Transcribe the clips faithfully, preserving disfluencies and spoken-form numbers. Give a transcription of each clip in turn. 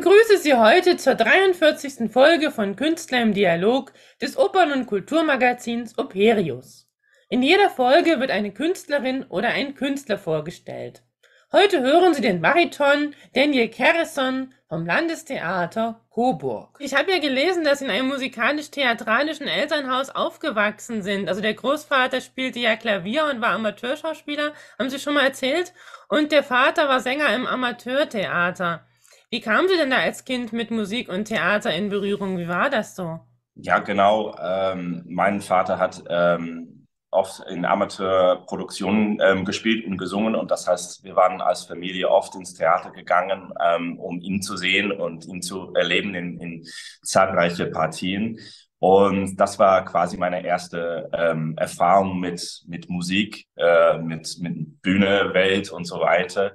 begrüße Sie heute zur dreiundvierzigsten Folge von Künstler im Dialog des Opern- und Kulturmagazins Operius. In jeder Folge wird eine Künstlerin oder ein Künstler vorgestellt. Heute hören Sie den Bariton Daniel Kerrison vom Landestheater Coburg. Ich habe ja gelesen, dass Sie in einem musikalisch-theatralischen Elternhaus aufgewachsen sind. Also der Großvater spielte ja Klavier und war Amateurschauspieler, haben Sie schon mal erzählt? Und der Vater war Sänger im Amateurtheater. Wie kamen Sie denn da als Kind mit Musik und Theater in Berührung? Wie war das so? Ja, genau. Ähm, mein Vater hat ähm, oft in Amateurproduktionen ähm, gespielt und gesungen, und das heißt, wir waren als Familie oft ins Theater gegangen, ähm, um ihn zu sehen und ihn zu erleben in, in zahlreiche Partien. Und das war quasi meine erste ähm, Erfahrung mit, mit Musik, äh, mit, mit Bühne, Welt und so weiter.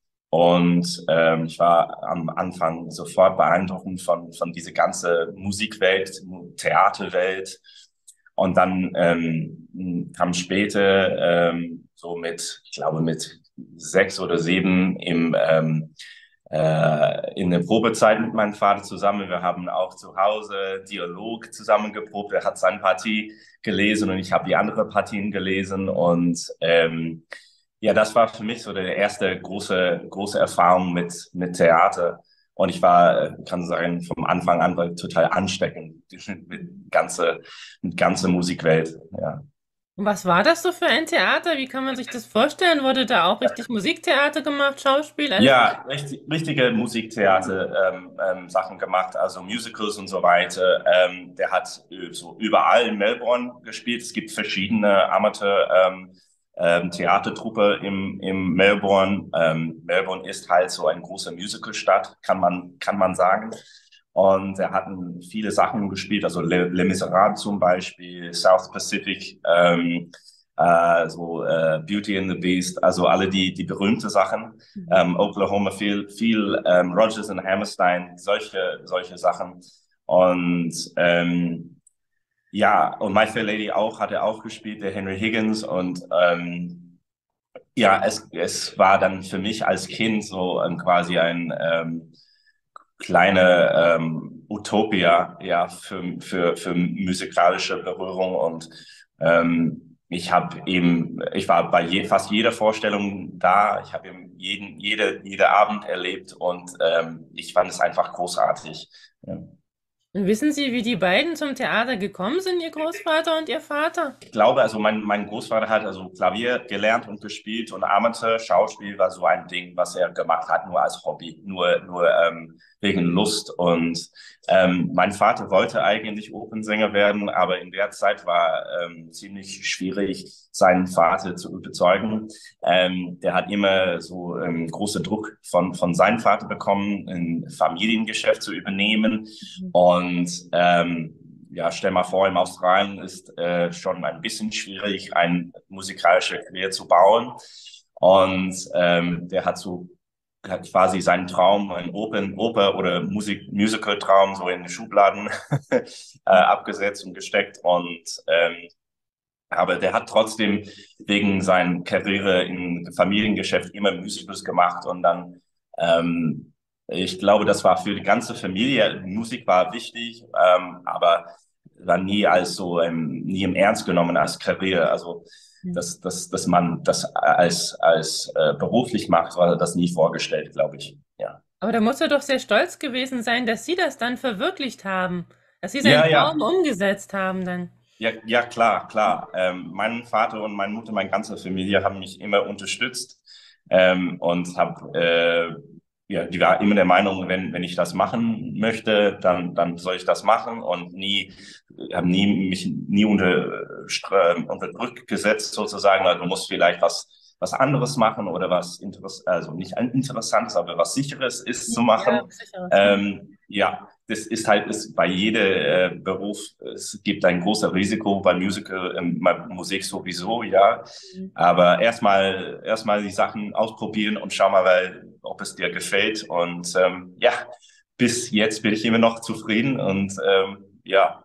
Und ähm, ich war am Anfang sofort beeindruckt von, von diese ganze Musikwelt, Theaterwelt. Und dann ähm, kam später, ähm, so mit, ich glaube, mit sechs oder sieben im, ähm, äh, in der Probezeit mit meinem Vater zusammen. Wir haben auch zu Hause Dialog zusammen geprobt. Er hat seine Partie gelesen und ich habe die andere Partien gelesen. Und ähm, ja, das war für mich so der erste große, große Erfahrung mit, mit Theater. Und ich war, äh, kann sagen, vom Anfang an war total ansteckend mit ganze, mit ganze Musikwelt. Ja. Und was war das so für ein Theater? Wie kann man sich das vorstellen? Wurde da auch richtig Musiktheater gemacht, Schauspiel, alles? Ja, richtig, richtige Musiktheater ähm, ähm, Sachen gemacht, also Musicals und so weiter. Ähm, der hat äh, so überall in Melbourne gespielt. Es gibt verschiedene Amateur ähm, ähm, Theatertruppe im, im Melbourne. Ähm, Melbourne ist halt so eine große Musicalstadt, kann man, kann man sagen. Und er hat viele Sachen gespielt, also Les, Les Miserables zum Beispiel, South Pacific, ähm, äh, so äh, Beauty and the Beast, also alle die, die berühmte Sachen, Mhm. ähm, Oklahoma, viel, viel ähm, Rodgers and Hammerstein, solche, solche Sachen. Und ähm, ja, und My Fair Lady auch, hat er auch gespielt, der Henry Higgins. Und ähm, ja, es, es war dann für mich als Kind so ähm, quasi ein ähm, kleine ähm, Utopia, ja, für, für, für musikalische Berührung. Und ähm, ich habe eben, ich war bei je, fast jeder Vorstellung da. Ich habe eben jeden, jede, jede Abend erlebt, und ähm, ich fand es einfach großartig. Ja. Und wissen Sie, wie die beiden zum Theater gekommen sind, Ihr Großvater und Ihr Vater? Ich glaube, also mein, mein Großvater hat also Klavier gelernt und gespielt, und Amateur-Schauspiel war so ein Ding, was er gemacht hat, nur als Hobby, nur, nur ähm, wegen Lust. Und ähm, mein Vater wollte eigentlich Opernsänger werden, aber in der Zeit war ähm, ziemlich schwierig, seinen Vater zu überzeugen. Ähm, der hat immer so ähm, großen Druck von, von seinem Vater bekommen, ein Familiengeschäft zu übernehmen. Mhm. Und ähm, ja, stell mal vor, im Australien ist äh, schon ein bisschen schwierig, ein musikalisches Klavier zu bauen. Und ähm, der hat so hat quasi seinen Traum, ein Open, Oper oder Musik, Musical-Traum so in die Schubladen äh, abgesetzt und gesteckt. Und ähm, aber der hat trotzdem wegen seiner Karriere im Familiengeschäft immer Musicals gemacht, und dann ähm, ich glaube, das war für die ganze Familie. Musik war wichtig, ähm, aber war nie als so, ähm, nie im Ernst genommen als Karriere. Also, Mhm. dass, dass, dass man das als, als äh, beruflich macht, war das nie vorgestellt, glaube ich. Ja. Aber da muss er doch sehr stolz gewesen sein, dass Sie das dann verwirklicht haben, dass Sie seinen Ja, Traum ja. umgesetzt haben dann. Ja, ja, klar, klar. Ähm, mein Vater und meine Mutter, meine ganze Familie haben mich immer unterstützt, ähm, und hab, äh, ja, die war immer der Meinung, wenn wenn ich das machen möchte, dann dann soll ich das machen, und nie haben nie mich nie unter Stra- unter Druck gesetzt sozusagen. Also, du musst vielleicht was was anderes machen oder was interess also nicht ein interessantes, aber was sicheres ist zu Ja, machen. sicher. Ähm, ja, das ist halt ist bei jedem äh, Beruf, es gibt ein großes Risiko bei Musical, ähm, bei Musik sowieso, ja. Mhm. Aber erstmal erstmal die Sachen ausprobieren und schau mal, weil, ob es dir gefällt. Und ähm, ja, bis jetzt bin ich immer noch zufrieden, und ähm, ja.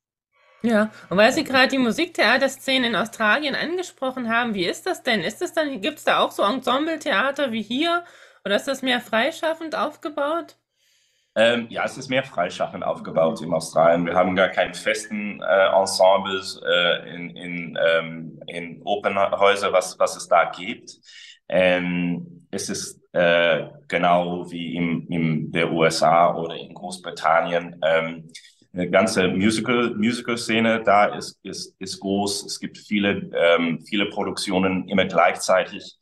Ja, und weil Sie gerade die Musiktheaterszene in Australien angesprochen haben, wie ist das denn? Ist das dann, gibt es da auch so Ensembletheater wie hier? Oder ist das mehr freischaffend aufgebaut? Ähm, ja, es ist mehr freischaffend aufgebaut in Australien. Wir haben gar keinen festen äh, Ensembles äh, in, in, ähm, in Opernhäuser, was, was es da gibt. Ähm, es ist äh, genau wie in, in der U S A oder in Großbritannien. Ähm, eine ganze Musical, Musical-Szene da ist, ist, ist groß. Es gibt viele, ähm, viele Produktionen immer gleichzeitig.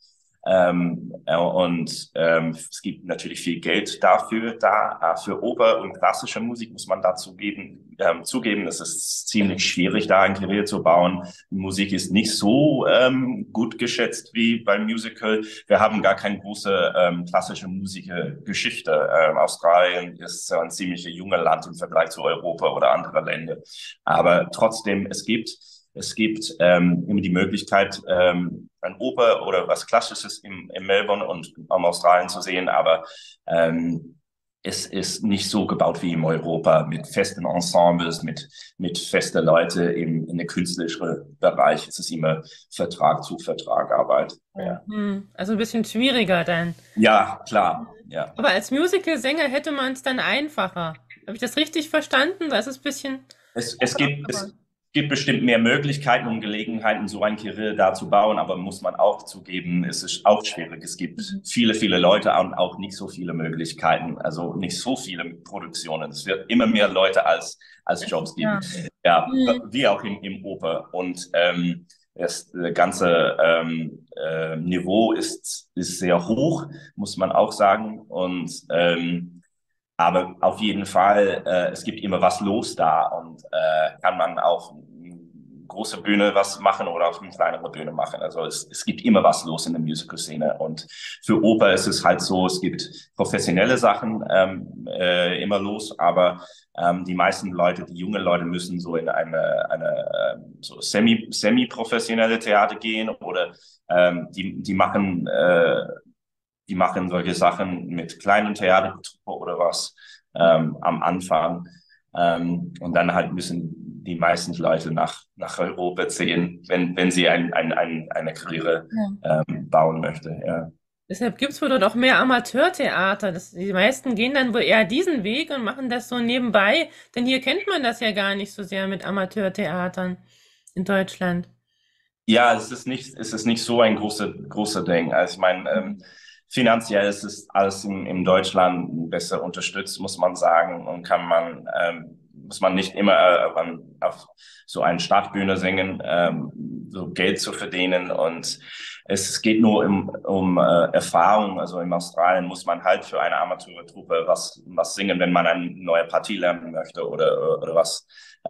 Ähm, äh, und ähm, es gibt natürlich viel Geld dafür. Da äh, für Oper und klassische Musik muss man dazu geben, ähm, zugeben, es ist ziemlich schwierig, da ein Karriere zu bauen. Die Musik ist nicht so ähm, gut geschätzt wie beim Musical. Wir haben gar keine große ähm, klassische Musikgeschichte. Ähm, Australien ist ein ziemlich junges Land im Vergleich zu Europa oder anderen Ländern. Aber trotzdem, es gibt es gibt ähm, immer die Möglichkeit, ähm, ein Oper oder was Klassisches in, in Melbourne und in Australien zu sehen, aber ähm, es ist nicht so gebaut wie in Europa mit festen Ensembles, mit, mit festen Leute im, in der künstlerischen Bereich. Es ist immer Vertrag zu Vertrag Arbeit. Ja, Hm, also ein bisschen schwieriger dann. ja klar. Ja. Aber als Musical-Sänger hätte man es dann einfacher. Habe ich das richtig verstanden? Das ist ein bisschen. Es, es gibt, es gibt bestimmt mehr Möglichkeiten und Gelegenheiten, so ein Karriere da zu bauen, aber muss man auch zugeben, es ist auch schwierig. Es gibt viele, viele Leute und auch nicht so viele Möglichkeiten, also nicht so viele Produktionen. Es wird immer mehr Leute als, als Jobs geben. Ja. Ja, Hm. wie auch im, im Oper. Und ähm, das ganze ähm, äh, Niveau ist, ist sehr hoch, muss man auch sagen. Und ähm, aber auf jeden Fall, äh, es gibt immer was los da und äh, kann man auf eine große Bühne was machen oder auf eine kleinere Bühne machen. Also es, es gibt immer was los in der Musical-Szene. Und für Oper ist es halt so, es gibt professionelle Sachen ähm, äh, immer los, aber ähm, die meisten Leute, die jungen Leute müssen so in eine, eine ähm, so semi, semi-professionelle Theater gehen oder ähm, die, die machen äh, die machen solche Sachen mit kleinen Theatergruppe oder was ähm, am Anfang. Ähm, und dann halt müssen die meisten Leute nach, nach Europa ziehen, wenn, wenn sie ein, ein, ein, eine Karriere Ja. ähm, bauen möchte. Ja. Deshalb gibt es wohl dort auch mehr Amateurtheater. Das, die meisten gehen dann wohl eher diesen Weg und machen das so nebenbei. Denn hier kennt man das ja gar nicht so sehr mit Amateurtheatern in Deutschland. Ja, es ist nicht, es ist nicht so ein großer, großer Ding. Also ich meine, ähm, finanziell ist es alles in, in Deutschland besser unterstützt, muss man sagen, und kann man, ähm, muss man nicht immer äh, auf so einer Stadtbühne singen, ähm, so Geld zu verdienen. Und es geht nur um, um äh, Erfahrung. Also in Australien muss man halt für eine Amateurtruppe was, was singen, wenn man eine neue Partie lernen möchte oder, oder was,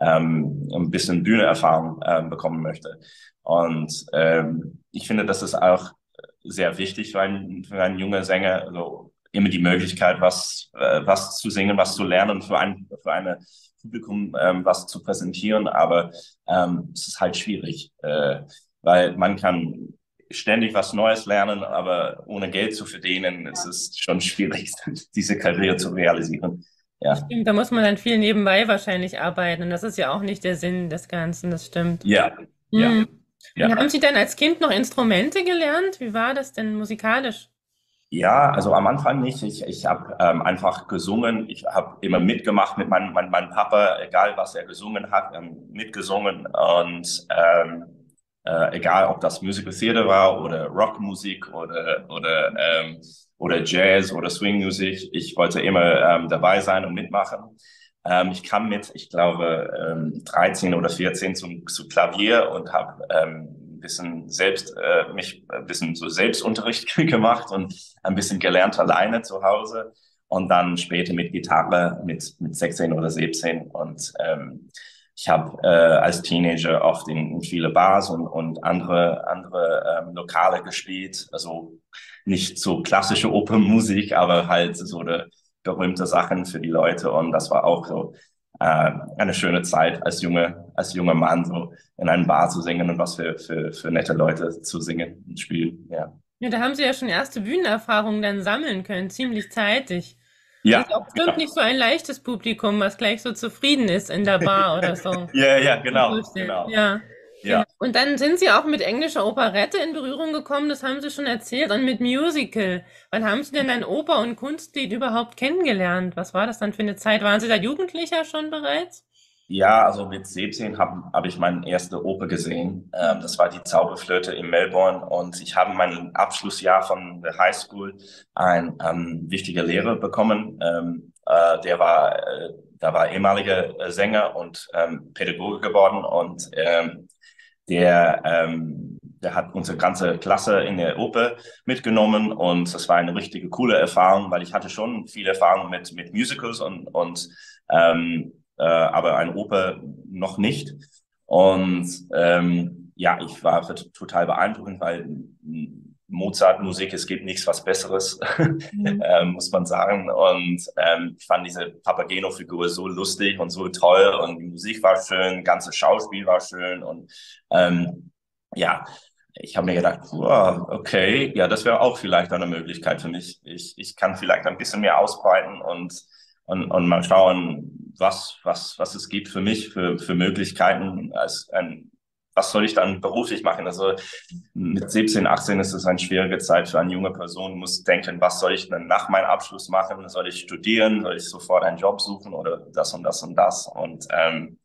ähm, ein bisschen Bühnenerfahrung ähm, bekommen möchte. Und ähm, ich finde, das ist auch sehr wichtig für einen, für einen jungen Sänger, also immer die Möglichkeit, was, äh, was zu singen, was zu lernen, für ein, für eine Publikum ähm, was zu präsentieren. Aber ähm, es ist halt schwierig, äh, weil man kann ständig was Neues lernen, aber ohne Geld zu verdienen, ist es schon schwierig, diese Karriere zu realisieren. Ja, Stimmt, da muss man dann viel nebenbei wahrscheinlich arbeiten. Und das ist ja auch nicht der Sinn des Ganzen, das stimmt. ja, ja, Hm. Und ja. haben Sie dann als Kind noch Instrumente gelernt? Wie war das denn musikalisch? Ja, also am Anfang nicht. Ich, ich habe ähm, einfach gesungen. Ich habe immer mitgemacht mit meinem, mein, meinem Papa, egal was er gesungen hat, ähm, mitgesungen. Und ähm, äh, egal, ob das Musical Theater war oder Rockmusik oder, oder, ähm, oder Jazz oder Swingmusik, ich wollte immer ähm, dabei sein und mitmachen. Ähm, ich kam mit, ich glaube, ähm, dreizehn oder vierzehn zum, zu Klavier und habe ähm, ein bisschen selbst äh, mich ein bisschen so Selbstunterricht gemacht und ein bisschen gelernt alleine zu Hause und dann später mit Gitarre mit mit sechzehn oder siebzehn und ähm, ich habe äh, als Teenager oft in, in viele Bars und, und andere andere ähm, Lokale gespielt, also nicht so klassische Opernmusik, aber halt so eine berühmte Sachen für die Leute und das war auch so äh, eine schöne Zeit als junge als junger Mann so in einem Bar zu singen und was für für für nette Leute zu singen und spielen. Ja, Ja, da haben Sie ja schon erste Bühnenerfahrungen dann sammeln können, ziemlich zeitig. Das ist ja, auch bestimmt nicht so ein leichtes Publikum, was gleich so zufrieden ist in der Bar oder so. ja, ja, Kann ich mir genau, vorstellen. genau. Ja. Genau. Ja. Und dann sind Sie auch mit englischer Operette in Berührung gekommen, das haben Sie schon erzählt, und mit Musical. Wann haben Sie denn ein Oper- und Kunstlied überhaupt kennengelernt? Was war das dann für eine Zeit? Waren Sie da Jugendlicher schon bereits? Ja, also mit siebzehn habe hab ich meine erste Oper gesehen. Ähm, das war die Zauberflöte in Melbourne und ich habe mein Abschlussjahr von der High School ein ähm, wichtiger Lehrer bekommen. Ähm, äh, der war, äh, da war ehemaliger äh, Sänger und ähm, Pädagoge geworden und ähm, der, ähm, der hat unsere ganze Klasse in der Oper mitgenommen und das war eine richtige coole Erfahrung, weil ich hatte schon viel Erfahrung mit, mit Musicals und, und ähm, äh, aber eine Oper noch nicht. Und ähm, ja, ich war total beeindruckend, weil Mozart-Musik, es gibt nichts was Besseres, Mhm. ähm, muss man sagen. Und ähm, ich fand diese Papageno-Figur so lustig und so toll und die Musik war schön, ganze Schauspiel war schön und ähm, ja, ich habe mir gedacht, wow, okay, ja, das wäre auch vielleicht eine Möglichkeit für mich. Ich, ich kann vielleicht ein bisschen mehr ausbreiten und, und, und mal schauen, was, was, was es gibt für mich, für, für Möglichkeiten als ein, was soll ich dann beruflich machen? Also mit siebzehn, achtzehn ist es eine schwierige Zeit für eine junge Person, muss denken, was soll ich denn nach meinem Abschluss machen? Soll ich studieren? Soll ich sofort einen Job suchen oder das und das und das? Und ähm,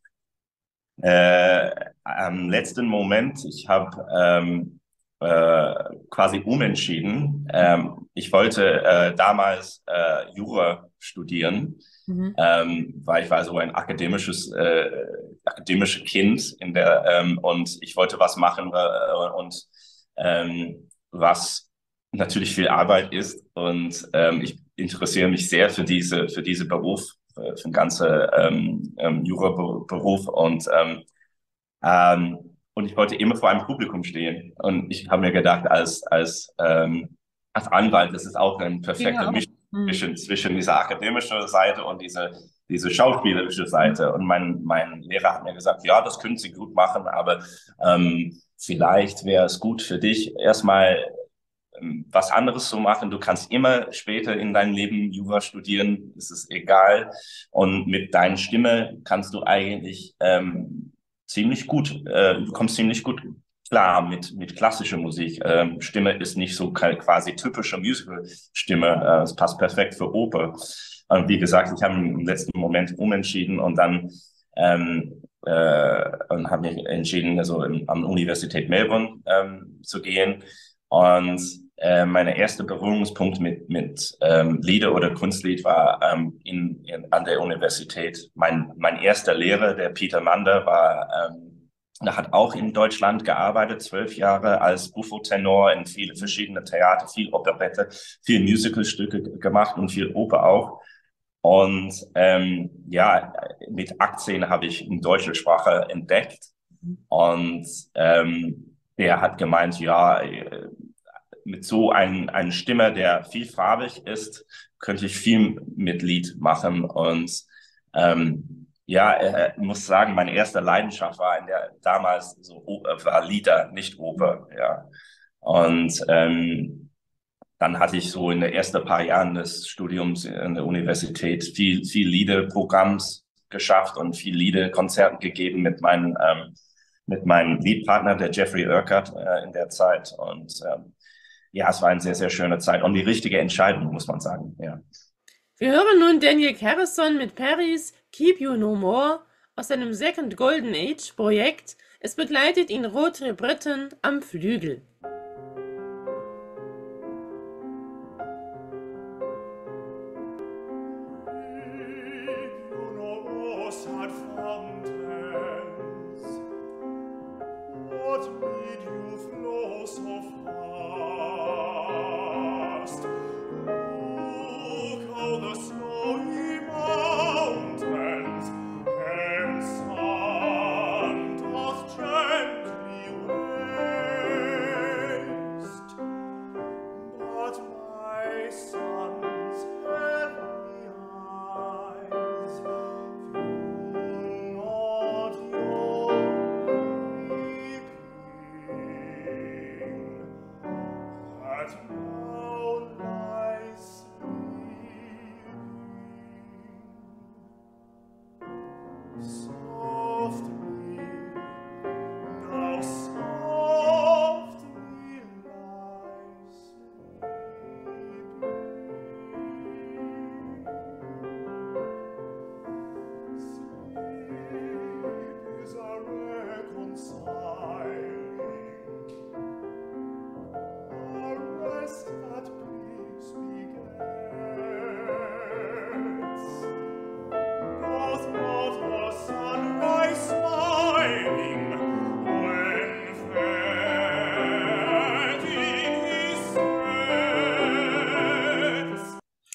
äh, am letzten Moment, ich habe ähm, äh, quasi umentschieden. Ähm, ich wollte äh, damals äh, Jura studieren, Mhm. ähm, weil ich war so ein akademisches äh, akademische Kind in der ähm, und ich wollte was machen äh, und ähm, was natürlich viel Arbeit ist und ähm, ich interessiere mich sehr für diese für diese Beruf für den ganzen ähm, ähm, Jura-Beruf und ähm, ähm, und ich wollte immer vor einem Publikum stehen. Und ich habe mir gedacht, als, als, ähm, als Anwalt, das ist auch ein perfekter Ja. Misch Mhm. zwischen, zwischen dieser akademischen Seite und diese, diese schauspielerische Seite. Und mein, mein Lehrer hat mir gesagt, ja, das können Sie gut machen, aber ähm, vielleicht wäre es gut für dich, erstmal ähm, was anderes zu machen. Du kannst immer später in deinem Leben Jura studieren, es ist egal. Und mit deiner Stimme kannst du eigentlich ähm, ziemlich gut, äh, du kommst ziemlich gut klar mit, mit klassischer Musik. Ähm, Stimme ist nicht so quasi typische Musical-Stimme. Äh, es passt perfekt für Oper. Und wie gesagt, ich habe im letzten Moment umentschieden und dann ähm, äh, und habe mich entschieden, also in, an Universität Melbourne ähm, zu gehen. Und äh, mein erster Berührungspunkt mit, mit ähm, Lieder oder Kunstlied war ähm, in, in, an der Universität. Mein, mein erster Lehrer, der Peter Mander, war, ähm, er hat auch in Deutschland gearbeitet, zwölf Jahre als Buffo-Tenor in viele verschiedene Theater, viel Operette, viel Musicalstücke gemacht und viel Oper auch. Und ähm, ja, mit achtzehn habe ich eine deutsche Sprache entdeckt und ähm, der hat gemeint, ja, äh, mit so einem eine Stimme, der vielfarbig ist, könnte ich viel mit Lied machen. Und ähm, ja, äh, muss sagen, meine erste Leidenschaft war in der damals so war Lieder, nicht Oper. Ja. Und ähm, dann hatte ich so in den ersten paar Jahren des Studiums in der Universität viel, viel Liederprogramms geschafft und viel Liederkonzerten gegeben mit meinen ähm, mit meinem Leadpartner, der Jeffrey Urquhart, äh, in der Zeit. Und ähm, ja, es war eine sehr, sehr schöne Zeit und die richtige Entscheidung, muss man sagen. Ja. Wir hören nun Daniel Carrison mit Perrys Keep You No More aus seinem Second Golden Age Projekt. Es begleitet ihn Rote Britain am Flügel.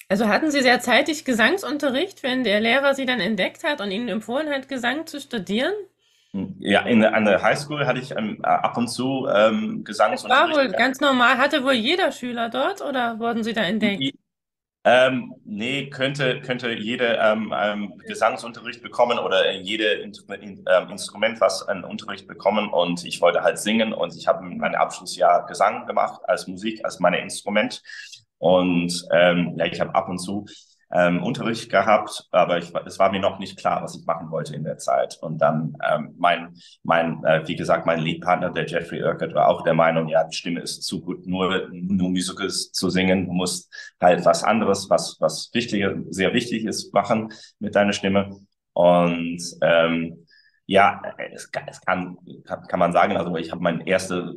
Also hatten Sie sehr zeitig Gesangsunterricht, wenn der Lehrer Sie dann entdeckt hat und Ihnen empfohlen hat, Gesang zu studieren? Ja, in, an der Highschool hatte ich ähm, ab und zu ähm, Das war Gesangsunterricht. wohl ganz normal. Hatte wohl jeder Schüler dort oder wurden Sie da entdeckt? Ähm, nee, könnte, könnte jede ähm, ähm, Gesangsunterricht bekommen oder jede in, in, ähm, Instrument was einen Unterricht bekommen und ich wollte halt singen und ich habe mein Abschlussjahr Gesang gemacht als Musik, als mein Instrument und ähm, ja, ich habe ab und zu ähm, Unterricht gehabt, aber ich, es war mir noch nicht klar, was ich machen wollte in der Zeit und dann ähm, mein mein, äh, wie gesagt, mein Leadpartner, der Jeffrey Urquhart, war auch der Meinung, ja, die Stimme ist zu gut, nur, nur Musicals zu singen. Du musst halt was anderes, was, was wichtiger, sehr wichtig ist, machen mit deiner Stimme. Und ähm, ja, es, es kann, kann, kann man sagen, also ich habe meine erste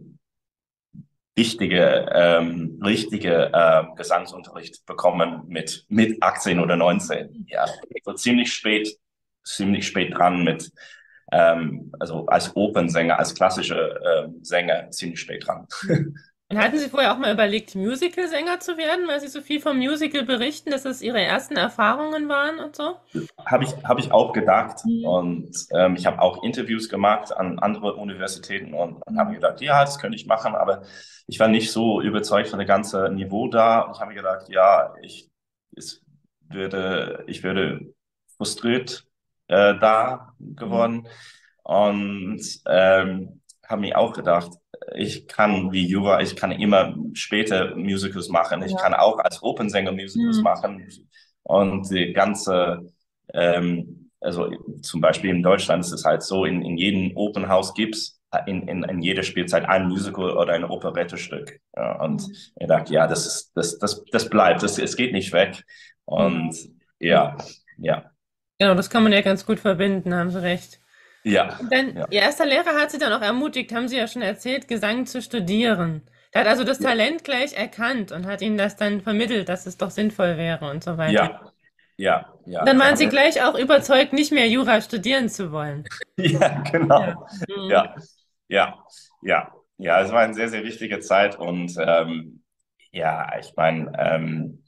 wichtige, ähm, richtige äh, Gesangsunterricht bekommen mit, mit achtzehn oder neunzehn. Ja, so ziemlich spät, ziemlich spät dran mit, ähm, also als Opernsänger, als klassische ähm, Sänger ziemlich spät dran. Und hatten Sie vorher auch mal überlegt, Musicalsänger zu werden, weil Sie so viel vom Musical berichten, dass es Ihre ersten Erfahrungen waren und so? Habe ich, habe ich auch gedacht. Mhm. Und ähm, ich habe auch Interviews gemacht an andere Universitäten und, und habe Mhm. gedacht, ja, das könnte ich machen, aber ich war nicht so überzeugt von dem ganzen Niveau da. Und ich habe mir gedacht, ja, ich, es würde, ich würde frustriert äh, da Mhm. geworden. Und ähm, habe mir auch gedacht, ich kann wie Jura, ich kann immer später Musicals machen. Ich kann Ja. auch als Opernsänger Musicals Mhm. machen. Und die ganze ähm, also zum Beispiel in Deutschland ist es halt so, in, in jedem Open House gibt's in, in, in jeder Spielzeit ein Musical oder ein Operettestück. Ja, und ich dachte, ja, das ist, das, das, das bleibt, das, es geht nicht weg. Und Genau. ja, ja, Genau, das kann man ja ganz gut verbinden, haben Sie recht. ja, Und dann, ja, Ihr erster Lehrer hat Sie dann auch ermutigt, haben Sie ja schon erzählt, Gesang zu studieren. Der hat also das ja, Talent gleich erkannt und hat Ihnen das dann vermittelt, dass es doch sinnvoll wäre und so weiter. ja, ja, Und ja, dann da waren haben Sie wir, gleich auch überzeugt, nicht mehr Jura studieren zu wollen. ja, Ja. genau, Mhm. ja, ja, ja, ja, es war eine sehr, sehr wichtige Zeit und ähm, ja, ich meine, ähm,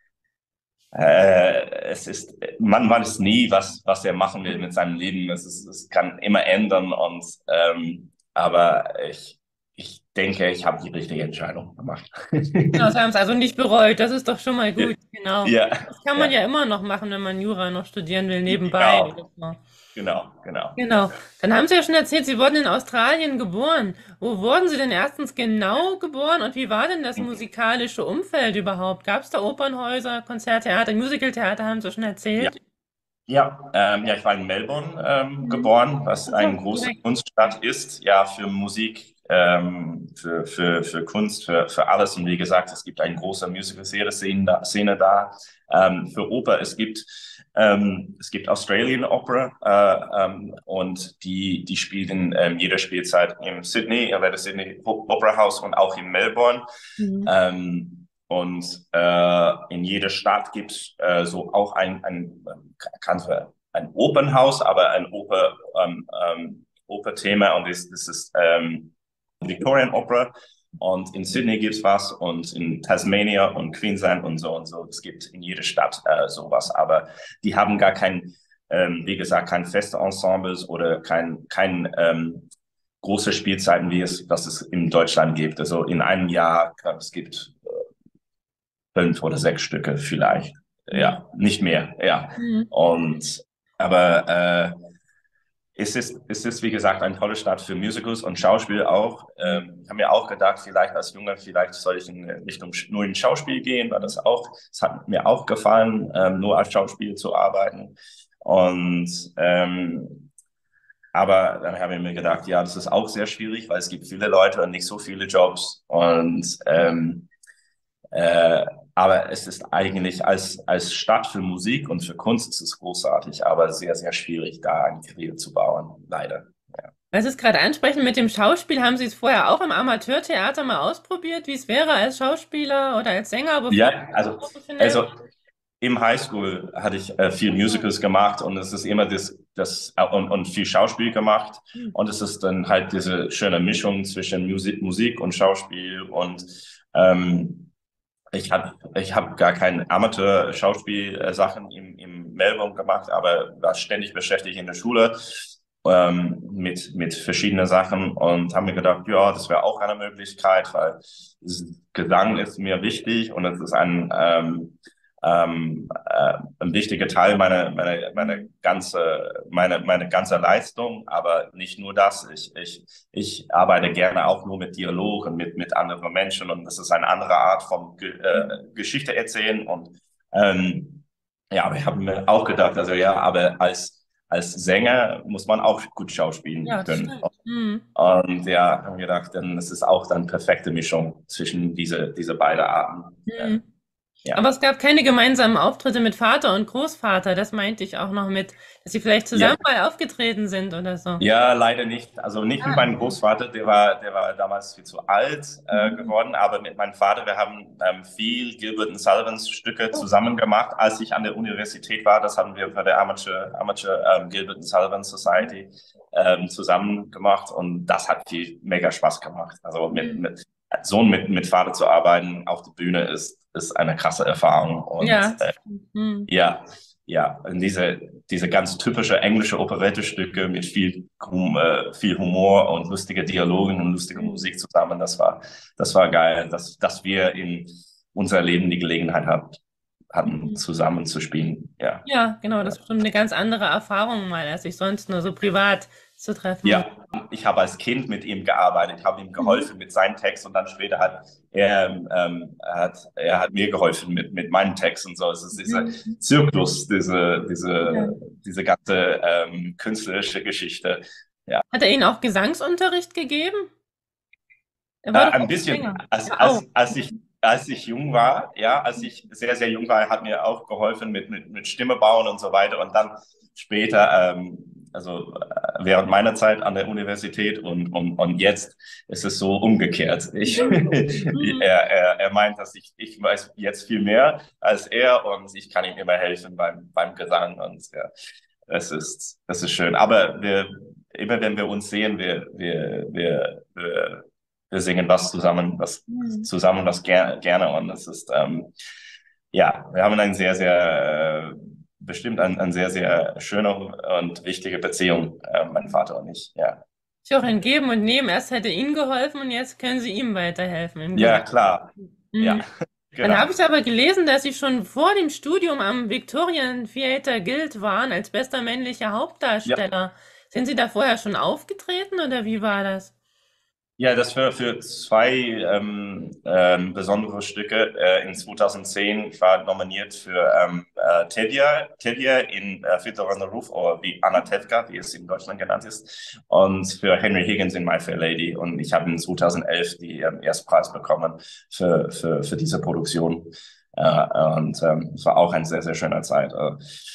Äh, es ist, man weiß nie, was, was er machen will mit seinem Leben. Es ist, es kann immer ändern und, ähm, aber ich, ich denke, ich habe die richtige Entscheidung gemacht. Genau, Sie haben es also nicht bereut. Das ist doch schon mal Ja, gut. Genau. ja, Das kann man ja ja, immer noch machen, wenn man Jura noch studieren will, nebenbei oder genau, so. genau, genau. Genau. Dann haben Sie ja schon erzählt, Sie wurden in Australien geboren. Wo wurden Sie denn erstens genau geboren und wie war denn das musikalische Umfeld überhaupt? Gab es da Opernhäuser, Konzerttheater, Musicaltheater, haben Sie schon Ja, erzählt? ja, ähm, ja, ich war in Melbourne ähm, Mhm. geboren, was Ach so, eine große direkt. Kunststadt ist, ja, für Musik, ähm, für, für, für Kunst, für, für alles. Und wie gesagt, es gibt eine große Musical-Szene da, Szene da ähm, für Oper. Es gibt, ähm, es gibt Australian Opera äh, ähm, und die, die spielen ähm, jede Spielzeit im Sydney, äh, das Sydney Opera House und auch in Melbourne. Mhm. Ähm, und äh, in jeder Stadt gibt es äh, so auch ein, ein, kannst du ein Opernhaus, aber ein Oper, ähm, ähm, Operthema und das, das ist ähm, Victorian Opera. Und in Sydney gibt's was und in Tasmania und Queensland und so und so. Es gibt in jeder Stadt äh, sowas, aber die haben gar kein, ähm, wie gesagt, kein feste Ensembles oder kein, kein ähm, große Spielzeiten, wie es, was es in Deutschland gibt. Also in einem Jahr, es gibt fünf oder sechs Stücke vielleicht. Mhm. Ja, nicht mehr, ja. Mhm. Und aber äh, es ist, es ist, wie gesagt, eine tolle Stadt für Musicals und Schauspiel auch. Ähm, ich habe mir auch gedacht, vielleicht als Junge, vielleicht soll ich in Richtung nur in Schauspiel gehen, weil das auch, es hat mir auch gefallen, ähm, nur als Schauspiel zu arbeiten. Und ähm, aber dann habe ich mir gedacht, ja, das ist auch sehr schwierig, weil es gibt viele Leute und nicht so viele Jobs. Und ähm, äh, aber es ist eigentlich als, als Stadt für Musik und für Kunst ist es großartig, aber sehr, sehr schwierig, da eine Karriere zu bauen, leider. Ja, Weil Sie es gerade ansprechen mit dem Schauspiel, haben Sie es vorher auch im Amateurtheater mal ausprobiert, wie es wäre als Schauspieler oder als Sänger, bevor ja Sie also, professionell also im Highschool hatte ich äh, viel waren? Musicals gemacht und es ist immer das, das äh, und, und viel Schauspiel gemacht. Und es ist dann halt diese schöne Mischung zwischen Musik, Musik und Schauspiel und ähm, Ich habe ich hab gar keine Amateur-Schauspielsachen im, im Melbourne gemacht, aber war ständig beschäftigt in der Schule ähm, mit, mit verschiedenen Sachen und habe mir gedacht, ja, das wäre auch eine Möglichkeit, weil Gesang ist mir wichtig und es ist ein, ähm, ähm, äh, ein wichtiger Teil meiner, meiner, meiner ganze, meine, meine ganze Leistung, aber nicht nur das. Ich, ich, ich arbeite gerne auch nur mit Dialogen, mit, mit anderen Menschen und das ist eine andere Art von Ge äh, Geschichte erzählen und ähm, ja, aber ich habe mir auch gedacht, also ja, aber als, als Sänger muss man auch gut schauspielen Ja, das können. stimmt. Mhm. Und ja, haben gedacht, dann ist es auch dann perfekte Mischung zwischen diese, diese beiden Arten. Mhm. Ja. Aber es gab keine gemeinsamen Auftritte mit Vater und Großvater. Das meinte ich auch noch mit, dass sie vielleicht zusammen Ja, mal aufgetreten sind oder so. ja, leider nicht. Also nicht mit Ah, meinem Großvater, der war, der war damals viel zu alt äh, mhm. geworden, aber mit meinem Vater, wir haben ähm, viel Gilbert und Sullivans Stücke Oh, zusammen gemacht. Als ich an der Universität war, das haben wir bei der Amateur, Amateur ähm, Gilbert und Sullivan Society ähm, zusammen gemacht und das hat viel mega Spaß gemacht. Also mit, mhm. mit Sohn mit, mit Vater zu arbeiten auf der Bühne ist, ist eine krasse Erfahrung und Ja, äh, das stimmt. Mhm. ja, ja, und diese, diese ganz typische englische Operettestücke mit viel, hum, äh, viel Humor und lustige Dialogen und lustige Mhm. Musik zusammen, das war, das war geil, dass, dass wir in unser Leben die Gelegenheit hat, hatten, Mhm. zusammen zu spielen. Ja. Ja, genau, das ist bestimmt eine ganz andere Erfahrung mal, als sich sonst nur so privat zu treffen. Ja, ich habe als Kind mit ihm gearbeitet, ich habe ihm Mhm. geholfen mit seinem Text und dann später hat er, ähm, hat, er hat mir geholfen mit, mit meinem Text und so. Es ist dieser Mhm. Zyklus, diese, Ja. diese, diese ganze ähm, künstlerische Geschichte. Ja, Hat er Ihnen auch Gesangsunterricht gegeben? Er äh, war doch ein auch bisschen, Sänger. als, Ja, auch. als, als ich, als ich jung war, ja, als ich sehr, sehr jung war, er hat mir auch geholfen mit, mit, mit Stimme bauen und so weiter. Und dann später, ähm, also äh, während meiner Zeit an der Universität und, und, und jetzt ist es so umgekehrt. Ich, Mhm. er, er, er meint, dass ich, ich weiß jetzt viel mehr als er und ich kann ihm immer helfen beim, beim Gesang und ja, es ist, es ist schön. Aber wir, immer wenn wir uns sehen, wir, wir, wir, wir wir singen was zusammen, was Mhm. zusammen was ger gerne und es ist ähm, ja, wir haben eine sehr, sehr äh, bestimmt eine, eine sehr, sehr schöne und wichtige Beziehung, äh, mein Vater und ich. Ja, Ist ja auch ein Geben und Nehmen. Erst hätte Ihnen geholfen und jetzt können Sie ihm weiterhelfen im ja Gesang. klar. Ja, Mhm. Dann habe genau. ich aber gelesen, dass Sie schon vor dem Studium am Victorian Theatre Guild waren als bester männlicher Ja. Hauptdarsteller. Sind Sie da vorher schon aufgetreten oder wie war das? Ja, das war für zwei ähm, ähm, besondere Stücke. Äh, in zweitausendzehn, ich war nominiert für ähm, äh, Tedja, Tedja in äh, Fiddler on the Roof, oder wie Anna Tevka, wie es in Deutschland genannt ist, und für Henry Higgins in My Fair Lady. Und ich habe in zweitausendelf die ähm, Erstpreis bekommen für, für, für diese Produktion. Äh, und ähm, es war auch eine sehr, sehr schöne Zeit. Äh,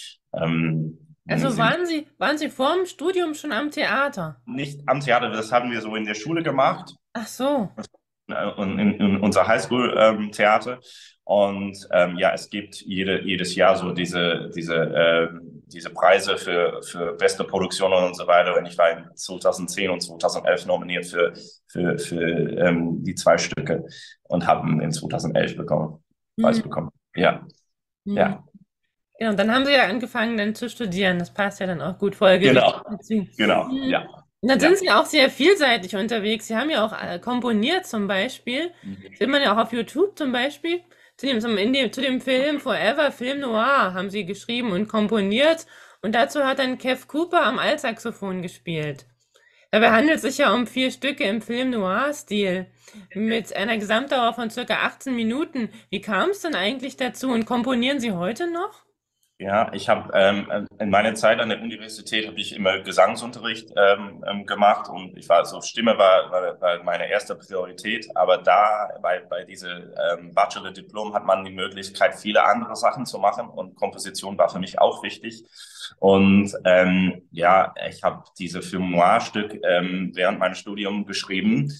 ähm, Also sind waren Sie, waren Sie vor dem Studium schon am Theater? nicht am Theater, das haben wir so in der Schule gemacht. Ach so. in, in, in unser Highschool-Theater. Ähm, und ähm, ja, es gibt jede, jedes Jahr so diese, diese, äh, diese Preise für, für beste Produktionen und so weiter. Und ich war in zweitausendzehn und zweitausendelf nominiert für, für, für ähm, die zwei Stücke und habe in zweitausendelf bekommen, Preis Hm, bekommen. Ja, hm. ja, Genau, dann haben Sie ja angefangen dann zu studieren. Das passt ja dann auch gut folgerichtig genau, dazu. genau, Hm. ja, Und dann sind ja. Sie auch sehr vielseitig unterwegs. Sie haben ja auch äh, komponiert zum Beispiel. Mhm. Sieht man ja auch auf YouTube zum Beispiel. Zu dem, zum, in dem, zu dem Film Forever, Film Noir haben Sie geschrieben und komponiert. Und dazu hat dann Kev Cooper am Altsaxophon gespielt. Dabei handelt es sich ja um vier Stücke im Film Noir-Stil mit einer Gesamtdauer von circa achtzehn Minuten. Wie kam es denn eigentlich dazu und komponieren Sie heute noch? Ja, ich habe ähm, in meiner Zeit an der Universität habe ich immer Gesangsunterricht ähm, ähm, gemacht und ich war so Stimme war, war, war meine erste Priorität, aber da bei bei diese ähm, Bachelor-Diplom hat man die Möglichkeit viele andere Sachen zu machen und Komposition war für mich auch wichtig und ähm, ja, ich habe diese Film Noir-Stück ähm, während meinem Studium geschrieben.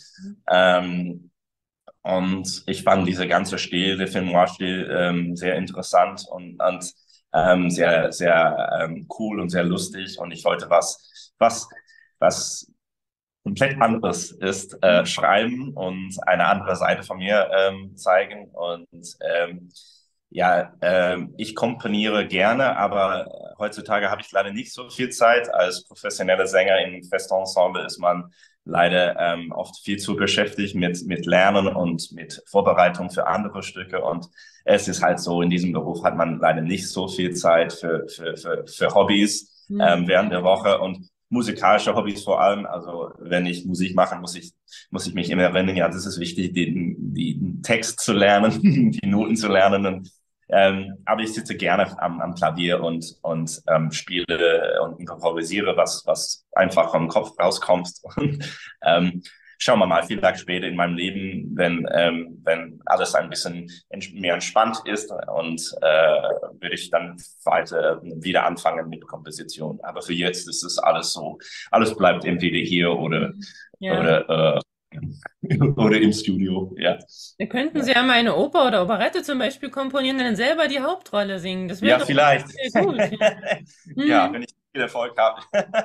Ähm, und ich fand diese ganze Stil, der Film Noir-Stil, ähm, sehr interessant und, und ähm, sehr, sehr ähm, cool und sehr lustig. Und ich wollte was, was, was komplett anderes ist, äh, schreiben und eine andere Seite von mir ähm, zeigen. Und ähm, ja, ähm, ich komponiere gerne, aber heutzutage habe ich leider nicht so viel Zeit. Als professioneller Sänger im Festensemble ist man leider ähm, oft viel zu beschäftigt mit, mit Lernen und mit Vorbereitung für andere Stücke. Und es ist halt so, in diesem Beruf hat man leider nicht so viel Zeit für, für, für, für Hobbys Hm. ähm, während der Woche und musikalische Hobbys vor allem. Also wenn ich Musik mache, muss ich, muss ich mich immer erinnern, ja, das ist wichtig, den, den Text zu lernen, die Noten zu lernen. Und ähm, aber ich sitze gerne am, am Klavier und, und ähm, spiele und improvisiere, was, was einfach vom Kopf rauskommt. Und, ähm, schauen wir mal, vielleicht später in meinem Leben, wenn, ähm, wenn alles ein bisschen mehr entspannt ist und äh, würde ich dann weiter wieder anfangen mit Komposition. Aber für jetzt ist es alles so, alles bleibt entweder hier oder, Ja. oder, äh, oder im Studio, ja. Da könnten Ja, Sie ja mal eine Oper oder Operette zum Beispiel komponieren und dann selber die Hauptrolle singen. Das wäre ja doch vielleicht. sehr gut. Ja. Ja, Mhm. wenn ich viel Erfolg habe.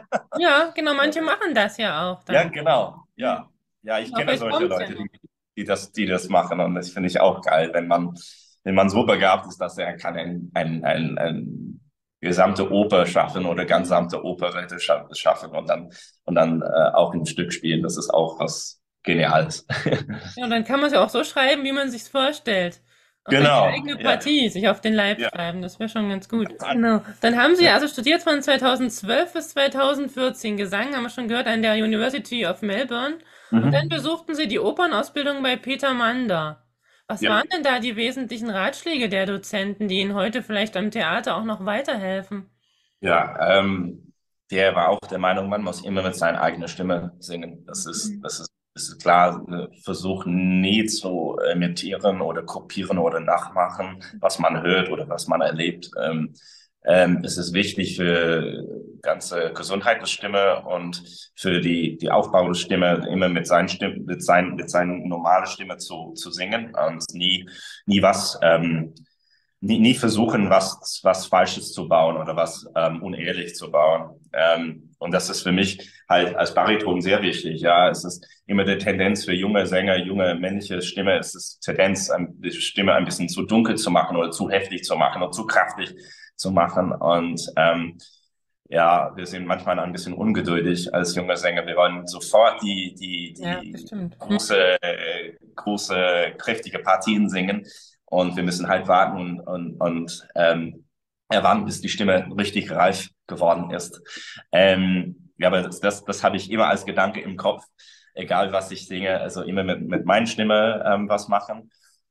Ja, genau, manche machen das ja auch Ja, dann. genau. Mhm. Ja. Ja, ich Aber kenne vielleicht solche kommt's ja Leute, noch. die, die das, die das machen. Und das finde ich auch geil, wenn man, wenn man so begabt ist, dass er kann ein, ein, ein, ein gesamte Oper schaffen oder Mhm. gesamte Operette scha- schaffen und dann, und dann äh, auch ein Stück spielen. Das ist auch was Geniales. Ja, und dann kann man es ja auch so schreiben, wie man sich's vorstellt. Auch seine Genau, eigene ja, Partie sich auf den Leib ja. schreiben, das wäre schon ganz gut. Genau. Dann haben Sie Ja. also studiert von zweitausendzwölf bis zweitausendvierzehn Gesang, haben wir schon gehört, an der University of Melbourne. Und dann Mhm. besuchten Sie die Opernausbildung bei Peter Mander. Was Ja. waren denn da die wesentlichen Ratschläge der Dozenten, die Ihnen heute vielleicht am Theater auch noch weiterhelfen? Ja, ähm, der war auch der Meinung, man muss immer mit seiner eigenen Stimme singen. Das ist, Mhm. das ist, das ist klar. äh, Versuch nie zu imitieren oder kopieren oder nachmachen, was man hört oder was man erlebt. Ähm, ähm, es ist wichtig für ganze Gesundheit der Stimme und für die, die Aufbau der Stimme, immer mit seinen Stimme, mit seinen, mit seinen normalen Stimme zu, zu singen und nie, nie was, ähm, nie, nie versuchen, was, was Falsches zu bauen oder was ähm, unehrlich zu bauen. Ähm, und das ist für mich halt als Bariton sehr wichtig. Ja, es ist immer die Tendenz für junge Sänger, junge männliche Stimme, es ist Tendenz, die Stimme ein bisschen zu dunkel zu machen oder zu heftig zu machen oder zu kraftig zu machen. Und ähm, ja, wir sind manchmal ein bisschen ungeduldig als junge Sänger. Wir wollen sofort die, die, Ja, die bestimmt. Hm. große, äh, große, kräftige Partien singen. Und wir müssen halt warten und, und, und ähm, erwarten, bis die Stimme richtig reif geworden ist. Ähm, ja, aber das, das, das habe ich immer als Gedanke im Kopf, egal was ich singe, also immer mit, mit meiner Stimme ähm, was machen.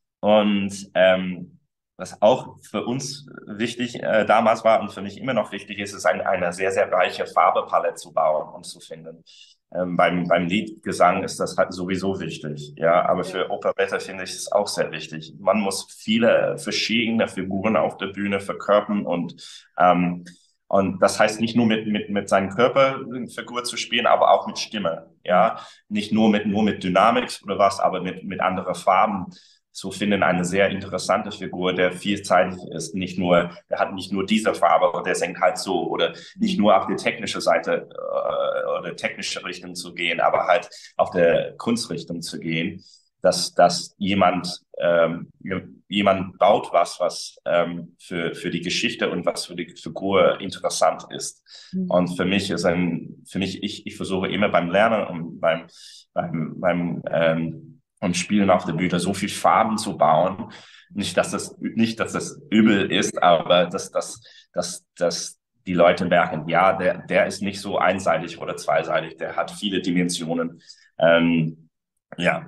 Und ähm, was auch für uns wichtig äh, damals war und für mich immer noch wichtig ist, ist ein, eine sehr, sehr reiche Farbepalette zu bauen und zu finden. Ähm, beim, beim Liedgesang ist das halt sowieso wichtig, ja, aber für Operette finde ich es auch sehr wichtig. Man muss viele verschiedene Figuren auf der Bühne verkörpern und ähm, und das heißt nicht nur mit, mit, mit seinem Körper eine Figur zu spielen, aber auch mit Stimme, Hm. ja. Nicht nur mit, nur mit Dynamik oder was, aber mit, mit anderen Farben zu finden, eine sehr interessante Figur, der vielseitig ist. Nicht nur, der hat nicht nur diese Farbe, aber der singt halt so. Oder nicht nur auf die technische Seite äh, oder technische Richtung zu gehen, aber halt auf der Kunstrichtung zu gehen. Dass, dass jemand, ähm, jemand baut was, was ähm, für, für die Geschichte und was für die Figur interessant ist. Hm. Und für mich ist ein, für mich, ich, ich versuche immer beim Lernen und beim, beim, beim ähm, und Spielen auf der Bühne so viel Farben zu bauen. Nicht, dass das, nicht, dass das übel ist, aber dass, dass, dass, dass die Leute merken, ja, der, der ist nicht so einseitig oder zweiseitig, der hat viele Dimensionen. Ähm, ja,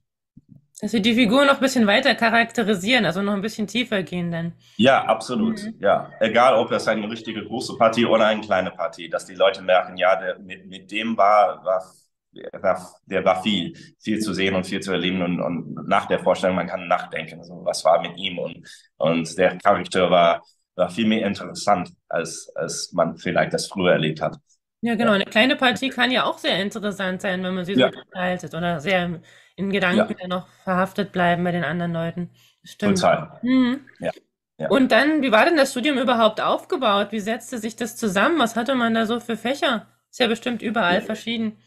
Dass wir die Figur noch ein bisschen weiter charakterisieren, also noch ein bisschen tiefer gehen dann. ja, absolut. Mhm. Ja, egal, ob das eine richtige große Partie oder eine kleine Partie, dass die Leute merken, ja, der, mit, mit dem war, war, der war, der war viel, viel zu sehen und viel zu erleben und, und nach der Vorstellung, man kann nachdenken, so, was war mit ihm und, und der Charakter war, war viel mehr interessant, als, als man vielleicht das früher erlebt hat. Ja, genau. Ja, Eine kleine Partie kann ja auch sehr interessant sein, wenn man sie so ja, gestaltet oder sehr in Gedanken ja, dann noch verhaftet bleiben bei den anderen Leuten. Das stimmt. total. Mhm. Ja, ja. Und dann, wie war denn das Studium überhaupt aufgebaut? Wie setzte sich das zusammen? Was hatte man da so für Fächer? Ist ja bestimmt überall verschieden.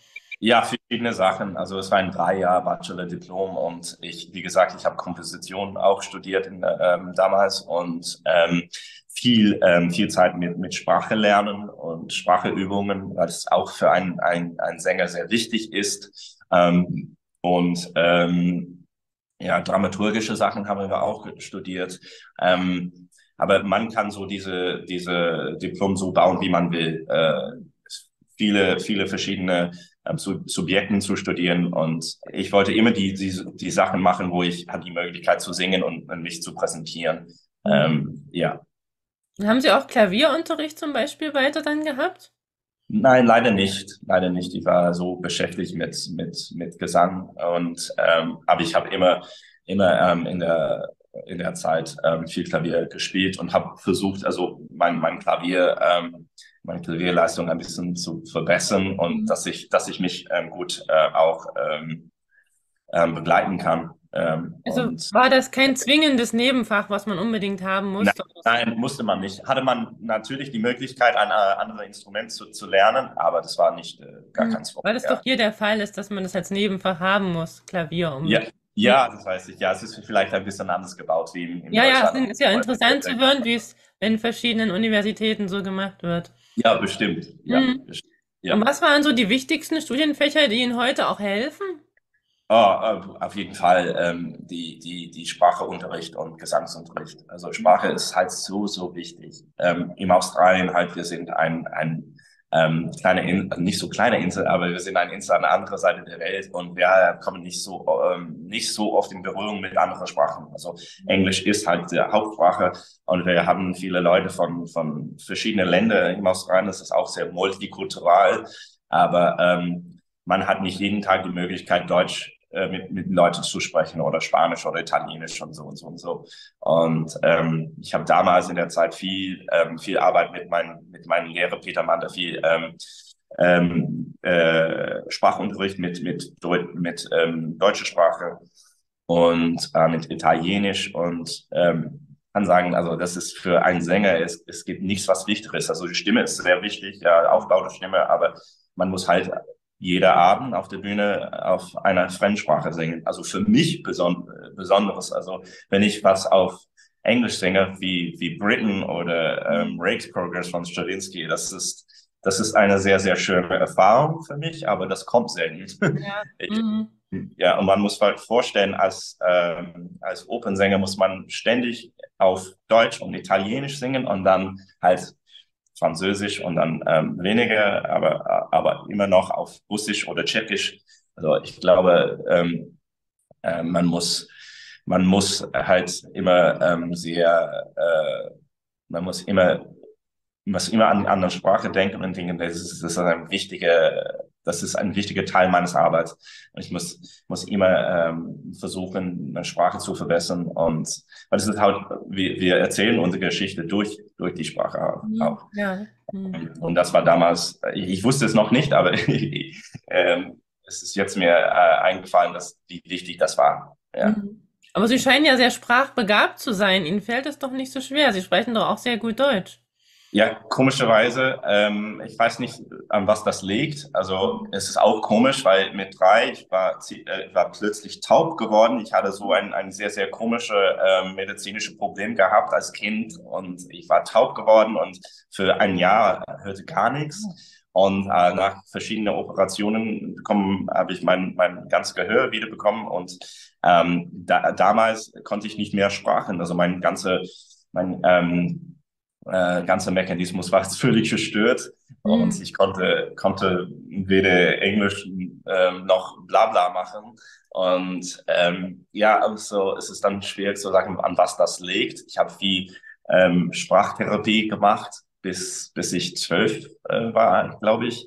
Ja, verschiedene Sachen. Also es war ein drei Jahre Bachelor-Diplom und ich, wie gesagt, ich habe Komposition auch studiert in, ähm, damals und ähm, viel, ähm, viel Zeit mit, mit Sprache lernen und Spracheübungen, weil es auch für einen, einen, einen Sänger sehr wichtig ist. Ähm, und ähm, ja, dramaturgische Sachen haben wir auch studiert. Ähm, aber man kann so diese, diese Diplom so bauen, wie man will. Äh, viele, viele verschiedene ähm, Sub Subjekten zu studieren. Und ich wollte immer die, die, die Sachen machen, wo ich hatte die Möglichkeit zu singen und, und mich zu präsentieren. Mhm. Ähm, ja. Haben Sie auch Klavierunterricht zum Beispiel weiter dann gehabt? Nein, leider nicht. Leider nicht. Ich war so beschäftigt mit, mit, mit Gesang. Und, ähm, aber ich habe immer, immer ähm, in der, in der Zeit ähm, viel Klavier gespielt und habe versucht, also mein, mein Klavier, ähm, meine Klavierleistung ein bisschen zu verbessern und Mhm. dass ich, dass ich mich ähm, gut äh, auch ähm, ähm, begleiten kann. Ähm, Also und war das kein zwingendes Nebenfach, was man unbedingt haben Nein, musste oder so? nein, musste man nicht. Hatte man natürlich die Möglichkeit, ein äh, anderes Instrument zu, zu lernen, aber das war nicht äh, gar Mhm. kein Zwang. Weil es doch Ja. hier der Fall ist, dass man das als Nebenfach haben muss, Klavier Ja, unbedingt. Mhm. ja, das weiß ich. Ja, es ist vielleicht ein bisschen anders gebaut wie in, in Ja, ja, es Deutschland. ist ja interessant zu hören, wie es in verschiedenen Universitäten so gemacht wird. Ja, bestimmt. Ja, Mhm. bestimmt. Und Ja. was waren so die wichtigsten Studienfächer, die Ihnen heute auch helfen? Oh, äh, auf jeden Fall ähm, die, die, die Spracheunterricht und Gesangsunterricht. Also Sprache ist halt so, so wichtig. Ähm, in Australien halt, wir sind ein, ein ähm, kleine In also nicht so kleine Insel, aber wir sind eine Insel an der anderen Seite der Welt und wir kommen nicht so, ähm, nicht so oft in Berührung mit anderen Sprachen. Also Englisch ist halt die Hauptsprache und wir haben viele Leute von, von verschiedenen Ländern. In Australien ist es auch sehr multikulturell, aber ähm, man hat nicht jeden Tag die Möglichkeit, Deutsch äh, mit, mit Leuten zu sprechen oder Spanisch oder Italienisch und so und so und so. Und ähm, ich habe damals in der Zeit viel, ähm, viel Arbeit mit, mein, mit meinem Lehrer Peter Mander, viel ähm, ähm, äh, Sprachunterricht mit, mit, Deu mit ähm, deutscher Sprache und äh, mit Italienisch und ähm, kann sagen, also das ist für einen Sänger, es, es gibt nichts, was wichtig ist. Also die Stimme ist sehr wichtig, ja, Aufbau der Stimme, aber man muss halt jeder Abend auf der Bühne auf einer Fremdsprache singen. Also für mich beson Besonderes. Also wenn ich was auf Englisch singe, wie, wie Britain oder ähm, Rake's Progress von Stravinsky, das ist, das ist eine sehr, sehr schöne Erfahrung für mich, aber das kommt selten. Ja. Ich, Mhm. ja, und man muss halt vorstellen, als, ähm, als Opernsänger muss man ständig auf Deutsch und Italienisch singen und dann halt Französisch und dann ähm, weniger, aber, aber immer noch auf Russisch oder Tschechisch. Also ich glaube, ähm, äh, man muss, man muss halt immer ähm, sehr, äh, man muss immer muss immer an die andere Sprache denken und denken, das ist, das ist ein wichtiger, das ist ein wichtiger Teil meines Arbeits. Und ich muss, muss immer ähm, versuchen, meine Sprache zu verbessern. Und weil es ist halt, wir, wir erzählen unsere Geschichte durch, durch die Sprache Mhm. auch. Ja. Mhm. Und das war damals, ich, ich wusste es noch nicht, aber ähm, es ist jetzt mir äh, eingefallen, dass, wie wichtig das war. Ja. Mhm. Aber Sie scheinen ja sehr sprachbegabt zu sein. Ihnen fällt es doch nicht so schwer. Sie sprechen doch auch sehr gut Deutsch. Ja, komischerweise, ähm, ich weiß nicht, an was das liegt. Also es ist auch komisch, weil mit drei, ich war, zie- äh, ich war plötzlich taub geworden. Ich hatte so ein, ein sehr, sehr komische ähm, medizinische Problem gehabt als Kind und ich war taub geworden und für ein Jahr hörte gar nichts. Und äh, nach verschiedenen Operationen bekommen, habe ich mein, mein ganzes Gehör wiederbekommen und ähm, da, damals konnte ich nicht mehr Sprachen. Also mein ganze, mein ähm, äh, ganzer Mechanismus war völlig gestört und Mhm. ich konnte, konnte weder Englisch ähm, noch Blabla machen. Und ähm, ja, also es ist dann schwer zu sagen, an was das liegt. Ich habe viel ähm, Sprachtherapie gemacht, bis, bis ich zwölf äh, war, glaube ich.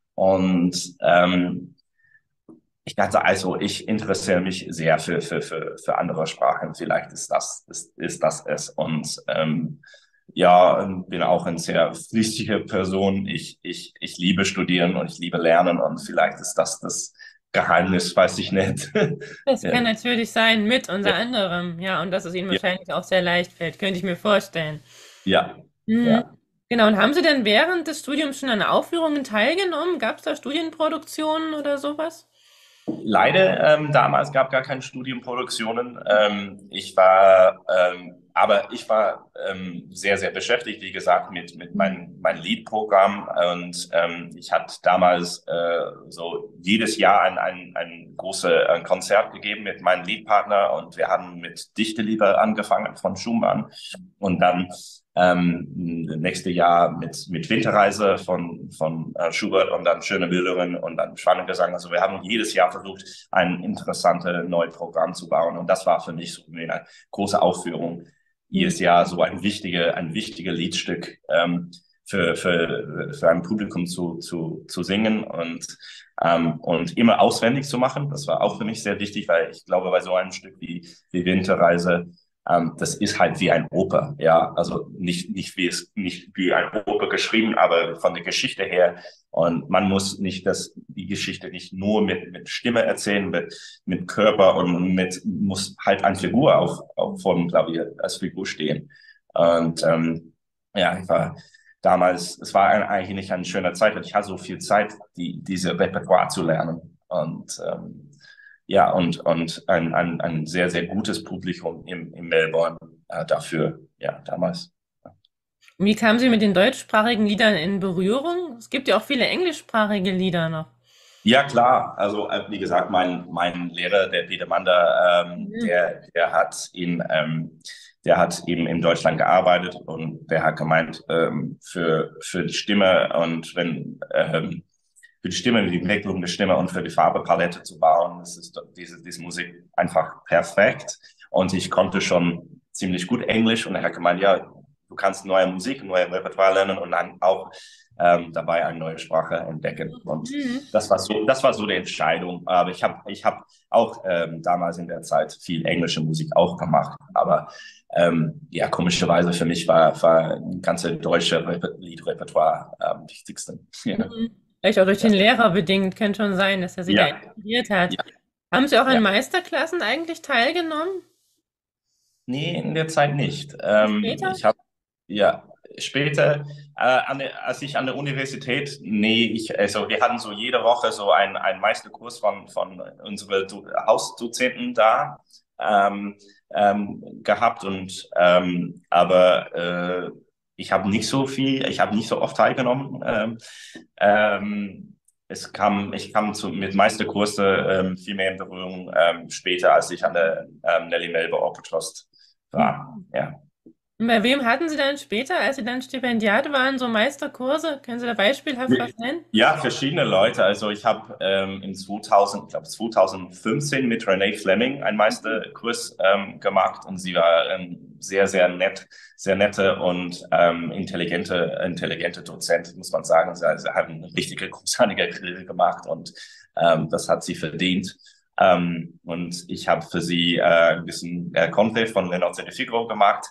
Und ähm, ich dachte also, ich interessiere mich sehr für, für, für, für andere Sprachen. Vielleicht ist das, ist, ist das es. Und ähm, ja, bin auch eine sehr flüchtige Person. Ich, ich, ich liebe Studieren und ich liebe Lernen und vielleicht ist das das Geheimnis, weiß ich nicht. Das Ja, kann natürlich sein, mit unter ja, anderem. Ja, und dass es Ihnen ja, wahrscheinlich auch sehr leicht fällt, könnte ich mir vorstellen. ja, Mhm. ja. Genau, und haben Sie denn während des Studiums schon an Aufführungen teilgenommen? Gab es da Studienproduktionen oder sowas? Leider, ähm, damals gab gar keine Studienproduktionen. Ähm, ich war, ähm, aber ich war ähm, sehr, sehr beschäftigt, wie gesagt, mit, mit meinem mein Lead-Programm. Und ähm, ich hatte damals äh, so jedes Jahr ein, ein, ein großes ein Konzert gegeben mit meinem Lead-Partner. Und wir haben mit Dichterliebe angefangen von Schumann. Und dann ähm, nächste Jahr mit, mit Winterreise von, von äh, Schubert und dann Schöne Bildungen und dann Schwanengesang. Also wir haben jedes Jahr versucht, ein interessantes neues Programm zu bauen. Und das war für mich so eine große Aufführung. Mhm. Jedes Jahr so ein wichtiger, ein wichtiger Liedstück ähm, für, für, für ein Publikum zu, zu, zu singen und, ähm, und immer auswendig zu machen. Das war auch für mich sehr wichtig, weil ich glaube, bei so einem Stück wie, wie Winterreise, ähm, das ist halt wie ein Oper, ja, also nicht, nicht wie es, nicht wie ein Oper geschrieben, aber von der Geschichte her. Und man muss nicht das, die Geschichte nicht nur mit, mit Stimme erzählen, mit, mit Körper und mit, muss halt eine Figur auf, auf vor dem Klavier als Figur stehen. Und, ähm, ja, ich war damals, es war ein, eigentlich eine schöne Zeit, weil ich hatte so viel Zeit, die, diese Repertoire zu lernen. Und, ähm, ja, und, und ein, ein, ein sehr, sehr gutes Publikum im, in Melbourne äh, dafür, ja, damals. Wie kamen Sie mit den deutschsprachigen Liedern in Berührung? Es gibt ja auch viele englischsprachige Lieder noch. Ja, klar. Also, äh, wie gesagt, mein, mein Lehrer, der Peter Mander, ähm, Mhm. der, der hat in, ähm, der hat eben in Deutschland gearbeitet und der hat gemeint, ähm, für, für die Stimme und wenn, ähm, für die Stimme, die Entwicklung der Stimme und für die Farbepalette zu bauen, das ist diese, diese Musik einfach perfekt. Und ich konnte schon ziemlich gut Englisch und er hat gemeint, ja, du kannst neue Musik, neue Repertoire lernen und dann auch ähm, dabei eine neue Sprache entdecken. Und Mhm. das war so, das war so die Entscheidung. Aber ich habe, ich habe auch ähm, damals in der Zeit viel englische Musik auch gemacht. Aber ähm, ja, komischerweise für mich war, war ein ganze deutsche Rep Liedrepertoire am ähm, wichtigsten. Ja. Mhm. Vielleicht auch durch den Lehrer bedingt, könnte schon sein, dass er Sie da Ja, inspiriert hat. ja, Haben Sie auch an ja. Meisterklassen eigentlich teilgenommen? Nee, in der Zeit nicht. Und Ähm, später? ich habe ja später, äh, an der, als ich an der Universität, nee, ich, also wir hatten so jede Woche so einen, einen Meisterkurs von, von unseren Do Hausdozenten da ähm, ähm, gehabt und ähm, aber äh, ich habe nicht so viel, ich habe nicht so oft teilgenommen. Ähm, ähm, es kam, ich kam zu, mit Meisterkurse ähm, viel mehr in Berührung ähm, später, als ich an der ähm, Nellie Melba Opera Trust war. Ja. Und bei wem hatten Sie dann später, als Sie dann Stipendiat waren, so Meisterkurse? Können Sie da beispielhaft was nennen? Ja, verschiedene Leute. Also ich habe ähm, im zweitausend, ich glaube zwanzig fünfzehn mit Renee Fleming einen Meisterkurs ähm, gemacht und sie war ähm, sehr, sehr nett, sehr nette und ähm, intelligente, intelligente Dozent, muss man sagen. Sie, sie hat eine richtige, großartige Karriere gemacht und ähm, das hat sie verdient. Ähm, und ich habe für sie äh, ein bisschen äh, Conte von Leonard de Figaro gemacht.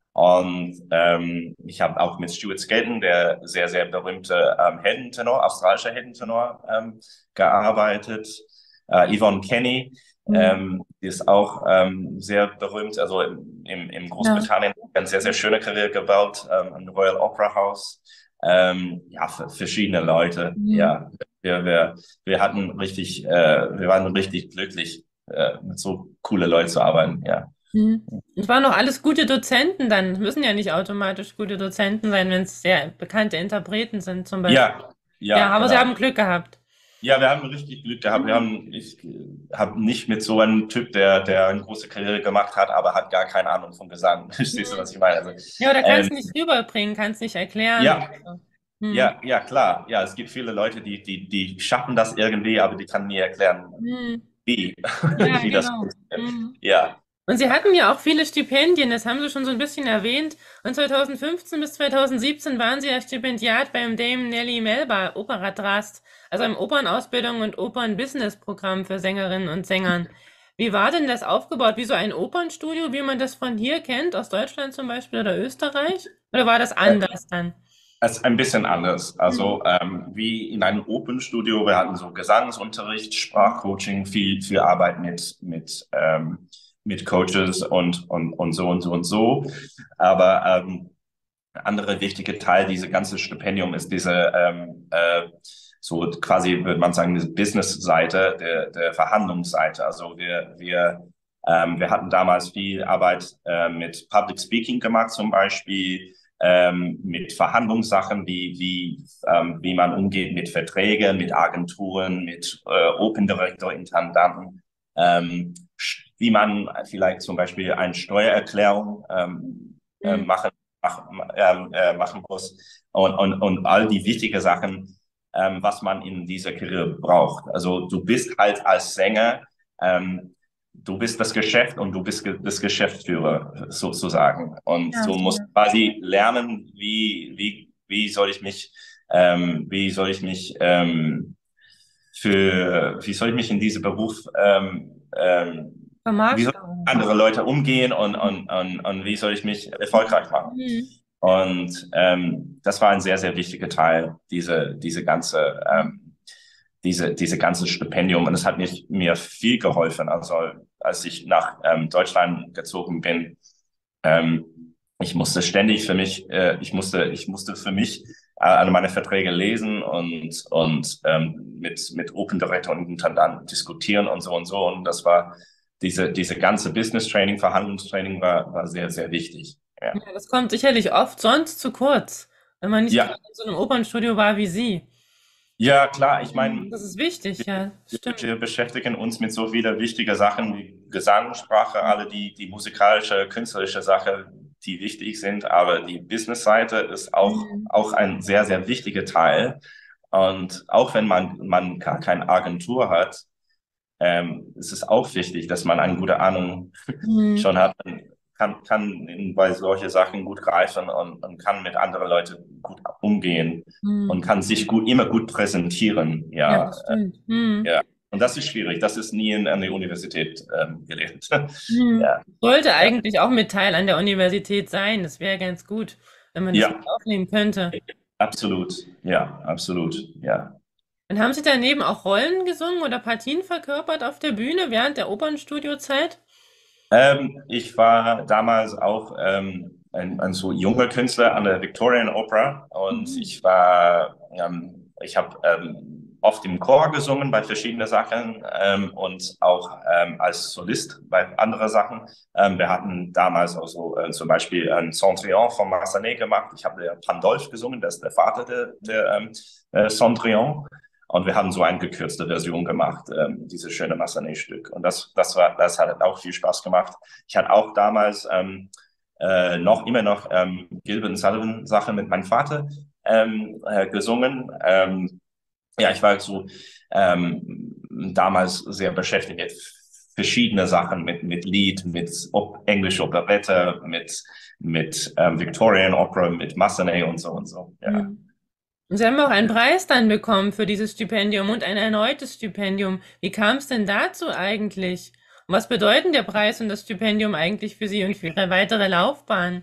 Und ähm, ich habe auch mit Stuart Skelton, der sehr, sehr berühmte ähm, Heldentenor, australischer Heldentenor, ähm, gearbeitet. Äh, Yvonne Kenny, Mhm. ähm, die ist auch ähm, sehr berühmt, also im, im, im Ja. Großbritannien eine sehr, sehr schöne Karriere gebaut, ähm, am Royal Opera House. Ähm, ja, für verschiedene Leute. Mhm. Ja, wir, wir, wir hatten richtig, äh, wir waren richtig glücklich, äh, mit so coole Leuten zu arbeiten. Ja. Mhm. Es waren noch alles gute Dozenten dann. Es müssen ja nicht automatisch gute Dozenten sein, wenn es sehr bekannte Interpreten sind, zum Beispiel. Ja, Ja, ja, aber Sie genau. haben Glück gehabt. Ja, wir haben richtig Glück gehabt. Wir Mhm. haben, ich habe nicht mit so einem Typ, der, der eine große Karriere gemacht hat, aber hat gar keine Ahnung von Gesang. Verstehst du, was ich meine? Also, Ja, oder ähm, kannst nicht rüberbringen, kannst nicht erklären oder ja, so. Mhm. ja, ja, klar. Ja, es gibt viele Leute, die, die, die schaffen das irgendwie, aber die kann nie erklären, Mhm. wie, Ja, wie das genau. funktioniert. Mhm. Ja, Und Sie hatten ja auch viele Stipendien, das haben Sie schon so ein bisschen erwähnt. Und zwanzig fünfzehn bis zwanzig siebzehn waren Sie ja Stipendiat beim Dame Nellie Melba Opera Trust, also einem Opernausbildung und Opernbusiness-Programm für Sängerinnen und Sängern. Wie war denn das aufgebaut? Wie so ein Opernstudio, wie man das von hier kennt, aus Deutschland zum Beispiel oder Österreich? Oder war das äh, anders dann? es ist ein bisschen anders. Mhm. Also ähm, wie in einem Open-Studio, wir hatten so Gesangsunterricht, Sprachcoaching, viel, viel Arbeit mit, mit, ähm, mit Coaches und, und, und so und so und so. Aber ähm, andere wichtige Teil dieser ganzen Stipendium ist diese ähm, äh, so quasi, würde man sagen, diese Business-Seite, der, der Verhandlungsseite. Also wir, wir, ähm, wir hatten damals viel Arbeit äh, mit Public Speaking gemacht, zum Beispiel ähm, mit Verhandlungssachen, wie, wie, ähm, wie man umgeht mit Verträgen, mit Agenturen, mit äh, Open Director Intendanten, ähm, wie man vielleicht zum Beispiel eine Steuererklärung ähm, äh, Mhm. machen machen, ähm, äh, machen muss und, und, und all die wichtigen Sachen, ähm, was man in dieser Karriere braucht. Also du bist halt als Sänger, ähm, du bist das Geschäft und du bist ge das Geschäftsführer sozusagen. Und Ja, du musst ja. quasi lernen, wie, wie, wie soll ich mich, ähm, wie soll ich mich ähm, für, wie soll ich mich in diesem Beruf, ähm, ähm, wie soll ich mit Vermarktung. andere Leute umgehen und, und, und, und wie soll ich mich erfolgreich machen? Mhm. Und ähm, das war ein sehr, sehr wichtiger Teil, diese, diese ganze, ähm, diese, diese ganze Stipendium. Und es hat mich, mir viel geholfen. Also als ich nach ähm, Deutschland gezogen bin, ähm, ich musste ständig für mich, äh, ich musste, ich musste für mich äh, alle meine Verträge lesen und, und ähm, mit, mit Open Director und Intendant diskutieren und so und so. Und das war, diese, diese ganze Business Training, Verhandlungstraining war, war sehr, sehr wichtig. Ja. Ja, das kommt sicherlich oft sonst zu kurz, wenn man nicht Ja, gerade in so einem Opernstudio war wie Sie. ja, klar. Ich meine, Mhm. Das ist wichtig, ja, stimmt. wir beschäftigen uns mit so vielen wichtigen Sachen wie Gesang, Sprache, alle die, die musikalische, künstlerische Sache, die wichtig sind. Aber die Business-Seite ist auch, Mhm. auch ein sehr, sehr wichtiger Teil. Und auch wenn man, man gar keine Agentur hat, ähm, ist es auch wichtig, dass man eine gute Ahnung Mhm. schon hat. Man kann, kann bei solche Sachen gut greifen und, und kann mit anderen Leuten gut umgehen und Mhm. kann sich gut, immer gut präsentieren. Ja, Ja, das stimmt. Mhm. ja. Und das ist schwierig. Das ist nie in, an der Universität ähm, gelernt. Mhm. Ja, Sollte ja, eigentlich auch mit Teil an der Universität sein. Das wäre ganz gut, wenn man das mit ja, aufnehmen könnte. absolut. Ja, absolut. Ja. Und haben Sie daneben auch Rollen gesungen oder Partien verkörpert auf der Bühne während der Opernstudiozeit? Ähm, ich war damals auch ähm, ein, ein so junger Künstler an der Victorian Opera und Mhm. ich war, ähm, ich habe ähm, oft im Chor gesungen bei verschiedenen Sachen ähm, und auch ähm, als Solist bei anderen Sachen. Ähm, wir hatten damals also äh, zum Beispiel ein Cendrillon von Massenet gemacht. Ich habe der Pandolf gesungen, das ist der Vater der, der ähm, äh, Cendrillon. Und wir haben so eine gekürzte Version gemacht, ähm, dieses schöne Massenet-Stück. Und das, das war, das hat auch viel Spaß gemacht. Ich hatte auch damals ähm, äh, noch immer noch ähm, Gilbert und Sullivan Sachen mit meinem Vater ähm, äh, gesungen. Ähm, ja, ich war so ähm, damals sehr beschäftigt mit verschiedene Sachen, mit mit Lied, mit Op englische Operette, mit mit ähm, Victorian Opera, mit Massenet und so und so. Ja. Mhm. Und Sie haben auch einen Preis dann bekommen für dieses Stipendium und ein erneutes Stipendium. Wie kam es denn dazu eigentlich? Und was bedeuten der Preis und das Stipendium eigentlich für Sie und für Ihre weitere Laufbahn?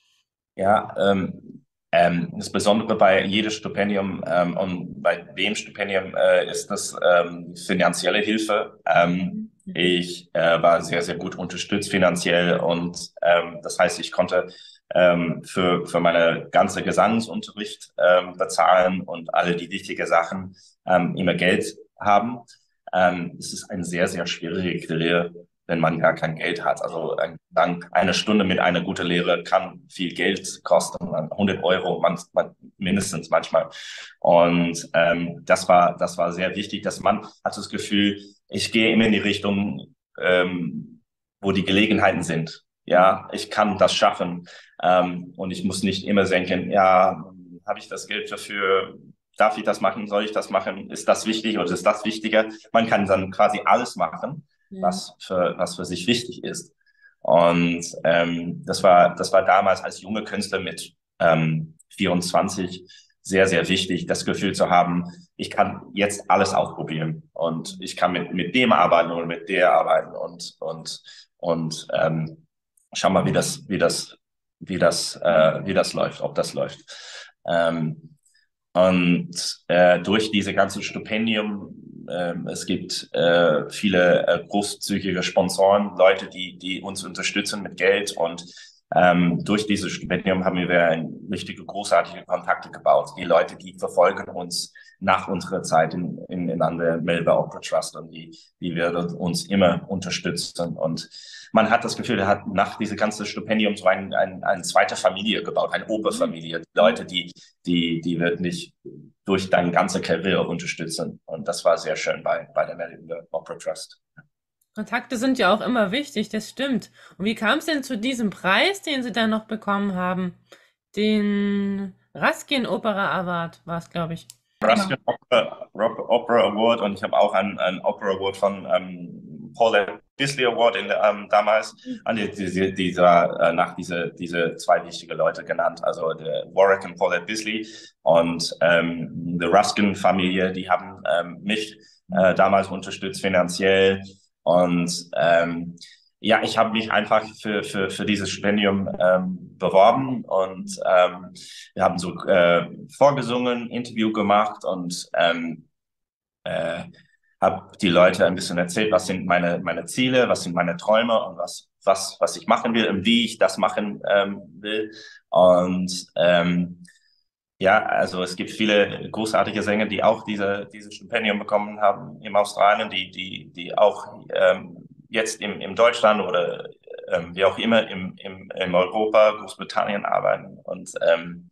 Ja, ähm, ähm, das Besondere bei jedem Stipendium ähm, und bei dem Stipendium äh, ist das ähm, finanzielle Hilfe. Ähm, Mhm. ich äh, war sehr, sehr gut unterstützt finanziell und ähm, das heißt, ich konnte ähm, für, für meine ganze Gesangsunterricht ähm, bezahlen und alle die wichtigen Sachen ähm, immer Geld haben. Ähm, es ist eine sehr, sehr schwierige Karriere, wenn man gar kein Geld hat. Also ein, dann eine Stunde mit einer guten Lehre kann viel Geld kosten, hundert Euro man, man, mindestens manchmal. Und ähm, das war das war sehr wichtig, dass man hat das Gefühl, ich gehe immer in die Richtung, ähm, wo die Gelegenheiten sind. Ja, ich kann das schaffen ähm, und ich muss nicht immer denken, ja, habe ich das Geld dafür? Darf ich das machen? Soll ich das machen? Ist das wichtig oder ist das wichtiger? Man kann dann quasi alles machen Mhm. was für, was für sich wichtig ist. Und ähm, das war, das war damals als junge Künstler mit ähm, vierundzwanzig sehr, sehr wichtig, das Gefühl zu haben, ich kann jetzt alles ausprobieren und ich kann mit, mit dem arbeiten oder mit der arbeiten und, und, und ähm, schau mal, wie das, wie das, wie das, äh, wie das läuft, ob das läuft. Ähm, und äh, durch diese ganze Stipendium, äh, es gibt äh, viele äh, großzügige Sponsoren, Leute, die, die uns unterstützen mit Geld und ähm, durch dieses Stipendium haben wir ein, richtige großartige Kontakte gebaut. Die Leute, die verfolgen uns nach unserer Zeit in, in, in an der Melba Opera Trust und die, die werden uns immer unterstützen. Und man hat das Gefühl, er hat nach diesem ganzen Stipendium so ein, ein, eine zweite Familie gebaut, eine Oberfamilie. Leute, die, die, die wird nicht durch deine ganze Karriere unterstützen. Und das war sehr schön bei, bei der Melba Opera Trust. Kontakte sind ja auch immer wichtig, das stimmt. Und wie kam es denn zu diesem Preis, den Sie dann noch bekommen haben? Den Raskin Opera Award war es, glaube ich. Ruskin Opera, Opera Award und ich habe auch einen, einen Opera Award von ähm, Paulette Bisley Award in der, ähm, damals an die, die, dieser, äh, nach diese, diese zwei wichtige Leute genannt, also der Warwick und Paulette Bisley und ähm, die Ruskin-Familie, die haben ähm, mich äh, damals unterstützt finanziell und ähm, ja, ich habe mich einfach für, für, für dieses Stipendium ähm, beworben und ähm, wir haben so äh, vorgesungen, Interview gemacht und ähm, äh, habe die Leute ein bisschen erzählt, was sind meine, meine Ziele, was sind meine Träume und was, was, was ich machen will und wie ich das machen ähm, will. Und ähm, ja, also es gibt viele großartige Sänger, die auch diese, dieses Stipendium bekommen haben in Australien, die, die, die auch ähm, jetzt im, im Deutschland oder ähm, wie auch immer im, im, in Europa, Großbritannien arbeiten. Und ähm,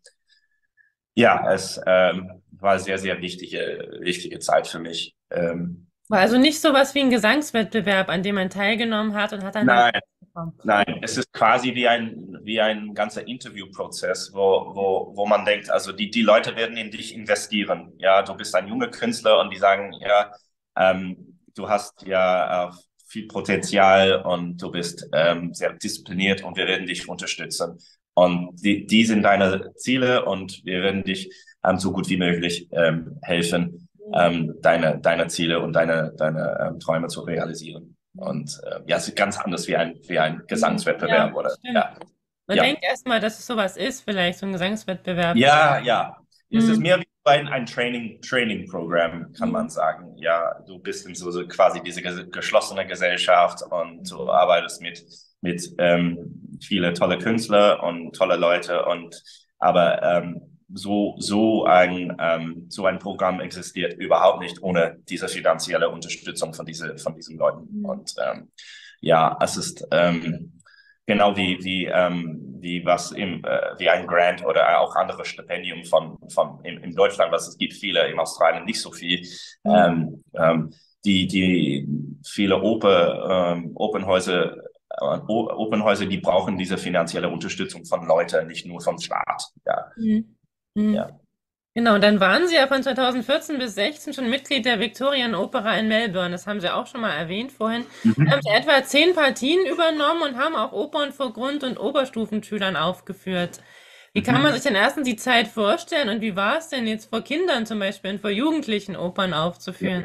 ja, es ähm, war sehr, sehr wichtige, wichtige Zeit für mich. Ähm, War also nicht sowas wie ein Gesangswettbewerb, an dem man teilgenommen hat und hat dann den nein, Preis bekommen. nein, es ist quasi wie ein, wie ein ganzer Interviewprozess, wo, wo, wo man denkt, also die, die Leute werden in dich investieren. Ja, du bist ein junger Künstler und die sagen, ja, ähm, du hast ja äh, viel Potenzial und du bist ähm, sehr diszipliniert und wir werden dich unterstützen. Und die, die sind deine Ziele und wir werden dich ähm, so gut wie möglich ähm, helfen, ähm, deine, deine Ziele und deine, deine ähm, Träume zu realisieren. Und äh, ja, es ist ganz anders wie ein, wie ein Ja, Gesangswettbewerb oder stimmt. ja, Man ja. denkt erstmal, dass es sowas ist, vielleicht so ein Gesangswettbewerb. Ja, ja. Es ist Mhm. mehr wie ein, ein Training, Training-Programm, kann man sagen. Ja, du bist in so, so quasi diese ges geschlossene Gesellschaft und du arbeitest mit, mit ähm, viele tolle Künstler und tolle Leute und aber ähm, so, so ein, ähm, so ein Programm existiert überhaupt nicht ohne diese finanzielle Unterstützung von diese, von diesen Leuten. Und ähm, ja, es ist ähm, genau wie, wie, ähm, wie was im, äh, wie ein Grant oder auch andere Stipendium von, von in, in Deutschland, was es gibt viele, in Australien nicht so viel. Mhm. Ähm, ähm, die, die viele Oper, ähm, Opernhäuser, äh, Opernhäuser, die brauchen diese finanzielle Unterstützung von Leuten, nicht nur vom Staat. Ja, Mhm. Mhm. ja. Genau, dann waren Sie ja von zweitausendvierzehn bis sechzehn schon Mitglied der Victorian Opera in Melbourne. Das haben Sie auch schon mal erwähnt vorhin. Da haben Mhm. Sie etwa zehn Partien übernommen und haben auch Opern vor Grund- und Oberstufenschülern aufgeführt. Wie kann man Mhm. sich denn erstens die Zeit vorstellen und wie war es denn jetzt vor Kindern zum Beispiel und vor Jugendlichen Opern aufzuführen?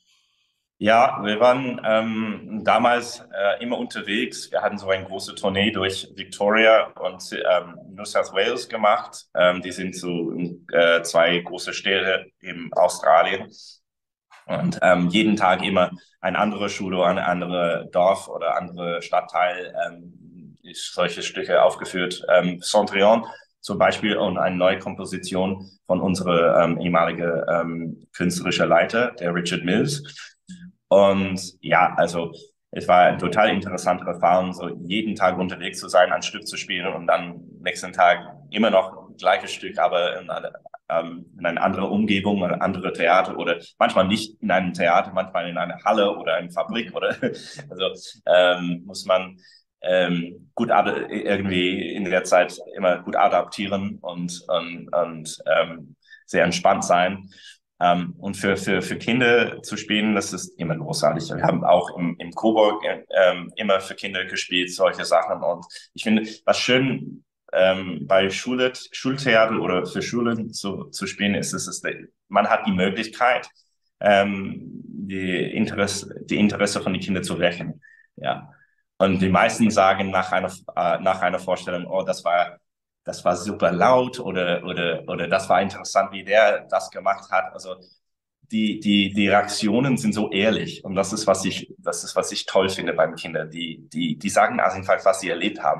Ja, wir waren ähm, damals äh, immer unterwegs. Wir hatten so eine große Tournee durch Victoria und ähm, New South Wales gemacht. Ähm, die sind so äh, zwei große Städte in Australien. Und ähm, jeden Tag immer eine andere Schule, ein anderes Dorf oder andere Stadtteil ähm, ist solche Stücke aufgeführt. Ähm, Cendrillon zum Beispiel und eine neue Komposition von unserem ähm, ehemaligen ähm, künstlerischer Leiter, der Richard Mills. Und ja, also es war eine total interessante Erfahrung, so jeden Tag unterwegs zu sein, ein Stück zu spielen und dann nächsten Tag immer noch gleiches Stück, aber in eine, ähm, in eine andere Umgebung, ein andere Theater oder manchmal nicht in einem Theater, manchmal in einer Halle oder einer Fabrik oder also ähm, muss man ähm, gut irgendwie in der Zeit immer gut adaptieren und, und, und ähm, sehr entspannt sein. Ähm, und für, für, für Kinder zu spielen, das ist immer großartig. Wir haben auch im, im Coburg ähm, immer für Kinder gespielt, solche Sachen. Und ich finde, was schön ähm, bei Schule, Schultheater oder für Schulen zu, zu spielen ist, ist, ist, man hat die Möglichkeit, ähm, die Interesse, die Interesse von den Kindern zu wecken. Ja. Und die meisten sagen nach einer, äh, nach einer Vorstellung, oh, das war das war super laut oder, oder, oder das war interessant, wie der das gemacht hat. Also die, die, die Reaktionen sind so ehrlich und das ist, was ich, das ist, was ich toll finde beim Kindern. Die, die, die sagen einfach, was sie erlebt haben.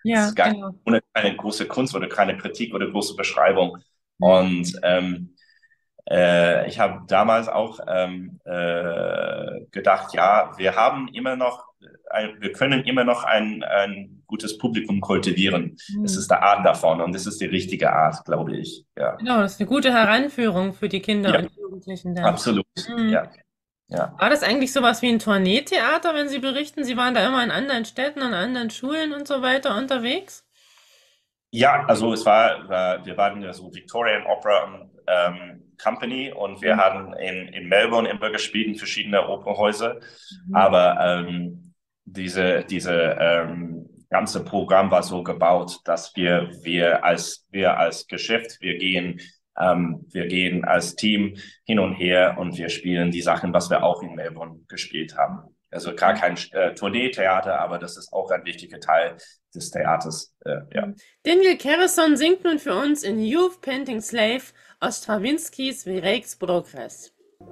Es Ja, ist gar genau. ohne keine große Kunst oder keine Kritik oder große Beschreibung. Hm. Und ähm, äh, ich habe damals auch ähm, äh, gedacht, ja, wir haben immer noch, ein, wir können immer noch ein, ein gutes Publikum kultivieren. Es Hm. ist der Art davon und es ist die richtige Art, glaube ich. Ja, Genau, das ist eine gute Heranführung für die Kinder ja, und Jugendlichen dann. absolut. Hm. Ja, ja. War das eigentlich sowas wie ein Tourneetheater, wenn Sie berichten, Sie waren da immer in anderen Städten und anderen Schulen und so weiter unterwegs? Ja, also es war, war wir waren ja so Victorian Opera ähm, Company und wir Hm. haben in, in Melbourne immer gespielt in verschiedene Operahäuser. Mhm. Aber ähm, diese, diese ähm, ganze Programm war so gebaut, dass wir, wir als, wir als Geschäft, wir gehen, ähm, wir gehen als Team hin und her und wir spielen die Sachen, was wir auch in Melbourne gespielt haben. Also gar kein äh, Tourneetheater, aber das ist auch ein wichtiger Teil des Theaters. Äh, ja. Daniel Carrison singt nun für uns in Youth Painting Slave aus Strawinskys Virex Progress.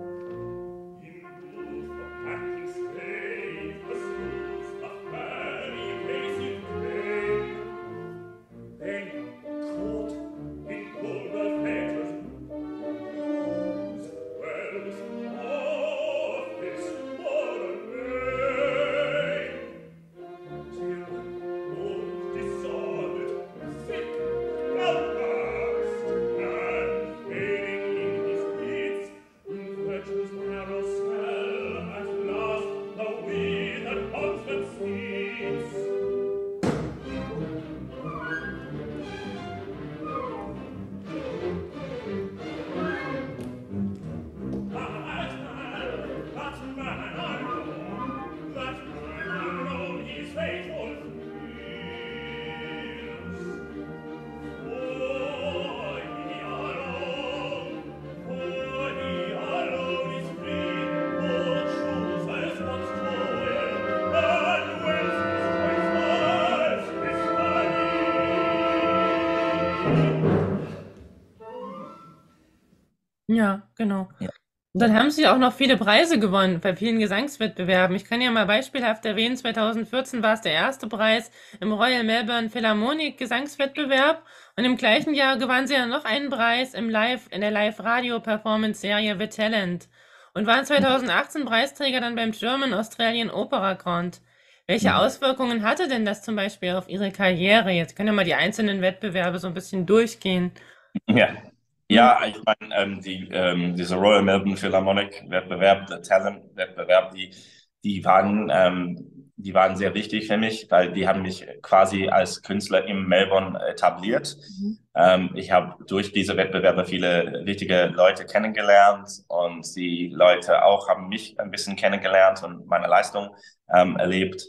Ja, genau. Ja. Und dann haben Sie auch noch viele Preise gewonnen bei vielen Gesangswettbewerben. Ich kann ja mal beispielhaft erwähnen, zweitausendvierzehn war es der erste Preis im Royal Melbourne Philharmonic Gesangswettbewerb und im gleichen Jahr gewann sie dann noch einen Preis im Live, in der Live-Radio-Performance-Serie The Talent und waren zweitausendachtzehn Preisträger dann beim German Australian Opera Grand. Welche Mhm. Auswirkungen hatte denn das zum Beispiel auf Ihre Karriere? Jetzt können wir mal die einzelnen Wettbewerbe so ein bisschen durchgehen. Ja, Hm. ja, ich meine, ähm, die, ähm, diese Royal Melbourne Philharmonic Wettbewerb, der Talent Wettbewerb, die, die waren, ähm, die waren sehr wichtig für mich, weil die haben mich quasi als Künstler in Melbourne etabliert. Mhm. Ähm, ich habe durch diese Wettbewerbe viele wichtige Leute kennengelernt und die Leute auch haben mich ein bisschen kennengelernt und meine Leistung ähm, erlebt.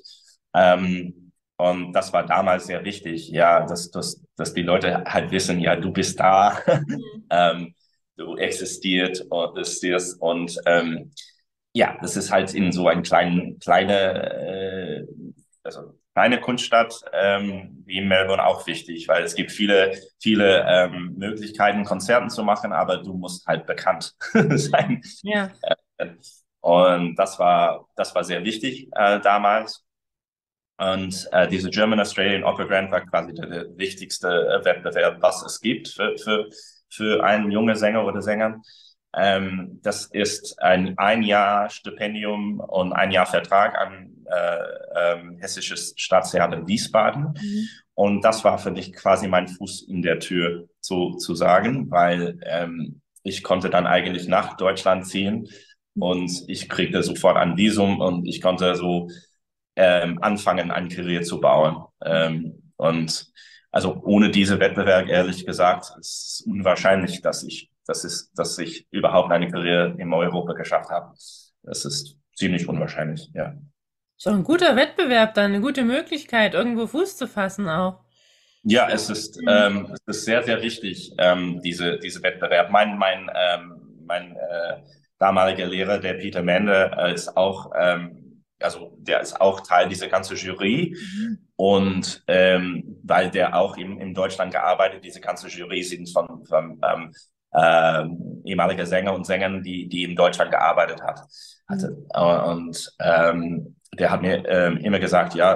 Ähm, und das war damals sehr wichtig, ja, dass, dass, dass die Leute halt wissen, ja, du bist da, ähm, du existiert und existierst und ähm, ja, das ist halt in so einem kleinen, kleine, äh, also kleine Kunststadt ähm, wie in Melbourne auch wichtig, weil es gibt viele, viele ähm, Möglichkeiten, Konzerten zu machen, aber du musst halt bekannt sein. Ja. Und das war, das war sehr wichtig äh, damals. Und äh, diese German Australian Opera Grand war quasi der, der wichtigste äh, Wettbewerb, was es gibt für, für, für einen jungen Sänger oder Sänger. Ähm, das ist ein ein Jahr Stipendium und ein Jahr Vertrag an äh, ähm, Hessisches Staatstheater Wiesbaden. Mhm. Und das war für mich quasi mein Fuß in der Tür, so zu sagen, weil ähm, ich konnte dann eigentlich nach Deutschland ziehen und ich kriegte sofort ein Visum und ich konnte so ähm, anfangen, eine Karriere zu bauen. Ähm, und also ohne diese Wettbewerb, ehrlich gesagt, ist es unwahrscheinlich, dass ich, dass ich, dass ich überhaupt eine Karriere in Europa geschafft habe. Das ist ziemlich unwahrscheinlich, ja. Ist doch ein guter Wettbewerb dann, eine gute Möglichkeit, irgendwo Fuß zu fassen auch. Ja, es ist, Mhm. ähm, es ist sehr, sehr wichtig, ähm, diese, diese Wettbewerb. Mein, mein, ähm, mein äh, damaliger Lehrer, der Peter Mende, äh, ist auch, ähm, also der ist auch Teil dieser ganzen Jury. Mhm. Und ähm, weil der auch in, in Deutschland gearbeitet, diese ganze Jury sind von, von ähm, ähm, ehemaliger Sänger und Sängern, die, die in Deutschland gearbeitet hat, hatte. Und ähm, der hat mir ähm, immer gesagt, ja,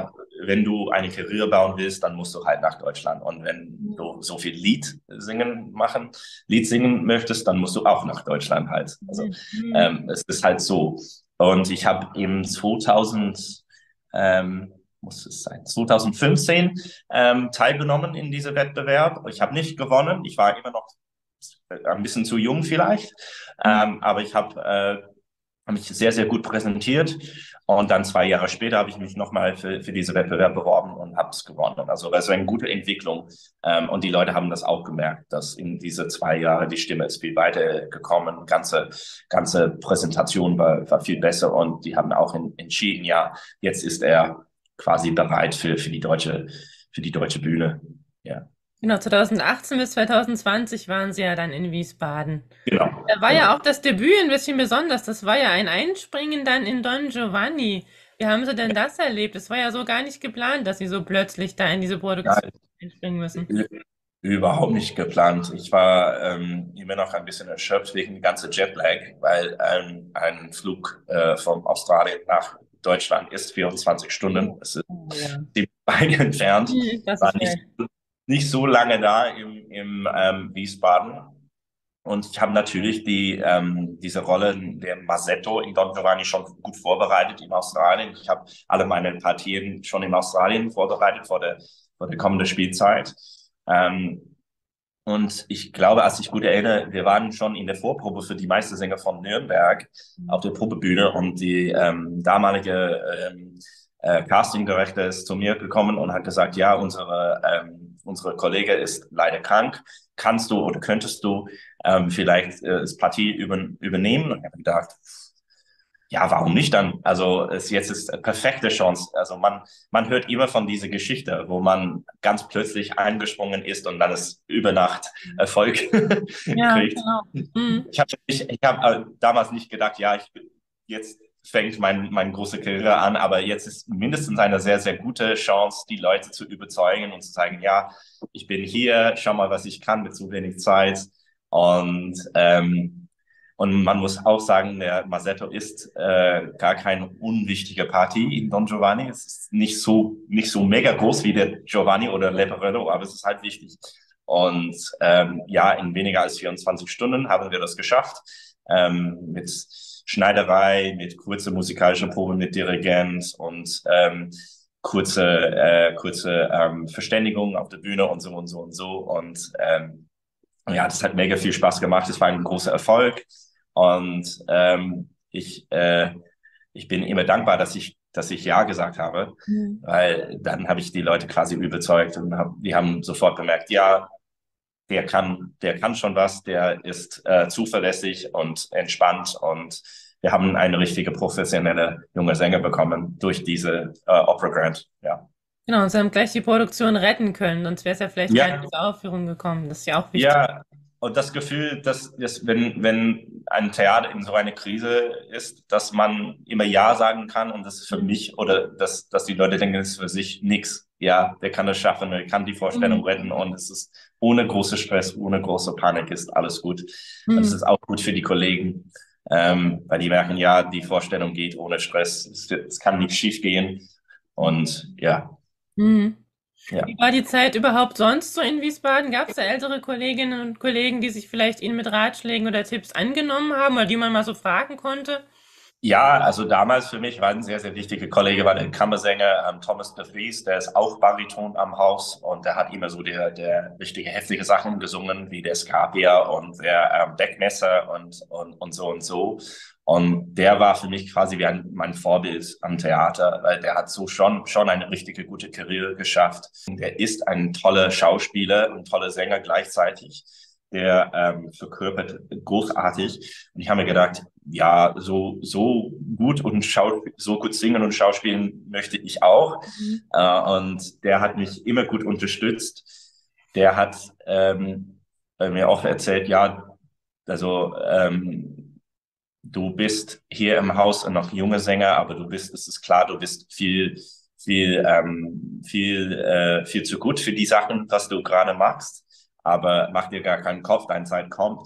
wenn du eine Karriere bauen willst, dann musst du halt nach Deutschland. Und wenn du so viel Lied singen machen, Lied singen möchtest, dann musst du auch nach Deutschland halt. Also Mhm. ähm, es ist halt so. Und ich habe im zweitausend, ähm, muss es sein, zwanzig fünfzehn ähm, teilgenommen in diesem Wettbewerb. Ich habe nicht gewonnen. Ich war immer noch ein bisschen zu jung vielleicht, Mhm. ähm, aber ich habe äh, hab mich sehr, sehr gut präsentiert. Und dann zwei Jahre später habe ich mich nochmal für, für diese Wettbewerb beworben und habe es gewonnen. Also das war eine gute Entwicklung. Ähm, und die Leute haben das auch gemerkt, dass in diese zwei Jahre die Stimme ist viel weiter gekommen. Ganze, ganze Präsentation war, war viel besser. Und die haben auch in, entschieden, ja, jetzt ist er quasi bereit für, für die deutsche, für die deutsche Bühne. Ja, Genau, zweitausendachtzehn bis zweitausendzwanzig waren Sie ja dann in Wiesbaden. genau, Da war ja auch genau. das Debüt ein bisschen besonders. Das war ja ein Einspringen dann in Don Giovanni. Wie haben Sie denn das erlebt? Es war ja so gar nicht geplant, dass Sie so plötzlich da in diese Ja, Produktion einspringen müssen. überhaupt nicht geplant. Ich war ähm, immer noch ein bisschen erschöpft wegen dem ganzen Jetlag, weil ähm, ein Flug äh, von Australien nach Deutschland ist vierundzwanzig Stunden. Oh, Es ist oh ja. ziemlich weit entfernt. Hm, das War ist nicht, weit. nicht so lange da im, im ähm, Wiesbaden. Und ich habe natürlich die, ähm, diese Rolle der Masetto in Don Giovanni schon gut vorbereitet in Australien. Ich habe alle meine Partien schon in Australien vorbereitet vor der, vor der kommenden Spielzeit. Ähm, und ich glaube, als ich gut erinnere, wir waren schon in der Vorprobe für die Meistersänger von Nürnberg auf der Probebühne und die ähm, damalige ähm, äh, Casting-Director ist zu mir gekommen und hat gesagt, ja, unsere, ähm, unsere Kollege ist leider krank. Kannst du oder könntest du ähm, vielleicht äh, das Partie über, übernehmen? Und ich habe gedacht, ja, warum nicht dann? Also es jetzt ist eine perfekte Chance. Also man, man hört immer von dieser Geschichte, wo man ganz plötzlich eingesprungen ist und dann es über Nacht Erfolg Ja, kriegt. genau. Mhm. Ich habe ich, ich hab äh, damals nicht gedacht, ja, ich, jetzt fängt mein, meine große Karriere an, aber jetzt ist mindestens eine sehr, sehr gute Chance, die Leute zu überzeugen und zu sagen, ja, ich bin hier, schau mal, was ich kann mit so wenig Zeit. Und ähm, und man muss auch sagen, der Masetto ist äh, gar keine unwichtige Partie in Don Giovanni. Es ist nicht so, nicht so mega groß wie der Giovanni oder Leporello, aber es ist halt wichtig. Und ähm, ja, in weniger als vierundzwanzig Stunden haben wir das geschafft. Ähm, mit Schneiderei, mit kurzer musikalischer Probe mit Dirigent und ähm, kurze, äh, kurze ähm, Verständigung auf der Bühne und so und so und so. Und ähm, ja, das hat mega viel Spaß gemacht. Es war ein großer Erfolg. Und ähm, ich, äh, ich bin immer dankbar, dass ich, dass ich Ja gesagt habe, Mhm. weil dann habe ich die Leute quasi überzeugt und hab, die haben sofort bemerkt, ja, der kann, der kann schon was, der ist äh, zuverlässig und entspannt und wir haben eine richtige professionelle junge Sänger bekommen durch diese äh, Opera Grant. Ja. Genau, und Sie haben gleich die Produktion retten können, sonst wäre es ja vielleicht gar nicht Ja, zur Aufführung gekommen. Das ist ja auch wichtig. ja, und das Gefühl, dass, dass wenn, wenn ein Theater in so einer Krise ist, dass man immer Ja sagen kann und das ist für Mhm. mich oder dass, dass die Leute denken, das ist für sich nichts. Ja, der kann das schaffen, der kann die Vorstellung Mhm. retten und es ist ohne große Stress, ohne große Panik ist alles gut. Und es Mhm. ist auch gut für die Kollegen, ähm, weil die merken, ja, die Vorstellung geht ohne Stress. Es, wird- es kann nicht schief gehen. Und ja, Mhm. ja. Wie war die Zeit überhaupt sonst so in Wiesbaden? Gab es da ältere Kolleginnen und Kollegen, die sich vielleicht Ihnen mit Ratschlägen oder Tipps angenommen haben oder die man mal so fragen konnte? Ja, also damals für mich war ein sehr, sehr wichtiger Kollege, war der Kammersänger ähm, Thomas de Vries, der ist auch Bariton am Haus und der hat immer so der, der richtige heftige Sachen gesungen, wie der Scarpia und der ähm, Deckmesser und, und, und so und so. Und der war für mich quasi wie ein, mein Vorbild am Theater, weil der hat so schon, schon eine richtige gute Karriere geschafft. Der ist ein toller Schauspieler und toller Sänger gleichzeitig. Der ähm, verkörpert großartig. Und ich habe mir gedacht, ja, so, so gut und Schau so gut singen und schauspielen möchte ich auch. Mhm. Äh, und der hat mich immer gut unterstützt. Der hat ähm, mir auch erzählt, ja, also ähm, du bist hier im Haus noch junger Sänger, aber du bist, es ist klar, du bist viel, viel, ähm, viel, äh, viel zu gut für die Sachen, was du gerade machst. Aber mach dir gar keinen Kopf, deine Zeit kommt.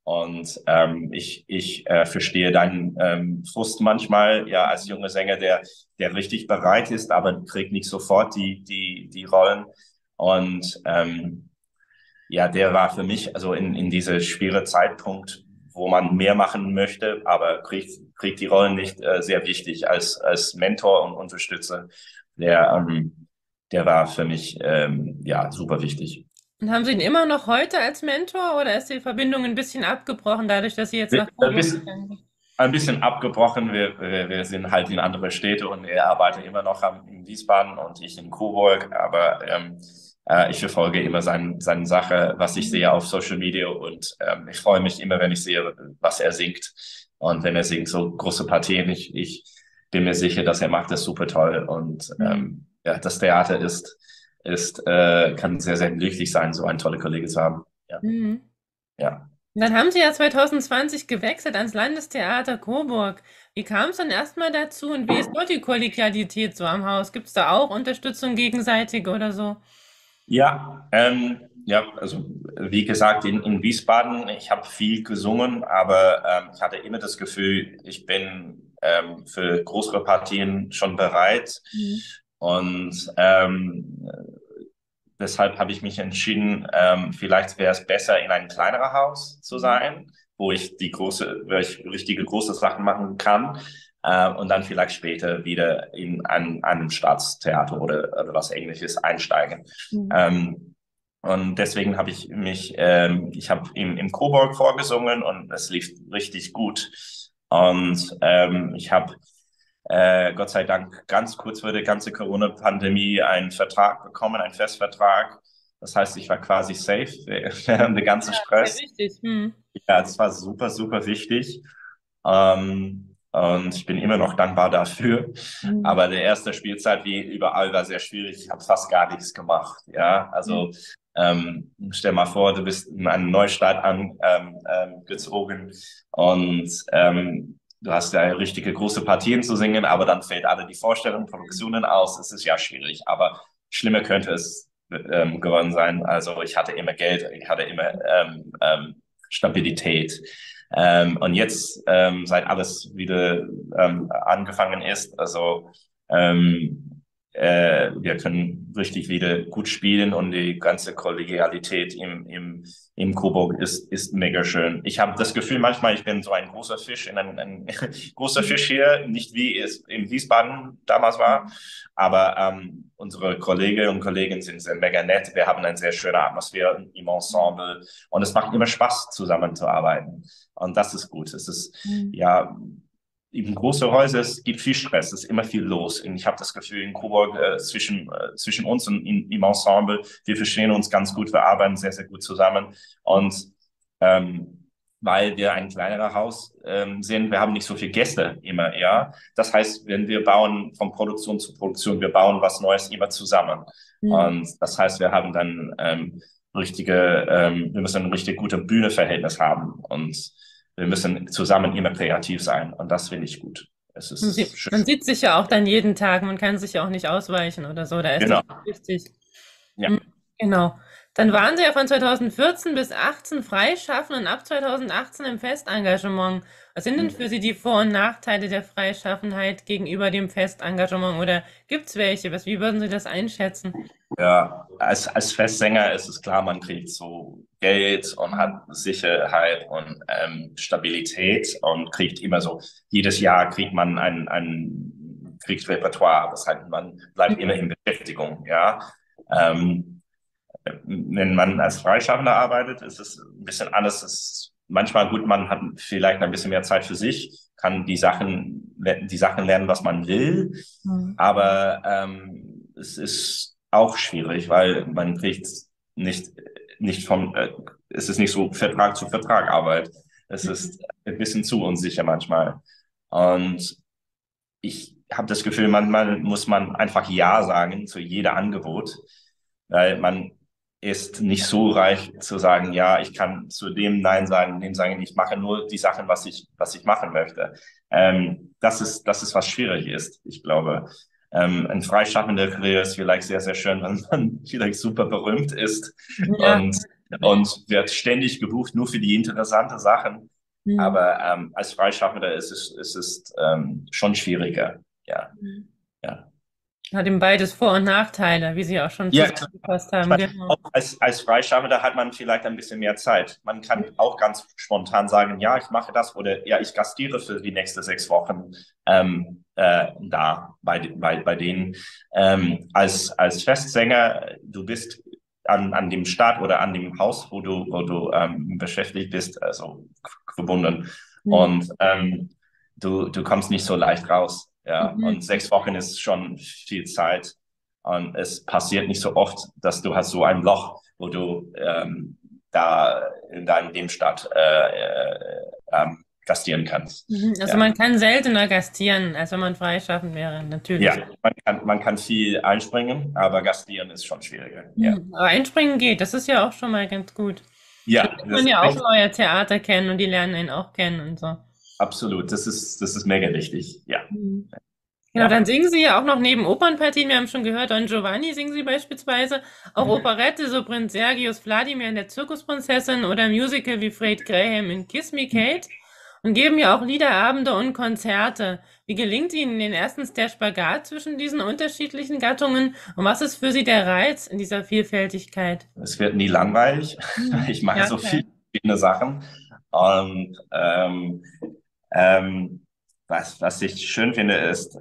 Und ähm, ich, ich äh, verstehe deinen ähm, Frust manchmal, ja, als junger Sänger, der, der richtig bereit ist, aber kriegt nicht sofort die, die, die Rollen. Und ähm, ja, der war für mich also in, in diese schwere Zeitpunkt, wo man mehr machen möchte, aber kriegt, kriegt die Rollen nicht, äh, sehr wichtig als, als Mentor und Unterstützer. Der, ähm, der war für mich ähm, ja super wichtig. Und haben Sie ihn immer noch heute als Mentor oder ist die Verbindung ein bisschen abgebrochen, dadurch, dass Sie jetzt nach Ein Coburg bisschen, gegangen sind? ein bisschen abgebrochen. Wir, wir, wir sind halt in andere Städte und er arbeitet immer noch am, in Wiesbaden und ich in Coburg. Aber ähm, äh, ich verfolge immer sein, seine Sache, was ich sehe auf Social Media und ähm, ich freue mich immer, wenn ich sehe, was er singt. Und wenn er singt so große Partien, ich, ich bin mir sicher, dass er macht das super toll. Und Mhm. ähm, ja, das Theater ist, ist äh, kann sehr, sehr glücklich sein, so einen tollen Kollegen zu haben. Ja, Mhm. ja. Dann haben Sie ja zwanzig zwanzig gewechselt ans Landestheater Coburg. Wie kam es dann erstmal dazu und wie ist dort die Kollegialität so am Haus? Gibt es da auch Unterstützung gegenseitig oder so? Ja, ähm, ja, also wie gesagt, in, in Wiesbaden, ich habe viel gesungen, aber ähm, ich hatte immer das Gefühl, ich bin ähm, für größere Partien schon bereit. Mhm. Und ähm, deshalb habe ich mich entschieden, ähm, vielleicht wäre es besser, in ein kleinerer Haus zu Mhm. sein, wo ich die große, wo ich richtige große Sachen machen kann. Äh, und dann vielleicht später wieder in ein, einem Staatstheater oder, oder was Ähnliches einsteigen. Mhm. Ähm, und deswegen habe ich mich, ähm, ich habe im, im Coburg vorgesungen und es lief richtig gut. Und ähm, ich habe äh, Gott sei Dank ganz kurz vor der ganzen Corona-Pandemie einen Vertrag bekommen, einen Festvertrag. Das heißt, ich war quasi safe während der ganzen Sehr Stress. wichtig. Mhm. Ja, das war super, super wichtig. Ähm, und ich bin immer noch dankbar dafür. Mhm. Aber der erste Spielzeit, wie überall, war sehr schwierig. Ich habe fast gar nichts gemacht. Ja, Mhm. also ähm, stell mal vor, du bist in einen Neustart angezogen ähm, ähm, gezogen und ähm, du hast ja richtige große Partien zu singen, aber dann fällt alle die Vorstellung, Produktionen aus. Es ist ja schwierig, aber schlimmer könnte es ähm, geworden sein. Also ich hatte immer Geld, ich hatte immer ähm, ähm, Stabilität. Ähm, und jetzt, ähm, seit alles wieder ähm, angefangen ist, also ähm, äh, wir können richtig wieder gut spielen und die ganze Kollegialität im, im, im Coburg ist, ist mega schön. Ich habe das Gefühl manchmal, ich bin so ein großer Fisch in ein, ein großer Fisch hier, nicht wie es in Wiesbaden damals war, aber ähm, unsere Kolleginnen und Kollegen sind sehr mega nett. Wir haben eine sehr schöne Atmosphäre im Ensemble und es macht immer Spaß, zusammenzuarbeiten. Und das ist gut. Es ist, Mhm. ja, in große Häuser, es gibt viel Stress, es ist immer viel los. Und ich habe das Gefühl, in Coburg, äh, zwischen, äh, zwischen uns und in, im Ensemble, wir verstehen uns ganz gut, wir arbeiten sehr, sehr gut zusammen. Und ähm, weil wir ein kleinerer Haus ähm, sind, wir haben nicht so viele Gäste immer, ja. Das heißt, wenn wir bauen von Produktion zu Produktion, wir bauen was Neues immer zusammen. Mhm. Und das heißt, wir haben dann ähm, richtige, ähm, wir müssen ein richtig gutes Bühneverhältnis haben und wir müssen zusammen immer kreativ sein und das finde ich gut. Es Man ist sieht, schön. man sieht sich ja auch dann jeden Tag, man kann sich ja auch nicht ausweichen oder so, da ist es Genau. wichtig. Ja. Mhm. Genau. Dann waren Sie ja von zweitausendvierzehn bis achtzehn freischaffend und ab zweitausendachtzehn im Festengagement. Was sind denn für Sie die Vor- und Nachteile der Freischaffenheit gegenüber dem Festengagement oder gibt es welche? Was, wie würden Sie das einschätzen? Ja, als, als Festsänger ist es klar, man kriegt so Geld und hat Sicherheit und ähm, Stabilität und kriegt immer so, jedes Jahr kriegt man ein, ein Kriegsrepertoire. Das heißt, man bleibt immer in Beschäftigung, ja. Ähm, wenn man als Freischaffender arbeitet, ist es ein bisschen anders. Es ist manchmal gut, man hat vielleicht ein bisschen mehr Zeit für sich, kann die Sachen, die Sachen lernen, was man will. Mhm. Aber ähm, es ist auch schwierig, weil man kriegt nicht, nicht vom, äh, es ist nicht so Vertrag zu Vertrag Arbeit. Es ist ein bisschen zu unsicher manchmal. Und ich habe das Gefühl, manchmal muss man einfach Ja sagen zu jedem Angebot, weil man ist nicht so reich zu sagen, ja, ich kann zu dem Nein sagen, dem sagen, ich mache nur die Sachen, was ich, was ich machen möchte. Ähm, das ist, das ist, was schwierig ist, ich glaube. Ähm, ein freischaffender Karriere ist vielleicht sehr, sehr schön, wenn man vielleicht super berühmt ist Ja, und und wird ständig gebucht, nur für die interessanten Sachen. Mhm. Aber ähm, als Freischaffender ist es, ist es ähm, schon schwieriger. Ja, ja. Hat eben beides Vor- und Nachteile, wie Sie auch schon Ja, zusammengefasst ich haben, meine, genau. auch als, als Freischaffender hat man vielleicht ein bisschen mehr Zeit. Man kann auch ganz spontan sagen, ja, ich mache das oder ja, ich gastiere für die nächsten sechs Wochen ähm, äh, da bei, bei, bei denen. Ähm, als, als Festsänger, du bist an, an dem Stadt oder an dem Haus, wo du, wo du ähm, beschäftigt bist, also verbunden. Mhm. Und ähm, du, du kommst nicht so leicht raus. Ja, und Mhm. sechs Wochen ist schon viel Zeit. Und es passiert nicht so oft, dass du hast so ein Loch, wo du ähm, da in deinem dem Stadt äh, äh, ähm, gastieren kannst. Mhm. Also Ja. man kann seltener gastieren, als wenn man freischaffend wäre, natürlich. Ja, man kann, man kann viel einspringen, aber gastieren ist schon schwieriger. Ja, Mhm. Aber einspringen geht, das ist ja auch schon mal ganz gut. Da ja, lernt das man ist ja auch echt, neue Theater kennen und die lernen einen auch kennen und so. absolut. Das ist, das ist mega wichtig. Ja, Mhm. Genau, dann ja. singen Sie ja auch noch neben Opernpartien, wir haben schon gehört, Don Giovanni singen Sie beispielsweise, auch Operette, so Prinz Sergius Wladimir in der Zirkusprinzessin oder Musical wie Fred Graham in Kiss Me Kate und geben ja auch Liederabende und Konzerte. Wie gelingt Ihnen denn erstens der Spagat zwischen diesen unterschiedlichen Gattungen und was ist für Sie der Reiz in dieser Vielfältigkeit? Es wird nie langweilig. Hm. Ich mache Ja, so klar. viele verschiedene Sachen. Und ähm, ähm, was, was ich schön finde, ist,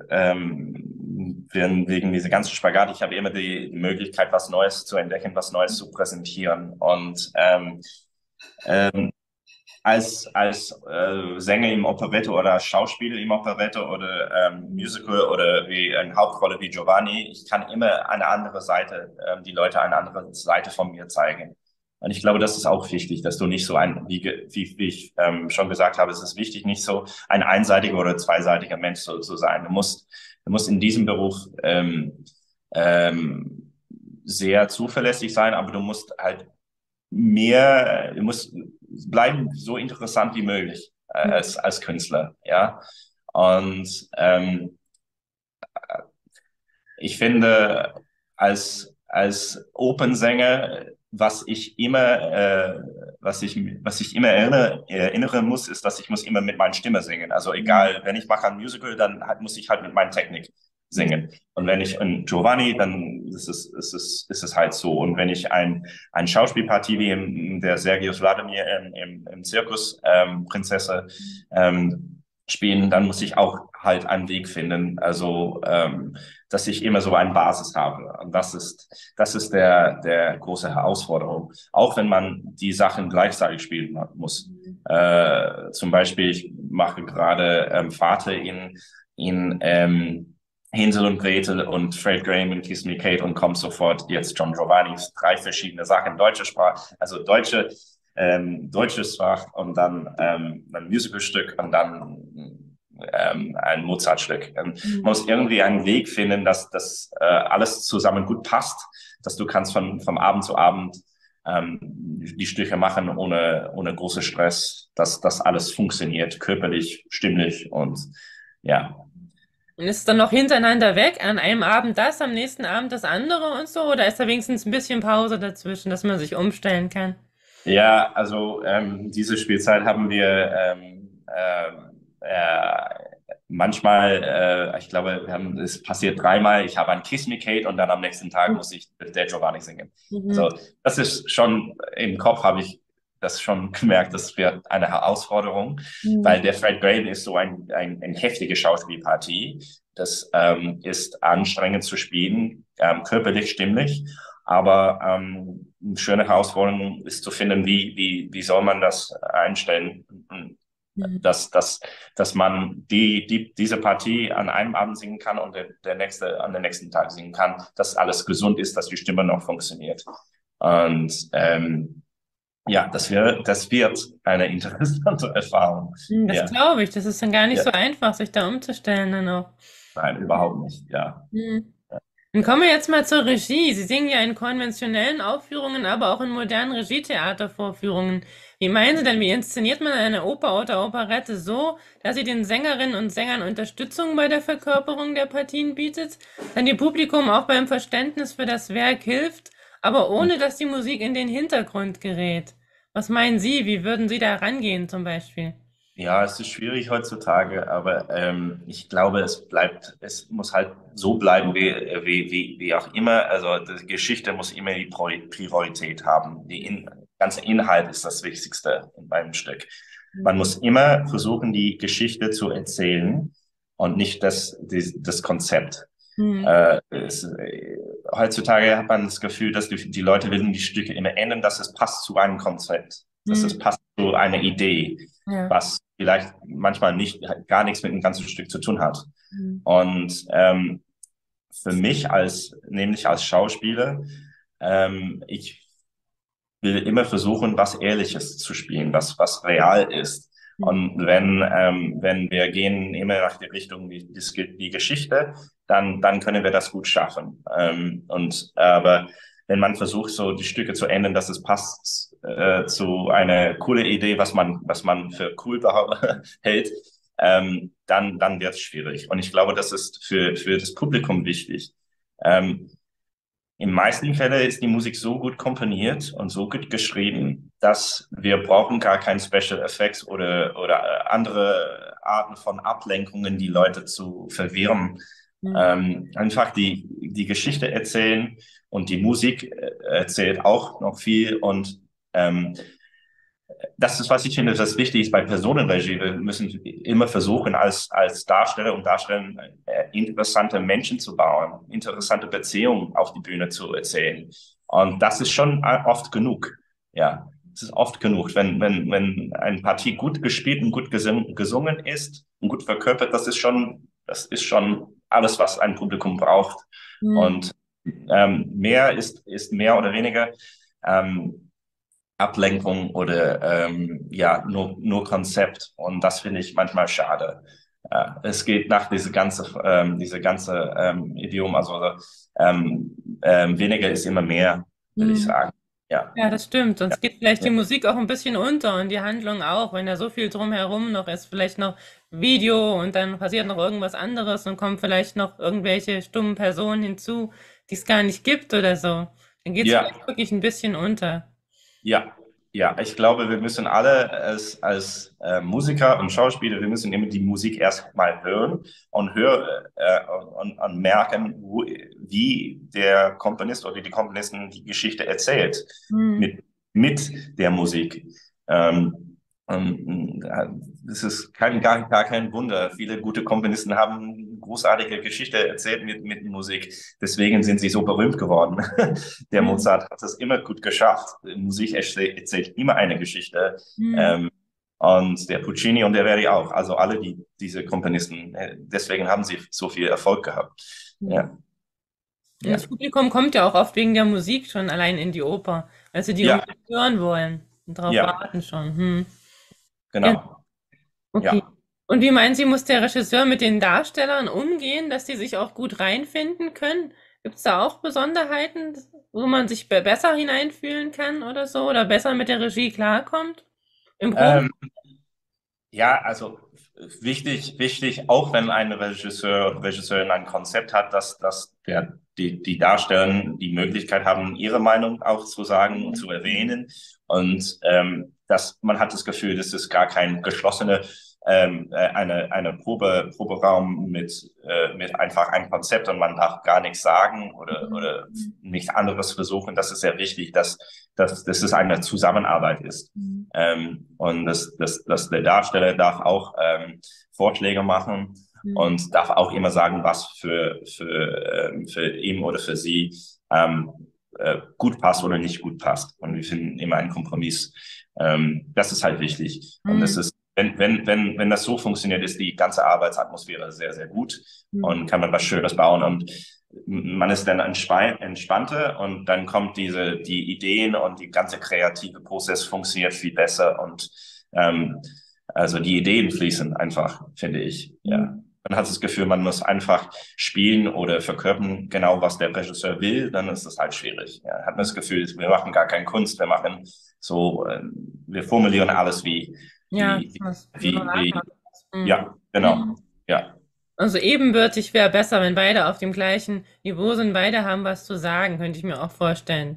ähm, wegen wegen dieser ganzen Spagat, ich habe immer die, die Möglichkeit, was Neues zu entdecken, was Neues zu präsentieren. Und ähm, ähm, als, als äh, Sänger im Operette oder Schauspieler im Operette oder ähm, Musical oder wie eine Hauptrolle wie Giovanni, ich kann immer eine andere Seite, ähm, die Leute eine andere Seite von mir zeigen. Und ich glaube, das ist auch wichtig, dass du nicht so ein, wie, wie, wie ich ähm, schon gesagt habe, es ist wichtig, nicht so ein einseitiger oder zweiseitiger Mensch zu, zu sein. Du musst, du musst in diesem Beruf ähm, ähm, sehr zuverlässig sein, aber du musst halt mehr, du musst bleiben so interessant wie möglich äh, als, als Künstler, ja. Und ähm, ich finde, als, als Opernsänger, was ich immer, äh, was ich, was ich immer erinnere, erinnern muss, ist, dass ich muss immer mit meiner Stimme singen. Also egal, wenn ich mache ein Musical, dann halt, muss ich halt mit meiner Technik singen. Und wenn ich ein Giovanni, dann ist es, ist es, ist es halt so. Und wenn ich ein, ein Schauspielpartie wie in der Sergius Wladimir im, im, im Zirkus ähm, Prinzesse ähm, spielen, dann muss ich auch halt einen Weg finden. Also ähm, dass ich immer so eine Basis habe. Und das ist, das ist der, der große Herausforderung. Auch wenn man die Sachen gleichzeitig spielen muss. Äh, zum Beispiel, ich mache gerade ähm, Vater in, in ähm, Hänsel und Gretel und Fred Graham in Kiss Me Kate und kommt sofort jetzt John Giovanni's drei verschiedene Sachen, deutsche Sprache, also deutsche, ähm, deutsches Fach und dann ähm, ein Musicalstück und dann ähm, ein Mozartstück. Ähm, man muss irgendwie einen Weg finden, dass das äh, alles zusammen gut passt, dass du kannst von vom Abend zu Abend ähm, die Stücke machen ohne ohne großen Stress, dass das alles funktioniert, körperlich, stimmlich und ja. Und ist es dann noch hintereinander weg, an einem Abend das, am nächsten Abend das andere und so? Oder ist da wenigstens ein bisschen Pause dazwischen, dass man sich umstellen kann? Ja, also ähm, diese Spielzeit haben wir ähm, ähm, äh, manchmal, äh, ich glaube, wir haben, es passiert dreimal, ich habe ein Kiss Me Kate und dann am nächsten Tag muss ich der Giovanni singen. Mhm. Also das ist schon, im Kopf habe ich das schon gemerkt, das wird eine Herausforderung, weil Mhm. der Fred Graham ist so ein, ein, ein heftige Schauspielpartie. Das ähm, ist anstrengend zu spielen, ähm, körperlich, stimmlich. Aber ähm, eine schöne Herausforderung ist zu finden, wie, wie, wie soll man das einstellen, Mhm. dass, dass, dass man die, die, diese Partie an einem Abend singen kann und der, der nächste an den nächsten Tag singen kann, dass alles gesund ist, dass die Stimme noch funktioniert. Und ähm, ja, das wird, das wird eine interessante Erfahrung. Mhm, das Ja, glaube ich. Das ist dann gar nicht ja, so einfach, sich da umzustellen dann auch. nein, überhaupt nicht. Ja. Mhm. Dann kommen wir jetzt mal zur Regie. Sie singen ja in konventionellen Aufführungen, aber auch in modernen Regietheatervorführungen. Wie meinen Sie denn, wie inszeniert man eine Oper oder Operette so, dass sie den Sängerinnen und Sängern Unterstützung bei der Verkörperung der Partien bietet, dann dem Publikum auch beim Verständnis für das Werk hilft, aber ohne dass die Musik in den Hintergrund gerät. Was meinen Sie? Wie würden Sie da rangehen zum Beispiel? Ja, es ist schwierig heutzutage, aber ähm, ich glaube, es bleibt, es muss halt so bleiben, wie, wie, wie, wie auch immer. Also die Geschichte muss immer die Pro- Priorität haben. Die in, ganze Inhalt ist das Wichtigste in meinem Stück. Man muss immer versuchen, die Geschichte zu erzählen und nicht das, das, das Konzept. Hm. Äh, es, äh, heutzutage hat man das Gefühl, dass die, die Leute willen die Stücke immer ändern, dass es passt zu einem Konzept, dass es Hm. passt zu einer Idee, Ja. was vielleicht manchmal nicht gar nichts mit dem ganzen Stück zu tun hat. Hm. Und ähm, für mich als, nämlich als Schauspieler, ähm, ich will immer versuchen, was Ehrliches zu spielen, was, was real ist. Hm. Und wenn, ähm, wenn wir gehen immer nach der Richtung die, die, die Geschichte, dann, dann können wir das gut schaffen. Ähm, und, aber wenn man versucht, so die Stücke zu ändern, dass es passt äh, zu einer coole Idee, was man, was man für cool hält, ähm, dann, dann wird es schwierig. Und ich glaube, das ist für, für das Publikum wichtig. Ähm, in meisten Fällen ist die Musik so gut komponiert und so gut geschrieben, dass wir brauchen gar kein Special Effects oder, oder andere Arten von Ablenkungen, die Leute zu verwirren. Hm. Ähm, einfach die, die Geschichte erzählen und die Musik äh, erzählt auch noch viel und ähm, das ist, was ich finde, das wichtig ist bei Personenregie. Wir müssen immer versuchen, als, als Darsteller und Darstellerin äh, interessante Menschen zu bauen, interessante Beziehungen auf die Bühne zu erzählen. Und das ist schon oft genug. Ja, es ist oft genug. Wenn, wenn, wenn eine Partie gut gespielt und gut gesungen, gesungen ist und gut verkörpert, das ist schon, das ist schon alles, was ein Publikum braucht. Hm. Und ähm, mehr ist, ist mehr oder weniger. Ähm, Ablenkung oder ähm, ja, nur, nur Konzept. Und das finde ich manchmal schade. Äh, es geht nach diese ganze, ähm, diese ganze ähm, Idiom, also ähm, ähm, weniger ist immer mehr, würde ich Hm. sagen. Ja, Ja, das stimmt. ja, Sonst geht vielleicht die ja. Musik auch ein bisschen unter und die Handlung auch, wenn da so viel drumherum noch ist. Vielleicht noch Video und dann passiert noch irgendwas anderes und kommen vielleicht noch irgendwelche stummen Personen hinzu, die es gar nicht gibt oder so. Dann geht es Ja, vielleicht wirklich ein bisschen unter. ja, ja, ich glaube, wir müssen alle als, als äh, Musiker und Schauspieler, wir müssen immer die Musik erst mal hören und hören äh, und, und merken, wo, wie der Komponist oder die Komponisten die Geschichte erzählt Hm. mit, mit der Musik. Ähm, und, äh, das ist kein, gar, gar kein Wunder. Viele gute Komponisten haben großartige Geschichte erzählt mit, mit Musik. Deswegen sind sie so berühmt geworden. Der Hm. Mozart hat es immer gut geschafft. Musik erzählt, erzählt immer eine Geschichte. Hm. Ähm, und der Puccini und der Verdi auch. Also alle die, diese Komponisten. Äh, deswegen haben sie so viel Erfolg gehabt. Hm. Ja, Und ja, das Publikum kommt ja auch oft wegen der Musik schon allein in die Oper, weil sie die ja, unbedingt hören wollen und darauf ja, warten schon. Hm. Genau. genau. Okay. Ja. Und wie meinen Sie, muss der Regisseur mit den Darstellern umgehen, dass die sich auch gut reinfinden können? Gibt es da auch Besonderheiten, wo man sich be- besser hineinfühlen kann oder so? Oder besser mit der Regie klarkommt? Im Proben? Ähm, Ja, also wichtig, wichtig, auch wenn ein Regisseur, Regisseurin ein Konzept hat, dass, dass der, die, die Darsteller die Möglichkeit haben, ihre Meinung auch zu sagen und zu erwähnen. Und ähm, dass man hat das Gefühl, das ist gar kein geschlossene ähm, äh, eine, eine Probe, Proberaum mit, äh, mit einfach ein Konzept und man darf gar nichts sagen oder, oder nichts anderes versuchen. Das ist sehr wichtig, dass, dass, dass es eine Zusammenarbeit ist. Ähm, und dass, dass, dass der Darsteller darf auch ähm, Vorschläge machen und darf auch immer sagen, was für, für, ähm, für ihn oder für sie ähm, äh, gut passt oder nicht gut passt. Und wir finden immer einen Kompromiss. Ähm, das ist halt wichtig. Und das ist, wenn, wenn, wenn, wenn das so funktioniert, ist die ganze Arbeitsatmosphäre sehr, sehr gut und kann man was Schönes bauen. Und man ist dann entspannter und dann kommt diese, die Ideen und die ganze kreative Prozess funktioniert viel besser und ähm, also die Ideen fließen einfach, finde ich. Ja. Man hat das Gefühl, man muss einfach spielen oder verkörpern, genau was der Regisseur will, dann ist das halt schwierig. Ja. Hat man das Gefühl, wir machen gar keine Kunst, wir machen so, äh, wir formulieren alles wie, Ja, wie, das wie, wie, hm. ja, genau, ja. Also ebenbürtig wäre besser, wenn beide auf dem gleichen Niveau sind, beide haben was zu sagen, könnte ich mir auch vorstellen.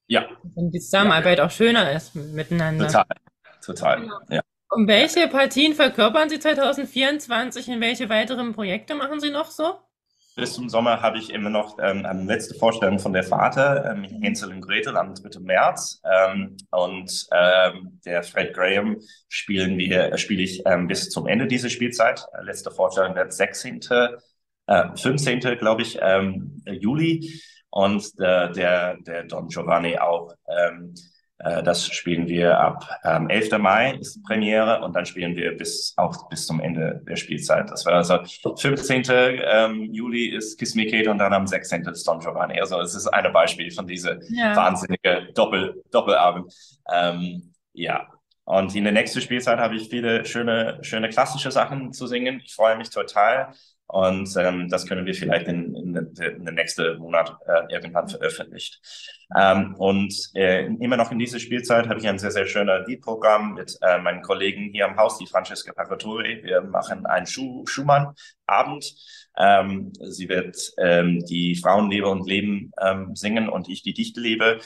Ja, Und die ja, Zusammenarbeit auch schöner ist miteinander. total, total. Genau. Ja. Und Ja. welche Partien verkörpern Sie zwanzig vierundzwanzig und welche weiteren Projekte machen Sie noch so? Bis zum Sommer habe ich immer noch ähm, eine letzte Vorstellung von der Vater, ähm, Mhm. Hänsel und Gretel am dritten März. Ähm, und ähm, der Fred Graham spielen wir, äh, spiele ich ähm, bis zum Ende dieser Spielzeit. Äh, letzte Vorstellung wird sechzehnten. Äh, fünfzehnten glaube ich, ähm, Juli. Und äh, der, der Don Giovanni auch. Ähm, äh, das spielen wir ab ähm, elften Mai ist die Premiere und dann spielen wir bis auch bis zum Ende der Spielzeit. Das war also fünfzehnten Ähm, Juli ist Kiss Me Kate und dann am sechzehnten ist Don Giovanni. Also es ist ein Beispiel von dieser Ja. wahnsinnige Doppel, Doppelabend. Ähm, ja. Und in der nächsten Spielzeit habe ich viele schöne, schöne klassische Sachen zu singen. Ich freue mich total. Und ähm, das können wir vielleicht in, in, in den nächsten Monat äh, irgendwann veröffentlicht. Ähm, und äh, immer noch in dieser Spielzeit habe ich ein sehr, sehr schönes Liedprogramm mit äh, meinen Kollegen hier am Haus, die Francesca Paratori. Wir machen einen Schu Schumann-Abend. Ähm, sie wird ähm, die Frauenliebe und Leben ähm, singen und ich die Dichterliebe.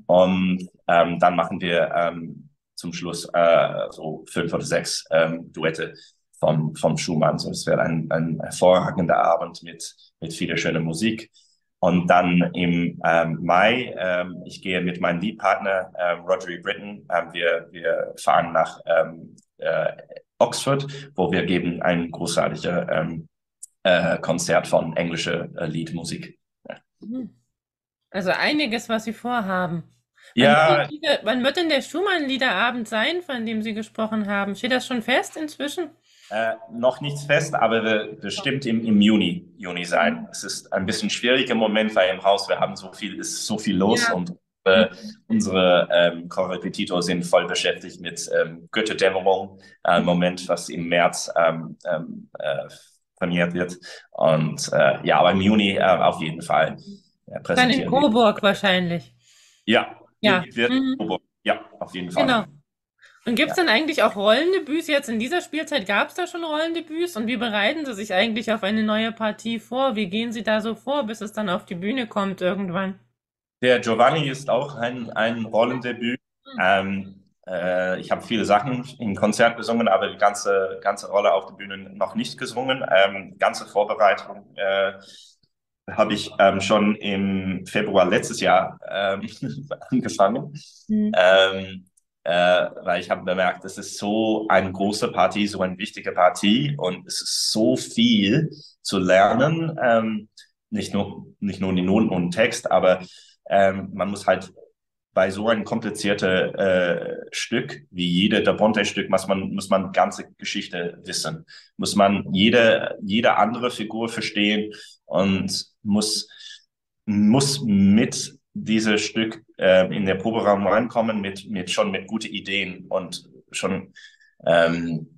Und ähm, dann machen wir ähm, zum Schluss äh, so fünf oder sechs ähm, Duette vom, vom Schumann. So, es wird ein, ein hervorragender Abend mit, mit vieler schöner Musik. Und dann im ähm, Mai, ähm, ich gehe mit meinem Liedpartner ähm, Rodri Britton, ähm, wir, wir fahren nach ähm, äh, Oxford, wo wir geben ein großartiges ähm, äh, Konzert von englischer äh, Liedmusik. Ja, Mhm. Also einiges, was Sie vorhaben. Wann wird denn, ja diese, wann wird denn der Schumann-Liederabend sein, von dem Sie gesprochen haben? Steht das schon fest inzwischen? äh, noch nichts fest, aber wir- bestimmt im, im Juni, Juni sein. Es ist ein bisschen schwierig im Moment, weil im Haus wir haben so viel, ist so viel los Ja. und äh, unsere ähm, Korrepetitor sind voll beschäftigt mit ähm, Götterdämmerung, äh, im Moment, was im März ähm, ähm, äh, premiert wird. Und äh, ja, aber im Juni äh, auf jeden Fall äh, Dann in präsentieren wir. Coburg wahrscheinlich. Ja, Ja. wird, Mhm. ja, auf jeden Genau. Fall. Und gibt es Ja. denn eigentlich auch Rollendebüts? Jetzt in dieser Spielzeit gab es da schon Rollendebüts? Und wie bereiten Sie sich eigentlich auf eine neue Partie vor? Wie gehen Sie da so vor, bis es dann auf die Bühne kommt irgendwann? Der Giovanni ist auch ein, ein Rollendebüt. Mhm. Ähm, äh, ich habe viele Sachen im Konzert gesungen, aber die ganze, ganze Rolle auf der Bühne noch nicht gesungen. Ähm, ganze Vorbereitung äh, habe ich ähm, schon im Februar letztes Jahr ähm, angefangen, Mhm. ähm, äh, weil ich habe bemerkt, das ist so eine große Partie, so eine wichtige Partie und es ist so viel zu lernen, ähm, nicht nur, nicht nur die Noten und Text, aber ähm, man muss halt bei so einem komplizierten äh, Stück wie jede der Bronte-Stück muss man muss man ganze Geschichte wissen, muss man jede jede andere Figur verstehen und muss muss mit dieses Stück äh, in der Proberaum reinkommen mit mit schon mit gute Ideen und schon ähm,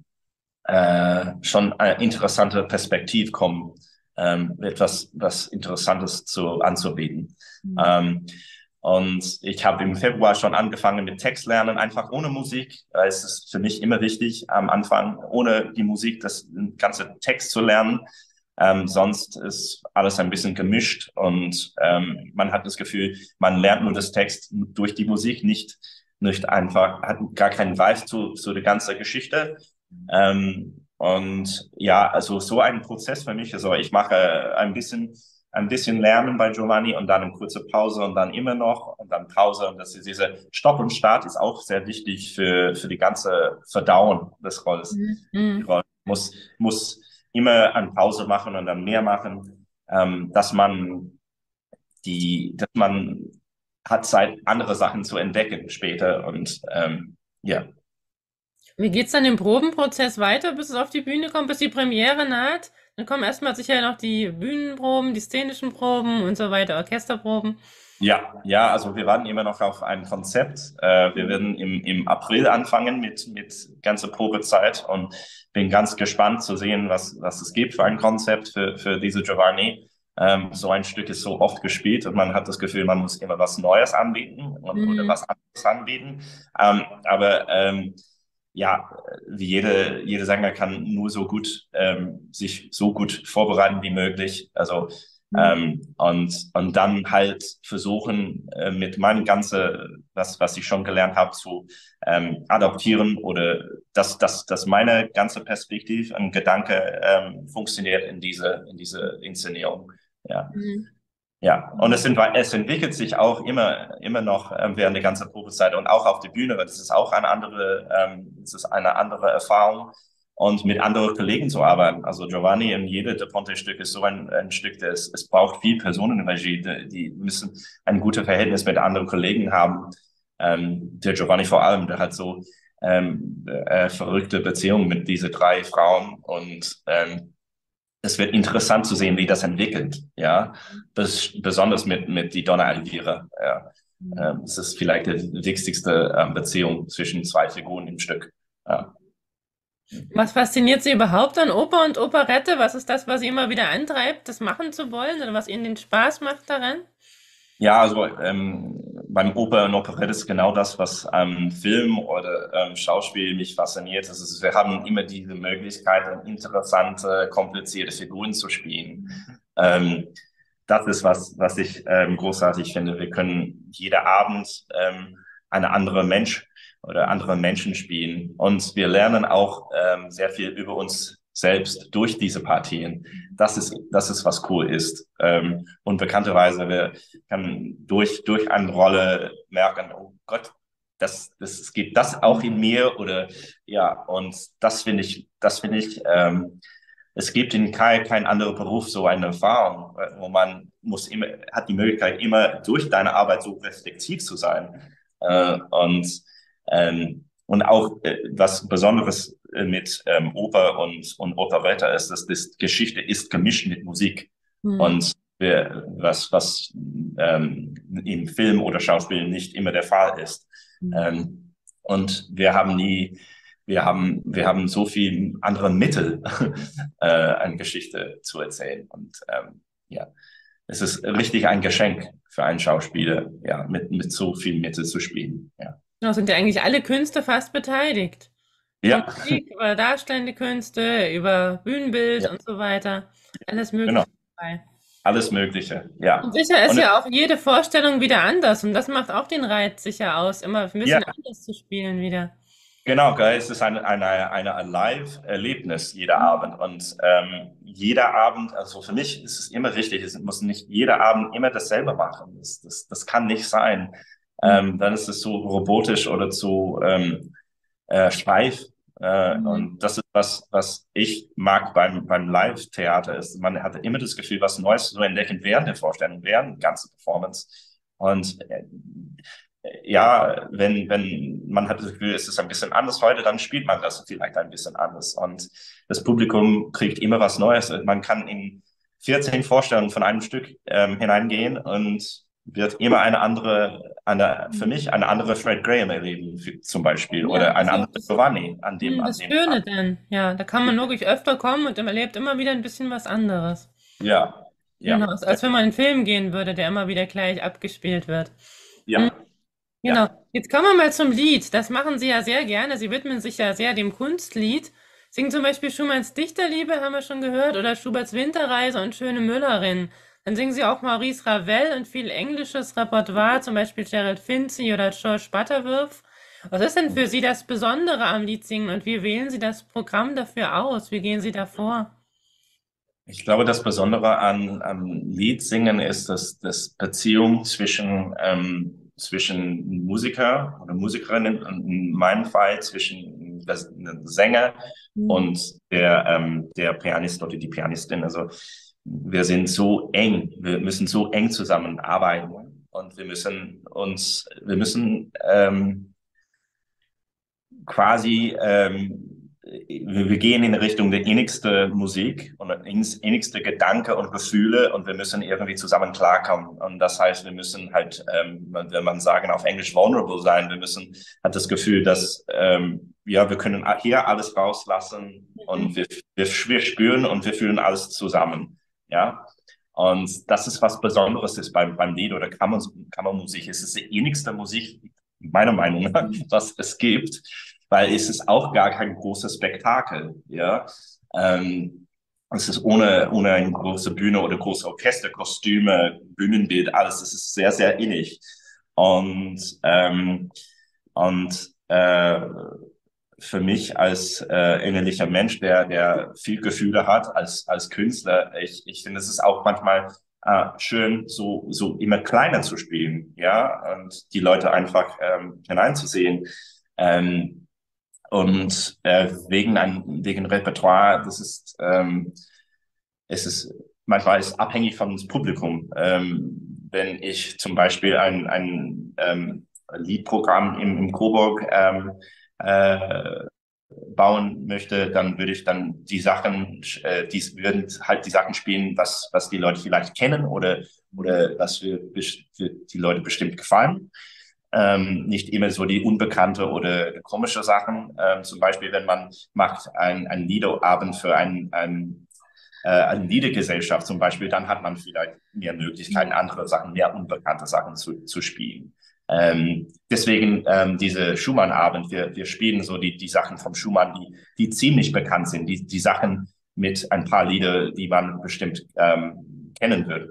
äh, schon eine interessante Perspektive kommen, ähm, etwas was Interessantes zu anzubieten. Mhm. Ähm, und ich habe im Februar schon angefangen mit Textlernen, einfach ohne Musik. Es ist für mich immer wichtig, am Anfang ohne die Musik das ganze Text zu lernen. Ähm, sonst ist alles ein bisschen gemischt und ähm, man hat das Gefühl, man lernt nur das Text durch die Musik, nicht, nicht einfach, hat gar keinen Weiß zu, zu der ganzen Geschichte. Ähm, und ja, also so ein Prozess für mich. Also ich mache ein bisschen, ein bisschen Lernen bei Giovanni und dann eine kurze Pause und dann immer noch und dann Pause. Und das ist diese Stopp und Start ist auch sehr wichtig für, für die ganze Verdauen des Rolls. Die Mhm. Rolle muss, muss immer eine Pause machen und dann mehr machen, ähm, dass man die, dass man hat Zeit, andere Sachen zu entdecken später und ähm, ja. Wie geht's dann im Probenprozess weiter, bis es auf die Bühne kommt, bis die Premiere naht? Dann kommen erstmal sicher noch die Bühnenproben, die szenischen Proben und so weiter, Orchesterproben. Ja, ja, also wir warten immer noch auf ein Konzept. Äh, wir werden im, im April anfangen mit, mit ganzer Probezeit und bin ganz gespannt zu sehen, was, was es gibt für ein Konzept für, für diese Giovanni. Ähm, so ein Stück ist so oft gespielt und man hat das Gefühl, man muss immer was Neues anbieten und, oder Mhm. was anderes anbieten. Ähm, aber ähm, ja, wie jede, jede Sänger kann nur so gut ähm, sich so gut vorbereiten wie möglich. Also Mhm. Ähm, und, und dann halt versuchen, äh, mit meinem ganze, was, was ich schon gelernt habe, zu ähm, adaptieren oder dass, dass, dass meine ganze Perspektive und Gedanke ähm, funktioniert in diese, in diese Inszenierung. Ja. Mhm. Ja, und es, sind, es entwickelt sich auch immer, immer noch ähm, während der ganzen Probezeit und auch auf der Bühne. Das ist auch eine andere, ähm, das ist eine andere Erfahrung und mit anderen Kollegen zu arbeiten. Also Giovanni in jede De Ponte-Stück ist so ein, ein Stück, das es braucht viel Personenregie. Die, die müssen ein gutes Verhältnis mit anderen Kollegen haben. Ähm, der Giovanni vor allem, der hat so ähm, äh, verrückte Beziehungen mit diese drei Frauen und ähm, es wird interessant zu sehen, wie das entwickelt, ja. Bes besonders mit, mit die Donna Elvira, ja. Ähm, es ist vielleicht die wichtigste ähm, Beziehung zwischen zwei Figuren im Stück, ja. Was fasziniert Sie überhaupt an Oper und Operette? Was ist das, was Sie immer wieder antreibt, das machen zu wollen oder was Ihnen den Spaß macht daran? Ja, also ähm, beim Oper und Operette ist genau das, was am Film oder ähm, Schauspiel mich fasziniert. Das ist, wir haben immer diese Möglichkeit, interessante, komplizierte Figuren zu spielen. Ähm, das ist was, was ich ähm, großartig finde. Wir können jeder Abend ähm, eine andere Mensch oder andere Menschen spielen. Und wir lernen auch ähm, sehr viel über uns selbst durch diese Partien. Das ist, das ist, was cool ist. Ähm, und bekannterweise, wir kann durch, durch eine Rolle merken, oh Gott, das, das, es gibt das auch in mir oder ja, und das finde ich, das finde ich, ähm, es gibt in kein, kein anderer Beruf so eine Erfahrung, wo man muss immer, hat die Möglichkeit, immer durch deine Arbeit so reflektiv zu sein. Äh, und, ähm, und auch äh, was Besonderes äh, mit ähm, Oper und, und Operette ist, dass das Geschichte ist gemischt mit Musik. Mhm. Und wir, was, was ähm, im Film oder Schauspiel nicht immer der Fall ist. Ähm, und wir haben nie, wir haben, wir haben so viel andere Mittel, äh, eine Geschichte zu erzählen. Und ähm, ja, es ist richtig ein Geschenk für einen Schauspieler, ja, mit, mit so viel Mittel zu spielen. Ja, Da sind ja eigentlich alle Künste fast beteiligt. Von ja, Musik über darstellende Künste, über Bühnenbild ja, und so weiter. Alles genau. Mögliche dabei. Alles Mögliche, Und ja. sicher ist Und ja auch jede Vorstellung wieder anders und das macht auch den Reiz sicher aus, immer ein ja, bisschen anders zu spielen wieder. genau, gell? Es ist eine, eine, eine Live-Erlebnis jeder Abend. Und ähm, jeder Abend, also für mich ist es immer wichtig, es muss nicht jeder Abend immer dasselbe machen. Das, das, das kann nicht sein. Ähm, dann ist es zu robotisch oder zu ähm, äh, steif. Äh, Mhm. und das ist was, was ich mag beim, beim Live-Theater, ist, man hat immer das Gefühl, was Neues zu entdecken während der Vorstellung, während der ganzen Performance. Und äh, ja, wenn, wenn man hat das Gefühl, es ist ein bisschen anders heute, dann spielt man das vielleicht ein bisschen anders. Und das Publikum kriegt immer was Neues. Man kann in vierzehn Vorstellungen von einem Stück ähm, hineingehen und wird immer eine andere, eine, für mich eine andere Fred Graham erleben, für, zum Beispiel, Ja, oder das ist eine ja auch andere das, Giovanni an dem, hm, an das dem Schöne Abend. dann. Ja, da kann man wirklich öfter kommen und man erlebt immer wieder ein bisschen was anderes. Ja, Genau, ja, als als wenn man in einen Film gehen würde, der immer wieder gleich abgespielt wird. Hm, ja, genau. ja. Jetzt kommen wir mal zum Lied. Das machen Sie ja sehr gerne. Sie widmen sich ja sehr dem Kunstlied. Singen zum Beispiel Schumanns Dichterliebe, haben wir schon gehört, oder Schuberts Winterreise und Schöne Müllerin. Dann singen Sie auch Maurice Ravel und viel englisches Repertoire, zum Beispiel Gerald Finzi oder George Butterworth. Was ist denn für Sie das Besondere am Liedsingen und wie wählen Sie das Programm dafür aus? Wie gehen Sie da vor? Ich glaube, das Besondere an, am Liedsingen ist, dass das Beziehung zwischen, ähm, zwischen Musiker oder Musikerinnen und in meinem Fall zwischen das- dem Sänger Hm. und der, ähm, der Pianist oder die Pianistin. Also wir sind so eng, wir müssen so eng zusammenarbeiten und wir müssen uns, wir müssen ähm, quasi, ähm, wir, wir gehen in Richtung der innigste Musik und innigste Gedanke und Gefühle und wir müssen irgendwie zusammen klarkommen. Und das heißt, wir müssen halt, ähm, wenn man sagen auf Englisch vulnerable sein, wir müssen, hat das Gefühl, dass, ähm, ja, wir können hier alles rauslassen und wir, wir, wir spüren und wir fühlen alles zusammen. Ja. Und das ist was Besonderes ist beim, beim Lied oder Kammer, Kammermusik. Es ist die innigste Musik, meiner Meinung nach, was es gibt, weil es ist auch gar kein großes Spektakel, ja. Ähm, Es ist ohne, ohne eine große Bühne oder große Orchesterkostüme, Bühnenbild, alles. Es ist sehr, sehr innig. Und, ähm, und äh, für mich als äh, innerlicher Mensch, der, der viel Gefühle hat als, als Künstler, ich, ich finde, es ist auch manchmal äh, schön, so, so immer kleiner zu spielen, ja, und die Leute einfach ähm, hineinzusehen. Ähm, und äh, wegen ein, wegen Repertoire, das ist, ähm, es ist manchmal ist abhängig vom Publikum. Ähm, wenn ich zum Beispiel ein, ein ähm, Liedprogramm im, im Coburg ähm, äh, bauen möchte, dann würde ich dann die Sachen, äh, die würden halt die Sachen spielen, was, was die Leute vielleicht kennen oder, oder was für, für die Leute bestimmt gefallen. Ähm, nicht immer so die unbekannte oder komische Sachen. Ähm, zum Beispiel, wenn man macht ein, ein Liederabend für ein, ein äh, eine Liedergesellschaft zum Beispiel, dann hat man vielleicht mehr Möglichkeiten, andere Sachen, mehr unbekannte Sachen zu, zu spielen. Ähm, deswegen ähm, diese Schumann-Abend, wir, wir spielen so die, die Sachen vom Schumann, die, die ziemlich bekannt sind, die, die Sachen mit ein paar Lieder, die man bestimmt ähm, kennen wird.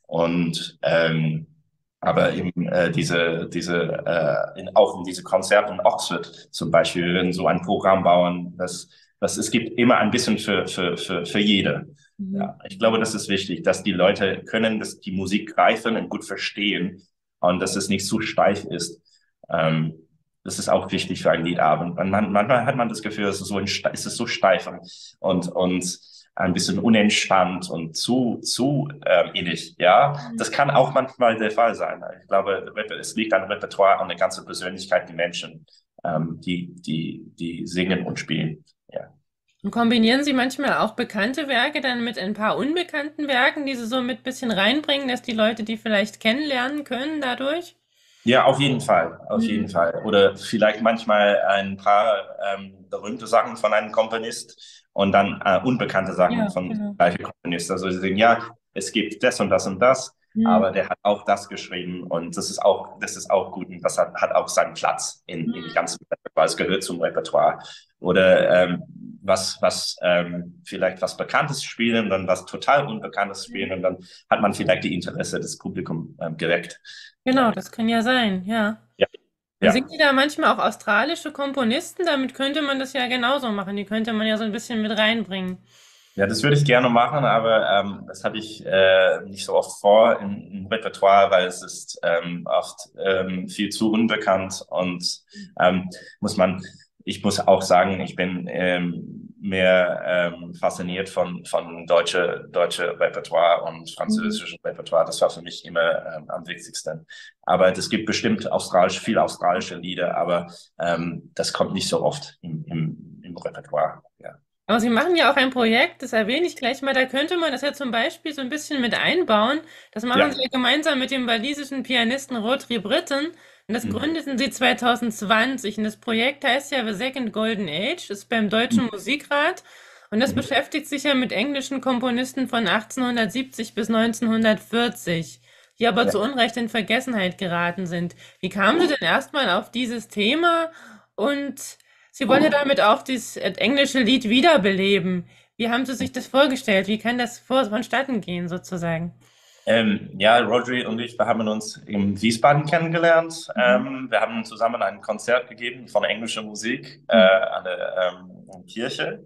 Und ähm, aber eben äh, diese, diese äh, in, auch in diese Konzerte in Oxford zum Beispiel, wir würden so ein Programm bauen, das, das es gibt immer ein bisschen für, für, für, für jede. Mhm. Ja, ich glaube, das ist wichtig, dass die Leute können, dass die Musik greifen und gut verstehen und dass es nicht zu steif ist. Ähm, das ist auch wichtig für einen Liedabend. Man, man, manchmal hat man das Gefühl, es ist so, ein, es ist so steif und, und ein bisschen unentspannt und zu, zu ähm, innig. Ja, das kann auch manchmal der Fall sein. Ich glaube, es liegt am Repertoire und der ganzen Persönlichkeit, die Menschen, ähm, die, die, die singen und spielen. Ja. Und kombinieren Sie manchmal auch bekannte Werke dann mit ein paar unbekannten Werken, die Sie so mit bisschen reinbringen, dass die Leute die vielleicht kennenlernen können dadurch? Ja, auf jeden Fall, auf jeden Mhm. Fall. Oder vielleicht manchmal ein paar ähm, berühmte Sachen von einem Komponist und dann äh, unbekannte Sachen Ja, von genau. gleichen Komponist. Also sie sagen, ja, es gibt das und das und das, Mhm. aber der hat auch das geschrieben und das ist auch, das ist auch gut und das hat, hat auch seinen Platz in, in ganzem Repertoire. Es gehört zum Repertoire. Oder ähm, was, was ähm, vielleicht was Bekanntes spielen, dann was total Unbekanntes spielen und dann hat man vielleicht die Interesse des Publikums ähm, geweckt. Ja, Genau, das kann ja sein, ja. ja. Und singen Ja. die da manchmal auch australische Komponisten? Damit könnte man das ja genauso machen. Die könnte man ja so ein bisschen mit reinbringen. Ja, das würde ich gerne machen, aber ähm, das habe ich äh, nicht so oft vor im, im Repertoire, weil es ist ähm, oft ähm, viel zu unbekannt und ähm, muss man, ich muss auch sagen, ich bin ähm, mehr ähm, fasziniert von von deutsche deutsche Repertoire und Mhm. französischen Repertoire. Das war für mich immer ähm, am wichtigsten. Aber es gibt bestimmt australisch, viel australische Lieder, aber ähm, das kommt nicht so oft im, im, im Repertoire. Ja. Aber Sie machen ja auch ein Projekt, das erwähne ich gleich mal, da könnte man das ja zum Beispiel so ein bisschen mit einbauen. Das machen Sie Ja. ja gemeinsam mit dem walisischen Pianisten Rotary Britten. Und das Mhm. gründeten Sie zwanzig zwanzig. Und das Projekt heißt ja The Second Golden Age, ist beim Deutschen Musikrat. Und das Mhm. beschäftigt sich ja mit englischen Komponisten von achtzehnhundertsiebzig bis neunzehnhundertvierzig, die aber Ja. zu Unrecht in Vergessenheit geraten sind. Wie kamen Sie denn erstmal auf dieses Thema? Und Sie wollen ja damit auch das äh, englische Lied wiederbeleben. Wie haben Sie sich das vorgestellt? Wie kann das vor vonstatten gehen, sozusagen? Ähm, ja, Rodri und ich, wir haben uns in Wiesbaden kennengelernt. Mhm. Ähm, wir haben zusammen ein Konzert gegeben von englischer Musik äh, Mhm. an der ähm, Kirche.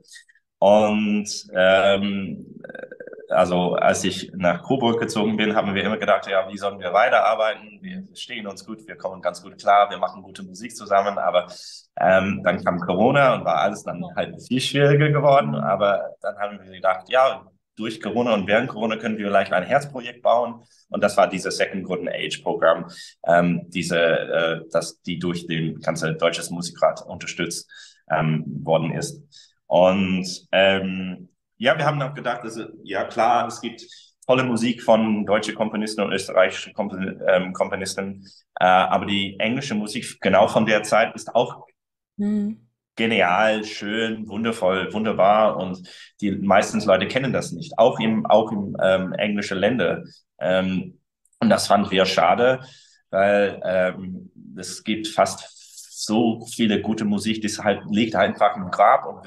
Und ähm, also als ich nach Coburg gezogen bin, haben wir immer gedacht, ja, wie sollen wir weiterarbeiten? Wir verstehen uns gut, wir kommen ganz gut klar, wir machen gute Musik zusammen. Aber ähm, dann kam Corona und war alles dann halt viel schwieriger geworden. Mhm. Aber dann haben wir gedacht, ja, durch Corona und während Corona können wir vielleicht ein Herzprojekt bauen. Und das war dieses Second Golden Age Programm, ähm, diese, äh, das, die durch den ganzen Deutsches Musikrat unterstützt ähm, worden ist. Und ähm, ja, wir haben auch gedacht, also, ja klar, es gibt tolle Musik von deutschen Komponisten und österreichischen Kompon ähm, Komponisten, äh, aber die englische Musik genau von der Zeit ist auch Mhm. genial, schön, wundervoll, wunderbar und die meisten Leute kennen das nicht, auch im, auch im ähm, englischen Länder. Ähm, und das fanden wir schade, weil ähm, es gibt fast so viele gute Musik, die halt liegt einfach im Grab und wird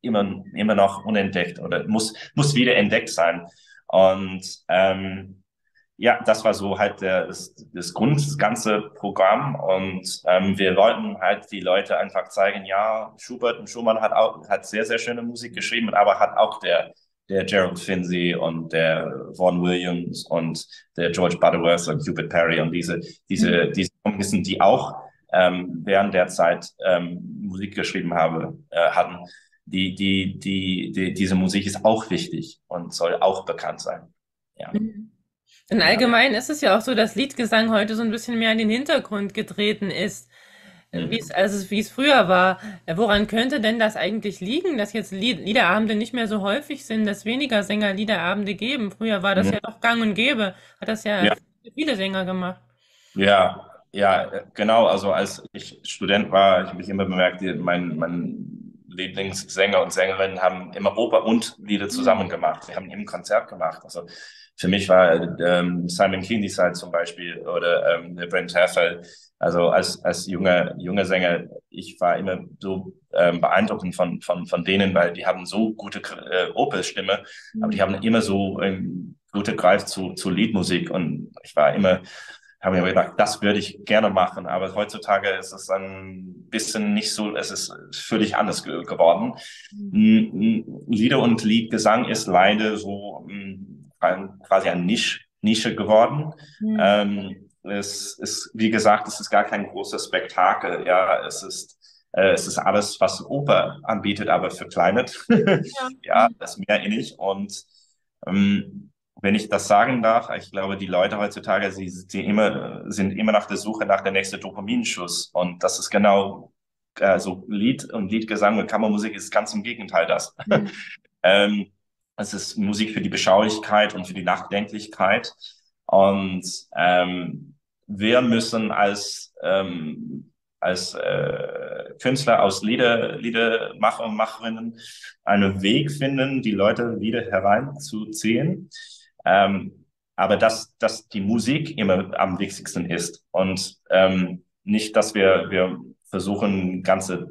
immer, immer noch unentdeckt oder muss, muss wieder entdeckt sein. Und ähm, ja, das war so halt der, das, das Grund, das ganze Programm. Und ähm, wir wollten halt die Leute einfach zeigen, ja, Schubert und Schumann hat auch, hat sehr, sehr schöne Musik geschrieben, aber hat auch der, der Gerald Finzi und der Vaughan Williams und der George Butterworth und Hubert Parry und diese, diese, diese Komponisten, die auch ähm, während der Zeit ähm, Musik geschrieben habe, äh, hatten. Die, die, die, die, diese Musik ist auch wichtig und soll auch bekannt sein. Ja. Mhm. Denn Ja. allgemein ist es ja auch so, dass Liedgesang heute so ein bisschen mehr in den Hintergrund getreten ist, äh, wie es, Mhm. also wie es früher war. Äh, Woran könnte denn das eigentlich liegen, dass jetzt Lied Liederabende nicht mehr so häufig sind, dass weniger Sänger Liederabende geben? Früher war das Mhm. ja doch gang und gäbe, hat das ja Ja, viele Sänger gemacht. ja, ja, äh, genau. Also als ich Student war, ich habe mich immer bemerkt, die- mein, mein Lieblingssänger und Sängerinnen haben immer Oper und Lieder zusammen gemacht. Wir haben eben ein Konzert gemacht. Also für mich war ähm, Simon Kindleside zum Beispiel oder ähm, der Brent Terfel. Also als, als junger, junger Sänger, ich war immer so ähm, beeindruckend von, von, von denen, weil die haben so gute äh, Opernstimme, aber die haben immer so ähm, gute Greif zu, zu Liedmusik und ich war immer habe mir gedacht, das würde ich gerne machen, aber heutzutage ist es ein bisschen nicht so, es ist völlig anders ge geworden. Lieder und Liedgesang ist leider so ein, quasi eine Nische, Nische geworden. Mhm. Ähm, es ist, wie gesagt, es ist gar kein großes Spektakel. Ja, es ist, äh, es ist alles, was Oper anbietet, aber verkleinert. Ja. Ja, das mehr innig. Und ähm, wenn ich das sagen darf, ich glaube, die Leute heutzutage, sie, sie immer, sind immer nach der Suche nach der nächsten Dopaminschuss. Und das ist genau, äh, so Lied und Liedgesang und Kammermusik ist ganz im Gegenteil das. Mhm. ähm, Es ist Musik für die Beschaulichkeit und für die Nachdenklichkeit. Und ähm, wir müssen als, ähm, als äh, Künstler, aus Lieder, Liedermacher und Macherinnen einen Weg finden, die Leute wieder hereinzuziehen. Ähm, aber dass, dass die Musik immer am wichtigsten ist und ähm, nicht, dass wir, wir versuchen, ganze,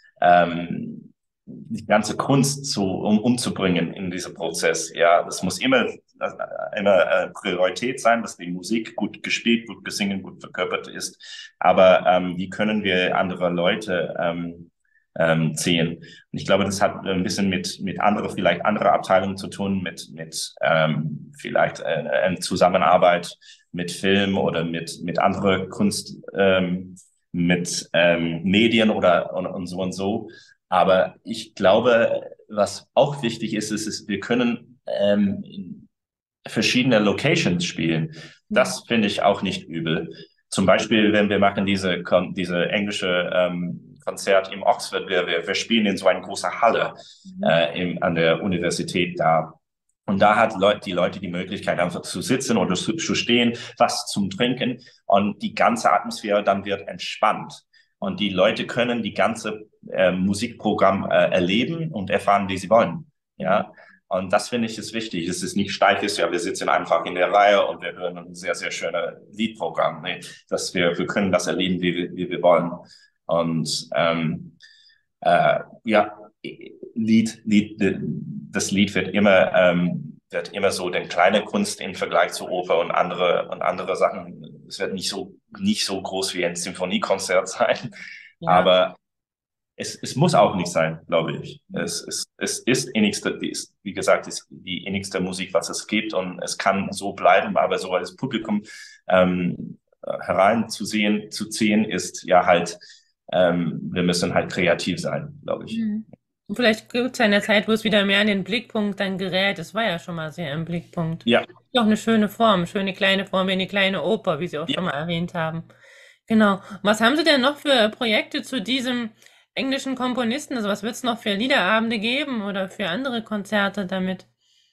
ähm, die ganze Kunst zu, um, umzubringen in diesem Prozess. Ja, das muss immer, immer äh, Priorität sein, dass die Musik gut gespielt, gut gesungen, gut verkörpert ist. Aber ähm, wie können wir andere Leute ähm, ähm, ziehen? Und ich glaube, das hat ein bisschen mit, mit anderen, vielleicht andere Abteilungen zu tun, mit, mit ähm, vielleicht äh, eine Zusammenarbeit mit Film oder mit, mit anderen Kunst, ähm, mit ähm, Medien oder und, und so und so. Aber ich glaube, was auch wichtig ist, ist, ist wir können ähm, in verschiedene Locations spielen. Das finde ich auch nicht übel. Zum Beispiel, wenn wir machen diese, diese englische ähm, Konzert im Oxford, wir, wir, wir spielen in so einer großen Halle Mhm. äh, im, an der Universität da. Und da hat Leute, die Leute die Möglichkeit, einfach zu sitzen oder zu, zu stehen, was zum Trinken. Und die ganze Atmosphäre dann wird entspannt. Und die Leute können die ganze äh, Musikprogramm äh, erleben und erfahren, wie sie wollen. Ja. Und das finde ich ist wichtig. Es ist nicht steifes, ja, wir sitzen einfach in der Reihe und wir hören ein sehr, sehr schönes Liedprogramm. Nee, dass wir, wir können das erleben, wie wir, wie wir wollen. Und ähm, äh, ja, Lied, Lied, das Lied wird immer, ähm, wird immer so den kleine Kunst im Vergleich zu Oper und andere und andere Sachen. Es wird nicht so nicht so groß wie ein Symphoniekonzert sein, Ja. aber es, es muss auch nicht sein, glaube ich. Es, es, es ist innigste, die ist, wie gesagt, ist die innigste Musik, was es gibt und es kann so bleiben, aber so als Publikum ähm, hereinzusehen, zu ziehen, ist ja halt, ähm, wir müssen halt kreativ sein, glaube ich. Mhm. Und vielleicht gibt es ja eine Zeit, wo es wieder mehr in den Blickpunkt dann gerät. Es war ja schon mal sehr im Blickpunkt. Ja, Ist auch eine schöne Form, schöne kleine Form wie eine kleine Oper, wie Sie auch ja. schon mal erwähnt haben. Genau. Und was haben Sie denn noch für Projekte zu diesem englischen Komponisten? Also was wird es noch für Liederabende geben oder für andere Konzerte damit?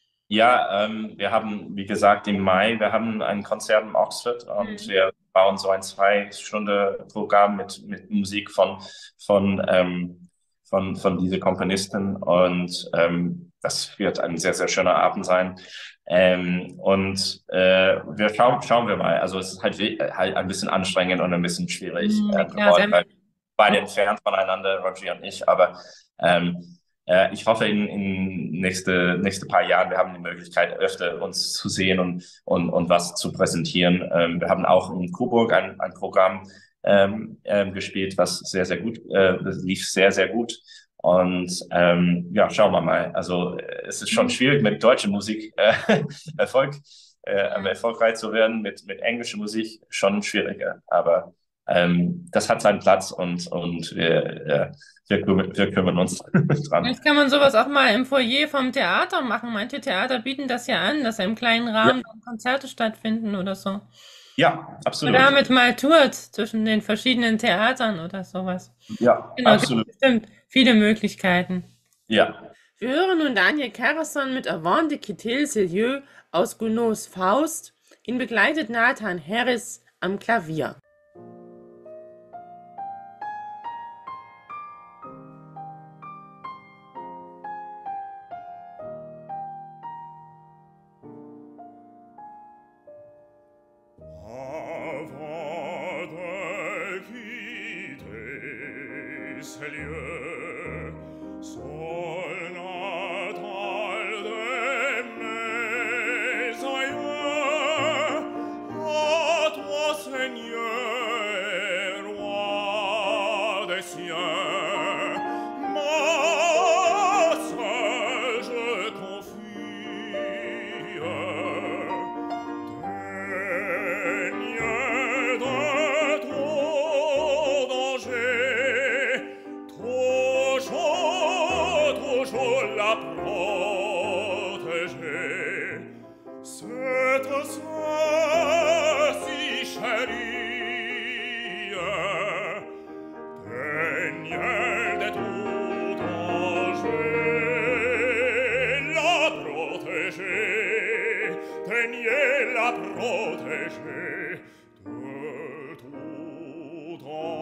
Ja, ähm, wir haben, wie gesagt, im Mai, wir haben ein Konzert in Oxford und Mhm. wir bauen so ein zwei-Stunden-Programm mit, mit Musik von, von, ähm, von, von diese Komponisten und ähm, das wird ein sehr, sehr schöner Abend sein. Ähm, und äh, wir schauen, schauen wir mal. Also es ist halt, we- halt ein bisschen anstrengend und ein bisschen schwierig Mhm, äh, klar, Sie geworden, haben weil beide entfernt voneinander, Roger und ich, aber ähm, äh, ich hoffe, in, in nächste, nächste paar Jahren, wir haben die Möglichkeit, öfter uns zu sehen und, und, und was zu präsentieren. Ähm, wir haben auch in Coburg ein, ein Programm ähm, ähm, gespielt, was sehr, sehr gut, äh, das lief sehr, sehr gut. Und ähm, ja, schauen wir mal. Also äh, es ist schon schwierig, mit deutscher Musik äh, Erfolg, äh, erfolgreich zu werden, mit, mit englischer Musik schon schwieriger. Aber ähm, das hat seinen Platz und, und wir, äh, wir, kümmern, wir kümmern uns dran. Vielleicht kann man sowas auch mal im Foyer vom Theater machen. Manche Theater bieten das ja an, dass im kleinen Ja, Rahmen dann Konzerte stattfinden oder so. ja, Oder absolut. damit mal tourt zwischen den verschiedenen Theatern oder sowas. Ja, Genau, gibt absolut. bestimmt viele Möglichkeiten. Ja. Wir hören nun Daniel Carlsson mit Avant de quitter ce lieu aus Gounods Faust. Ihn begleitet Nathan Harris am Klavier. Avant de quitter ce lieu, solennel de mes aïeux, à toi, Seigneur, roi des cieux, ma seule je confie. Daigne de trop danger, toujours, toujours la protéger. Cette sœur si chérie, daigne de tout danger, la protéger, daigne la protéger de tout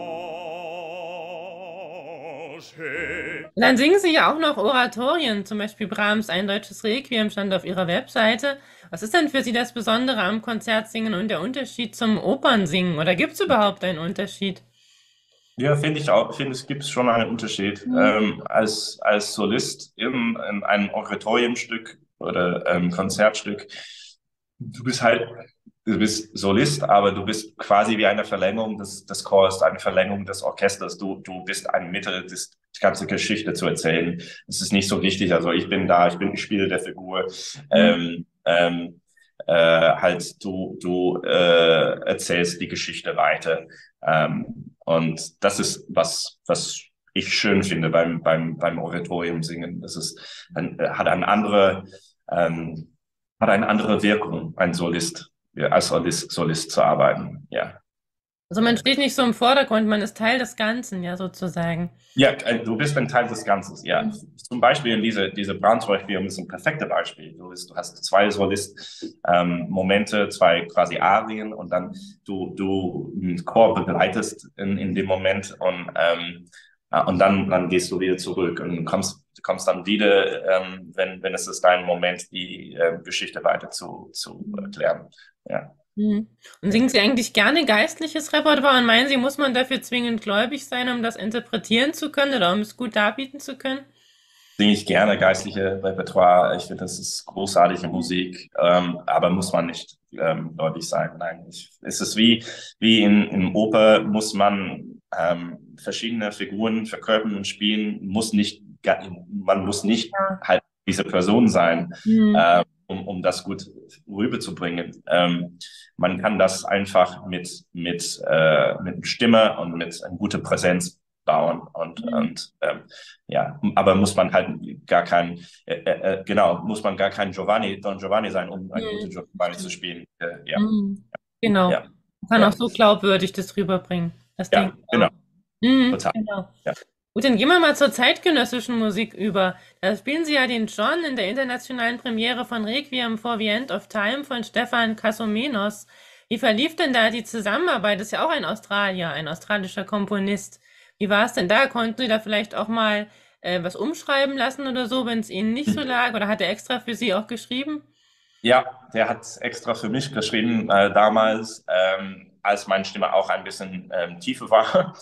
danger. Und dann singen Sie ja auch noch Oratorien, zum Beispiel Brahms Ein deutsches Requiem stand auf Ihrer Webseite. Was ist denn für Sie das Besondere am Konzertsingen und der Unterschied zum Opernsingen? Oder gibt es überhaupt einen Unterschied? Ja, finde ich auch, finde es gibt schon einen Unterschied. Mhm. Ähm, als, als Solist in, in einem Oratoriumstück oder ähm, Konzertstück, du bist halt, du bist Solist, aber du bist quasi wie eine Verlängerung des, des Chors, eine Verlängerung des Orchesters. Du, du bist ein Mittel, das, die ganze Geschichte zu erzählen. Es ist nicht so wichtig. Also ich bin da, ich bin, ich spiele der Figur. Mhm. Ähm, ähm, äh, halt, du, du äh, erzählst die Geschichte weiter. Ähm, und das ist was, was ich schön finde beim, beim, beim Oratorium singen. Das ist, ein, hat eine andere, ähm, hat eine andere Wirkung, ein Solist, ja, als Solist, Solist zu arbeiten. Ja. Also man steht nicht so im Vordergrund, man ist Teil des Ganzen, ja, sozusagen. Ja, du bist ein Teil des Ganzen, ja. Mhm. Zum Beispiel in diese, diese Braunschweig-Film ist ein perfektes Beispiel. Du, bist, du hast zwei Solist-Momente, ähm, zwei quasi Arien und dann du, du einen Chor begleitest in, in dem Moment und, ähm, und dann, dann gehst du wieder zurück und kommst, kommst dann wieder, ähm, wenn, wenn es ist dein Moment, die äh, Geschichte weiter zu, zu erklären. Ja. Mhm. Und singen Sie eigentlich gerne geistliches Repertoire und meinen Sie, muss man dafür zwingend gläubig sein, um das interpretieren zu können oder um es gut darbieten zu können? Singe ich gerne geistliche Repertoire. Ich finde, das ist großartige Musik, ähm, aber muss man nicht ähm, gläubig sein. Nein, ich, es ist wie, wie in, in Oper muss man ähm, verschiedene Figuren verkörpern und spielen, muss nicht, man muss nicht halt diese Person sein, Mhm. äh, um, um das gut rüberzubringen. Ähm, man kann das einfach mit, mit, äh, mit Stimme und mit einer guten Präsenz bauen und, Mhm. und ähm, ja, aber muss man halt gar kein, äh, äh, genau, muss man gar kein Giovanni, Don Giovanni sein, um einen guten Mhm. Giovanni zu spielen. Äh, ja, Mhm. Genau. ja, Man kann auch ja, so glaubwürdig das rüberbringen. Das denke ja, ich genau, auch. Mhm. total. Genau. Ja. Gut, dann gehen wir mal zur zeitgenössischen Musik über. Da spielen Sie ja den John in der internationalen Premiere von Requiem for the End of Time von Stefan Kassomenos. Wie verlief denn da die Zusammenarbeit? Das ist ja auch ein Australier, ein australischer Komponist. Wie war es denn da? Konnten Sie da vielleicht auch mal äh, was umschreiben lassen oder so, wenn es Ihnen nicht so lag? Oder hat er extra für Sie auch geschrieben? Ja, der hat extra für mich geschrieben, äh, damals, ähm, als meine Stimme auch ein bisschen ähm, tiefer war.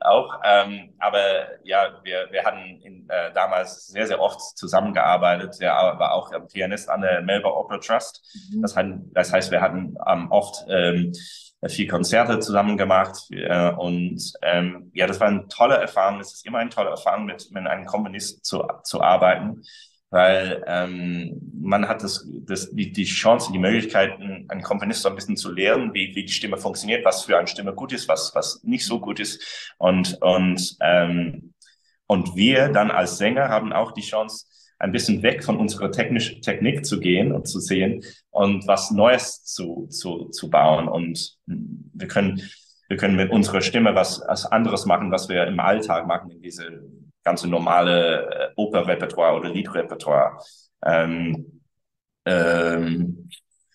auch. Ähm, aber ja, wir, wir hatten in, äh, damals sehr, sehr oft zusammengearbeitet. Er war auch Pianist an der Melbourne Opera Trust. Mhm. Das, hatten, das heißt, wir hatten ähm, oft ähm, viel Konzerte zusammen gemacht. Äh, und ähm, ja, das war eine tolle Erfahrung. Es ist immer eine tolle Erfahrung, mit, mit einem Komponisten zu, zu arbeiten. Weil ähm, man hat das, das, die, die Chance, die Möglichkeiten, einen Komponist so ein bisschen zu lernen, wie, wie die Stimme funktioniert, was für eine Stimme gut ist, was, was nicht so gut ist. Und, und, ähm, und wir dann als Sänger haben auch die Chance, ein bisschen weg von unserer technischen Technik zu gehen und zu sehen und was Neues zu, zu, zu bauen. Und wir können, wir können mit unserer Stimme was, was anderes machen, was wir im Alltag machen, in diese ganze normale äh, Operrepertoire oder Liedrepertoire. Ähm, ähm,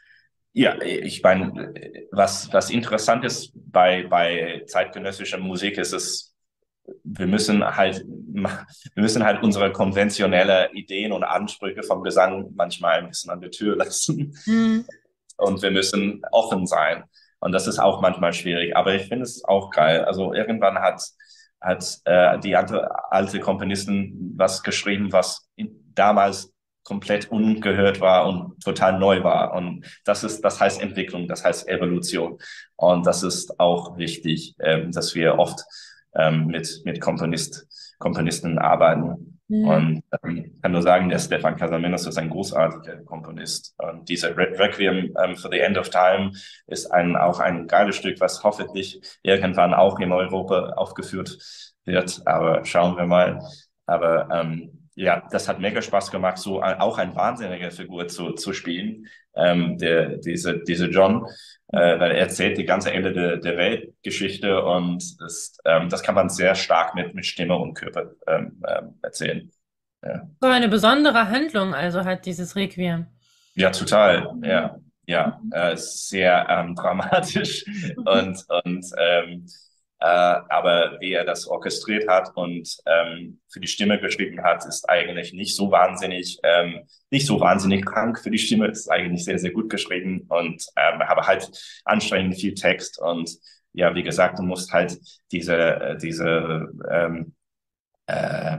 ja, ich meine, was, was interessant ist bei, bei zeitgenössischer Musik ist es, wir müssen halt, wir müssen halt unsere konventionelle Ideen und Ansprüche vom Gesang manchmal ein bisschen an der Tür lassen. Mhm. Und wir müssen offen sein. Und das ist auch manchmal schwierig. Aber ich finde es auch geil. Also irgendwann hat, hat äh, die alte, alte Komponisten was geschrieben, was in, damals komplett ungehört war und total neu war. Und das ist, das heißt Entwicklung, das heißt Evolution. Und das ist auch wichtig, ähm, dass wir oft ähm, mit, mit Komponist, Komponisten arbeiten. Mhm. Und ähm, kann nur sagen, der Stefan Casamenos ist ein großartiger Komponist. Und dieser Re Requiem um, for the End of Time ist ein, auch ein geiles Stück, was hoffentlich irgendwann auch in Europa aufgeführt wird. Aber schauen wir mal. Aber ähm, ja, das hat mega Spaß gemacht, so ein, auch eine wahnsinnige Figur zu, zu spielen, ähm, der, diese, diese John, äh, weil er erzählt die ganze Ende der, der Weltgeschichte und ist, ähm, das kann man sehr stark mit, mit Stimme und Körper ähm, ähm, erzählen. Ja. So eine besondere Handlung also hat dieses Requiem. Ja, total. Ja, ja, äh, ist sehr ähm, dramatisch und und ähm, äh, aber wie er das orchestriert hat und ähm, für die Stimme geschrieben hat, ist eigentlich nicht so wahnsinnig, ähm, nicht so wahnsinnig krank für die Stimme. Ist eigentlich sehr, sehr gut geschrieben und ähm, aber halt anstrengend viel Text und ja, wie gesagt, du musst halt diese äh, diese ähm, äh,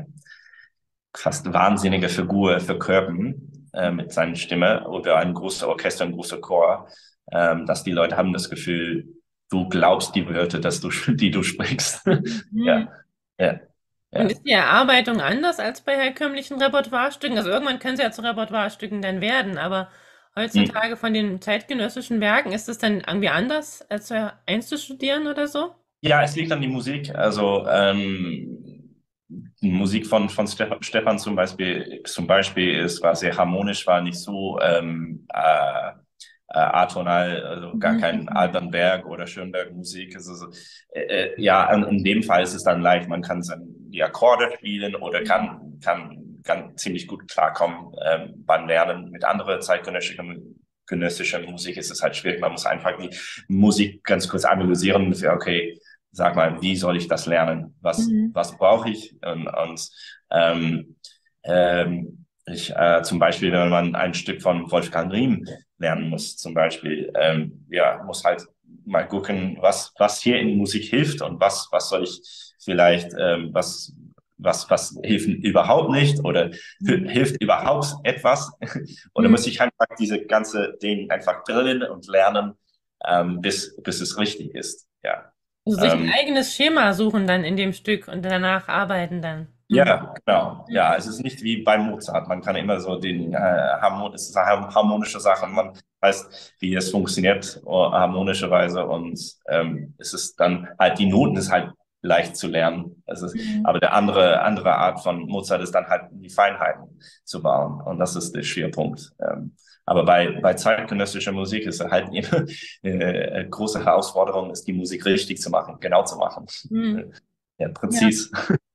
fast wahnsinnige Figur verkörpern äh, mit seiner Stimme oder ein großer Orchester, ein großer Chor, ähm, dass die Leute haben das Gefühl, du glaubst die Wörter, dass du, die du sprichst. Mhm. Ja, ja, Und ja. ist die Erarbeitung anders als bei herkömmlichen Repertoirestücken? Also irgendwann können sie ja zu Repertoirestücken dann werden, aber Hm. heutzutage von den zeitgenössischen Werken ist es dann irgendwie anders als zu einzustudieren oder so? Ja, es liegt an die Musik. Also ähm, die Musik von von Stefan, Stefan zum Beispiel zum Beispiel ist war sehr harmonisch, war nicht so ähm, äh, äh, atonal, also gar kein Mhm. Alban Berg oder Schönberg Musik. Es ist, äh, äh, ja, in, in dem Fall ist es dann leicht. Man kann dann die Akkorde spielen oder kann kann kann ziemlich gut klarkommen ähm, beim Lernen. Mit anderer zeitgenössischer genössischer Musik ist es halt schwierig. Man muss einfach die Musik ganz kurz analysieren. Für, okay, sag mal, wie soll ich das lernen? Was, Mhm. was brauche ich? Und, und ähm, ähm, ich, äh, zum Beispiel, wenn man ein Stück von Wolfgang Riem lernen muss, zum Beispiel, ähm, ja, muss halt mal gucken, was, was hier in Musik hilft und was, was soll ich vielleicht, ähm, was, was, was hilft überhaupt nicht oder hilft überhaupt etwas oder Mhm. muss ich einfach diese ganze Ding einfach drillen und lernen, ähm, bis, bis es richtig ist. Ja. Also sich ein Ähm, eigenes Schema suchen dann in dem Stück und danach arbeiten dann. Mhm. ja, genau. Ja, es ist nicht wie bei Mozart. Man kann immer so den äh, harmon es ist eine harmonische Sache. Man weiß, wie es funktioniert, oh, harmonischerweise. Und ähm, es ist dann halt, die Noten ist halt leicht zu lernen. Es ist, Mhm. aber der andere, andere Art von Mozart ist dann halt die Feinheiten zu bauen. Und das ist der Schwerpunkt. Ähm, aber bei, bei zeitgenössischer Musik ist halt immer äh, große Herausforderung, ist die Musik richtig zu machen, genau zu machen. Mhm. Ja, Ja. präzis.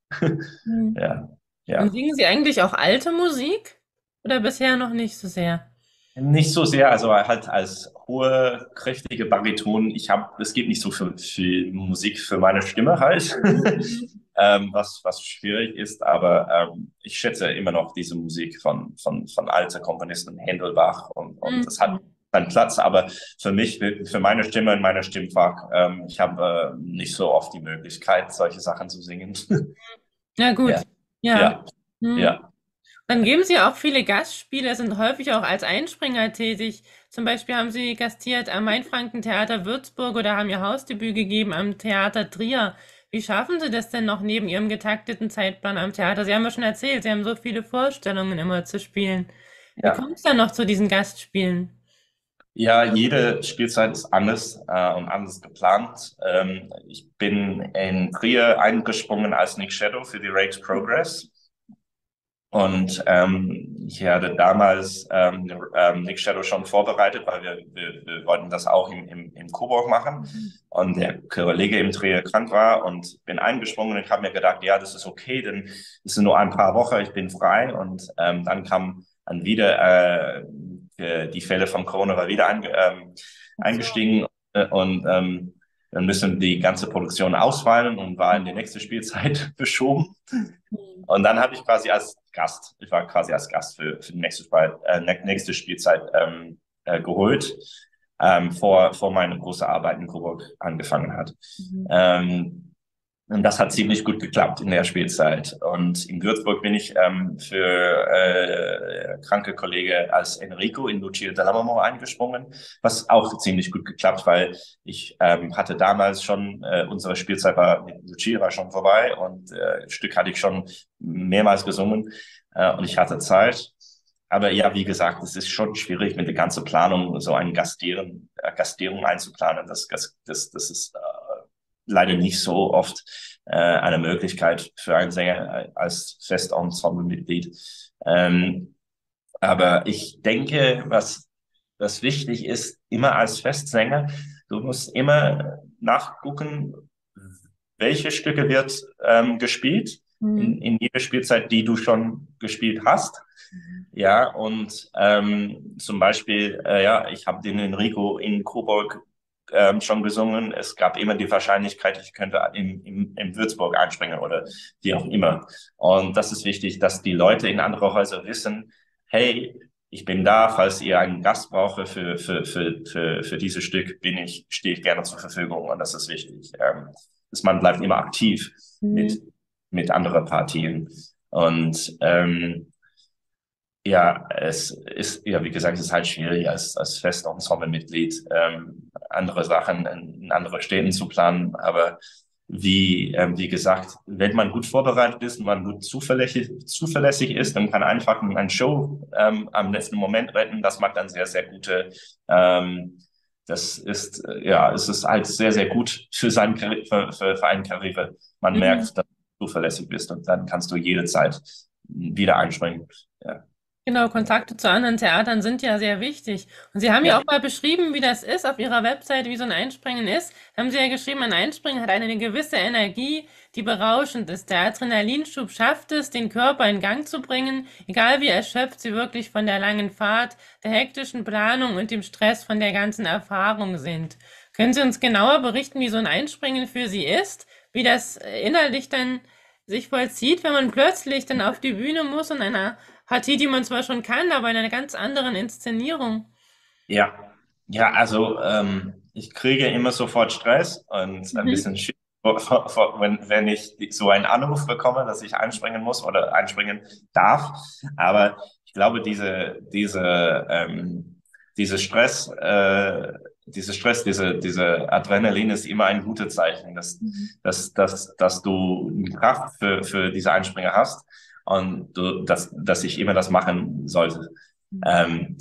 Mhm. Ja, Und ja. singen Sie eigentlich auch alte Musik? Oder bisher noch nicht so sehr? Nicht so sehr, also halt als hohe, kräftige Bariton. Ich habe, es gibt nicht so viel, viel Musik für meine Stimme halt, Mhm. ähm, was, was schwierig ist, aber ähm, ich schätze immer noch diese Musik von, von, von alten Komponisten, Händel, Bach und, und das hat, Mhm. keinen Platz. Aber für mich, für meine Stimme und meine Stimmfach, ähm, ich habe äh, nicht so oft die Möglichkeit, solche Sachen zu singen. Na Ja, gut, ja. ja, Hm. ja. Dann geben Sie auch viele Gastspiele, sind häufig auch als Einspringer tätig. Zum Beispiel haben Sie gastiert am Mainfranken-Theater Würzburg oder haben Ihr Hausdebüt gegeben am Theater Trier. Wie schaffen Sie das denn noch neben Ihrem getakteten Zeitplan am Theater? Sie haben ja schon erzählt, Sie haben so viele Vorstellungen immer zu spielen. Wie Ja. kommt es dann noch zu diesen Gastspielen? Ja, jede Spielzeit ist anders äh, und anders geplant. Ähm, ich bin in Trier eingesprungen als Nick Shadow für die Rake's Progress. Und ähm, ich hatte damals ähm, ähm, Nick Shadow schon vorbereitet, weil wir, wir, wir wollten das auch im, im, im Coburg machen. Und der Kollege im Trier krank war und bin eingesprungen und ich habe mir gedacht, ja, das ist okay, denn es sind nur ein paar Wochen, ich bin frei. Und ähm, dann kam dann wieder äh, die Fälle von Corona war wieder ein, ähm, eingestiegen äh, und ähm, dann müssen die ganze Produktion ausfallen und war in die nächste Spielzeit verschoben. Und dann habe ich quasi als Gast, ich war quasi als Gast für, für die nächste, Spiel, äh, nächste Spielzeit ähm, äh, geholt, ähm, vor, vor meine große Arbeit in Coburg angefangen hat. Mhm. Ähm, und das hat ziemlich gut geklappt in der Spielzeit. Und in Würzburg bin ich ähm, für äh, kranke Kollege als Enrico in Lucia dell'Amore eingesprungen, was auch ziemlich gut geklappt, weil ich ähm, hatte damals schon, äh, unsere Spielzeit war, Lucia war schon vorbei und äh, das Stück hatte ich schon mehrmals gesungen äh, und ich hatte Zeit. Aber ja, wie gesagt, es ist schon schwierig mit der ganzen Planung, so eine Gastieren, äh, Gastierung einzuplanen. Das, das, das, das ist äh, leider nicht so oft äh, eine Möglichkeit für einen Sänger als Festensemble-Mitglied. Ähm, aber ich denke, was, was wichtig ist, immer als Festsänger, du musst immer nachgucken, welche Stücke wird ähm, gespielt mhm. in, in jeder Spielzeit, die du schon gespielt hast. Ja, und ähm, zum Beispiel, äh, ja, ich habe den Enrico in Coburg ähm, schon gesungen. Es gab immer die Wahrscheinlichkeit, ich könnte im, im, im Würzburg einspringen oder wie auch immer. Und das ist wichtig, dass die Leute in andere Häuser wissen, hey, ich bin da, falls ihr einen Gast braucht für, für, für, für, für dieses Stück, bin ich, stehe ich gerne zur Verfügung. Und das ist wichtig. Ähm, dass man bleibt immer aktiv mhm. mit, mit anderen Partien. Und ähm, ja, es ist, ja, wie gesagt, es ist halt schwierig, als, als Festensemble-Mitglied ähm, andere Sachen in, in andere Städten zu planen. Aber wie, ähm, wie gesagt, wenn man gut vorbereitet ist und man gut zuverlässig, zuverlässig ist, dann kann einfach ein Show ähm, am letzten Moment retten. Das macht dann sehr, sehr gute, ähm, das ist, ja, es ist halt sehr, sehr gut für, sein, für, für, für eine Karriere. Man mhm. merkt, dass du zuverlässig bist und dann kannst du jederzeit wieder einspringen. Ja. Genau, Kontakte zu anderen Theatern sind ja sehr wichtig. Und Sie haben ja, ja auch mal beschrieben, wie das ist auf Ihrer Webseite, wie so ein Einspringen ist. Da haben Sie ja geschrieben, ein Einspringen hat eine gewisse Energie, die berauschend ist. Der Adrenalinschub schafft es, den Körper in Gang zu bringen, egal wie erschöpft Sie wirklich von der langen Fahrt, der hektischen Planung und dem Stress von der ganzen Erfahrung sind. Können Sie uns genauer berichten, wie so ein Einspringen für Sie ist, wie das innerlich dann sich vollzieht, wenn man plötzlich dann auf die Bühne muss und einer Partie, die man zwar schon kann, aber in einer ganz anderen Inszenierung. Ja, ja, also ähm, ich kriege immer sofort Stress und mhm. ein bisschen Schiss, wenn, wenn ich so einen Anruf bekomme, dass ich einspringen muss oder einspringen darf. Aber ich glaube, diese, diese, ähm, diese Stress, äh, diese Stress, diese, diese Adrenalin ist immer ein gutes Zeichen, dass, mhm. dass, dass, dass du Kraft für, für diese Einspringer hast. Und du, dass, dass ich immer das machen sollte. Mhm. Ähm,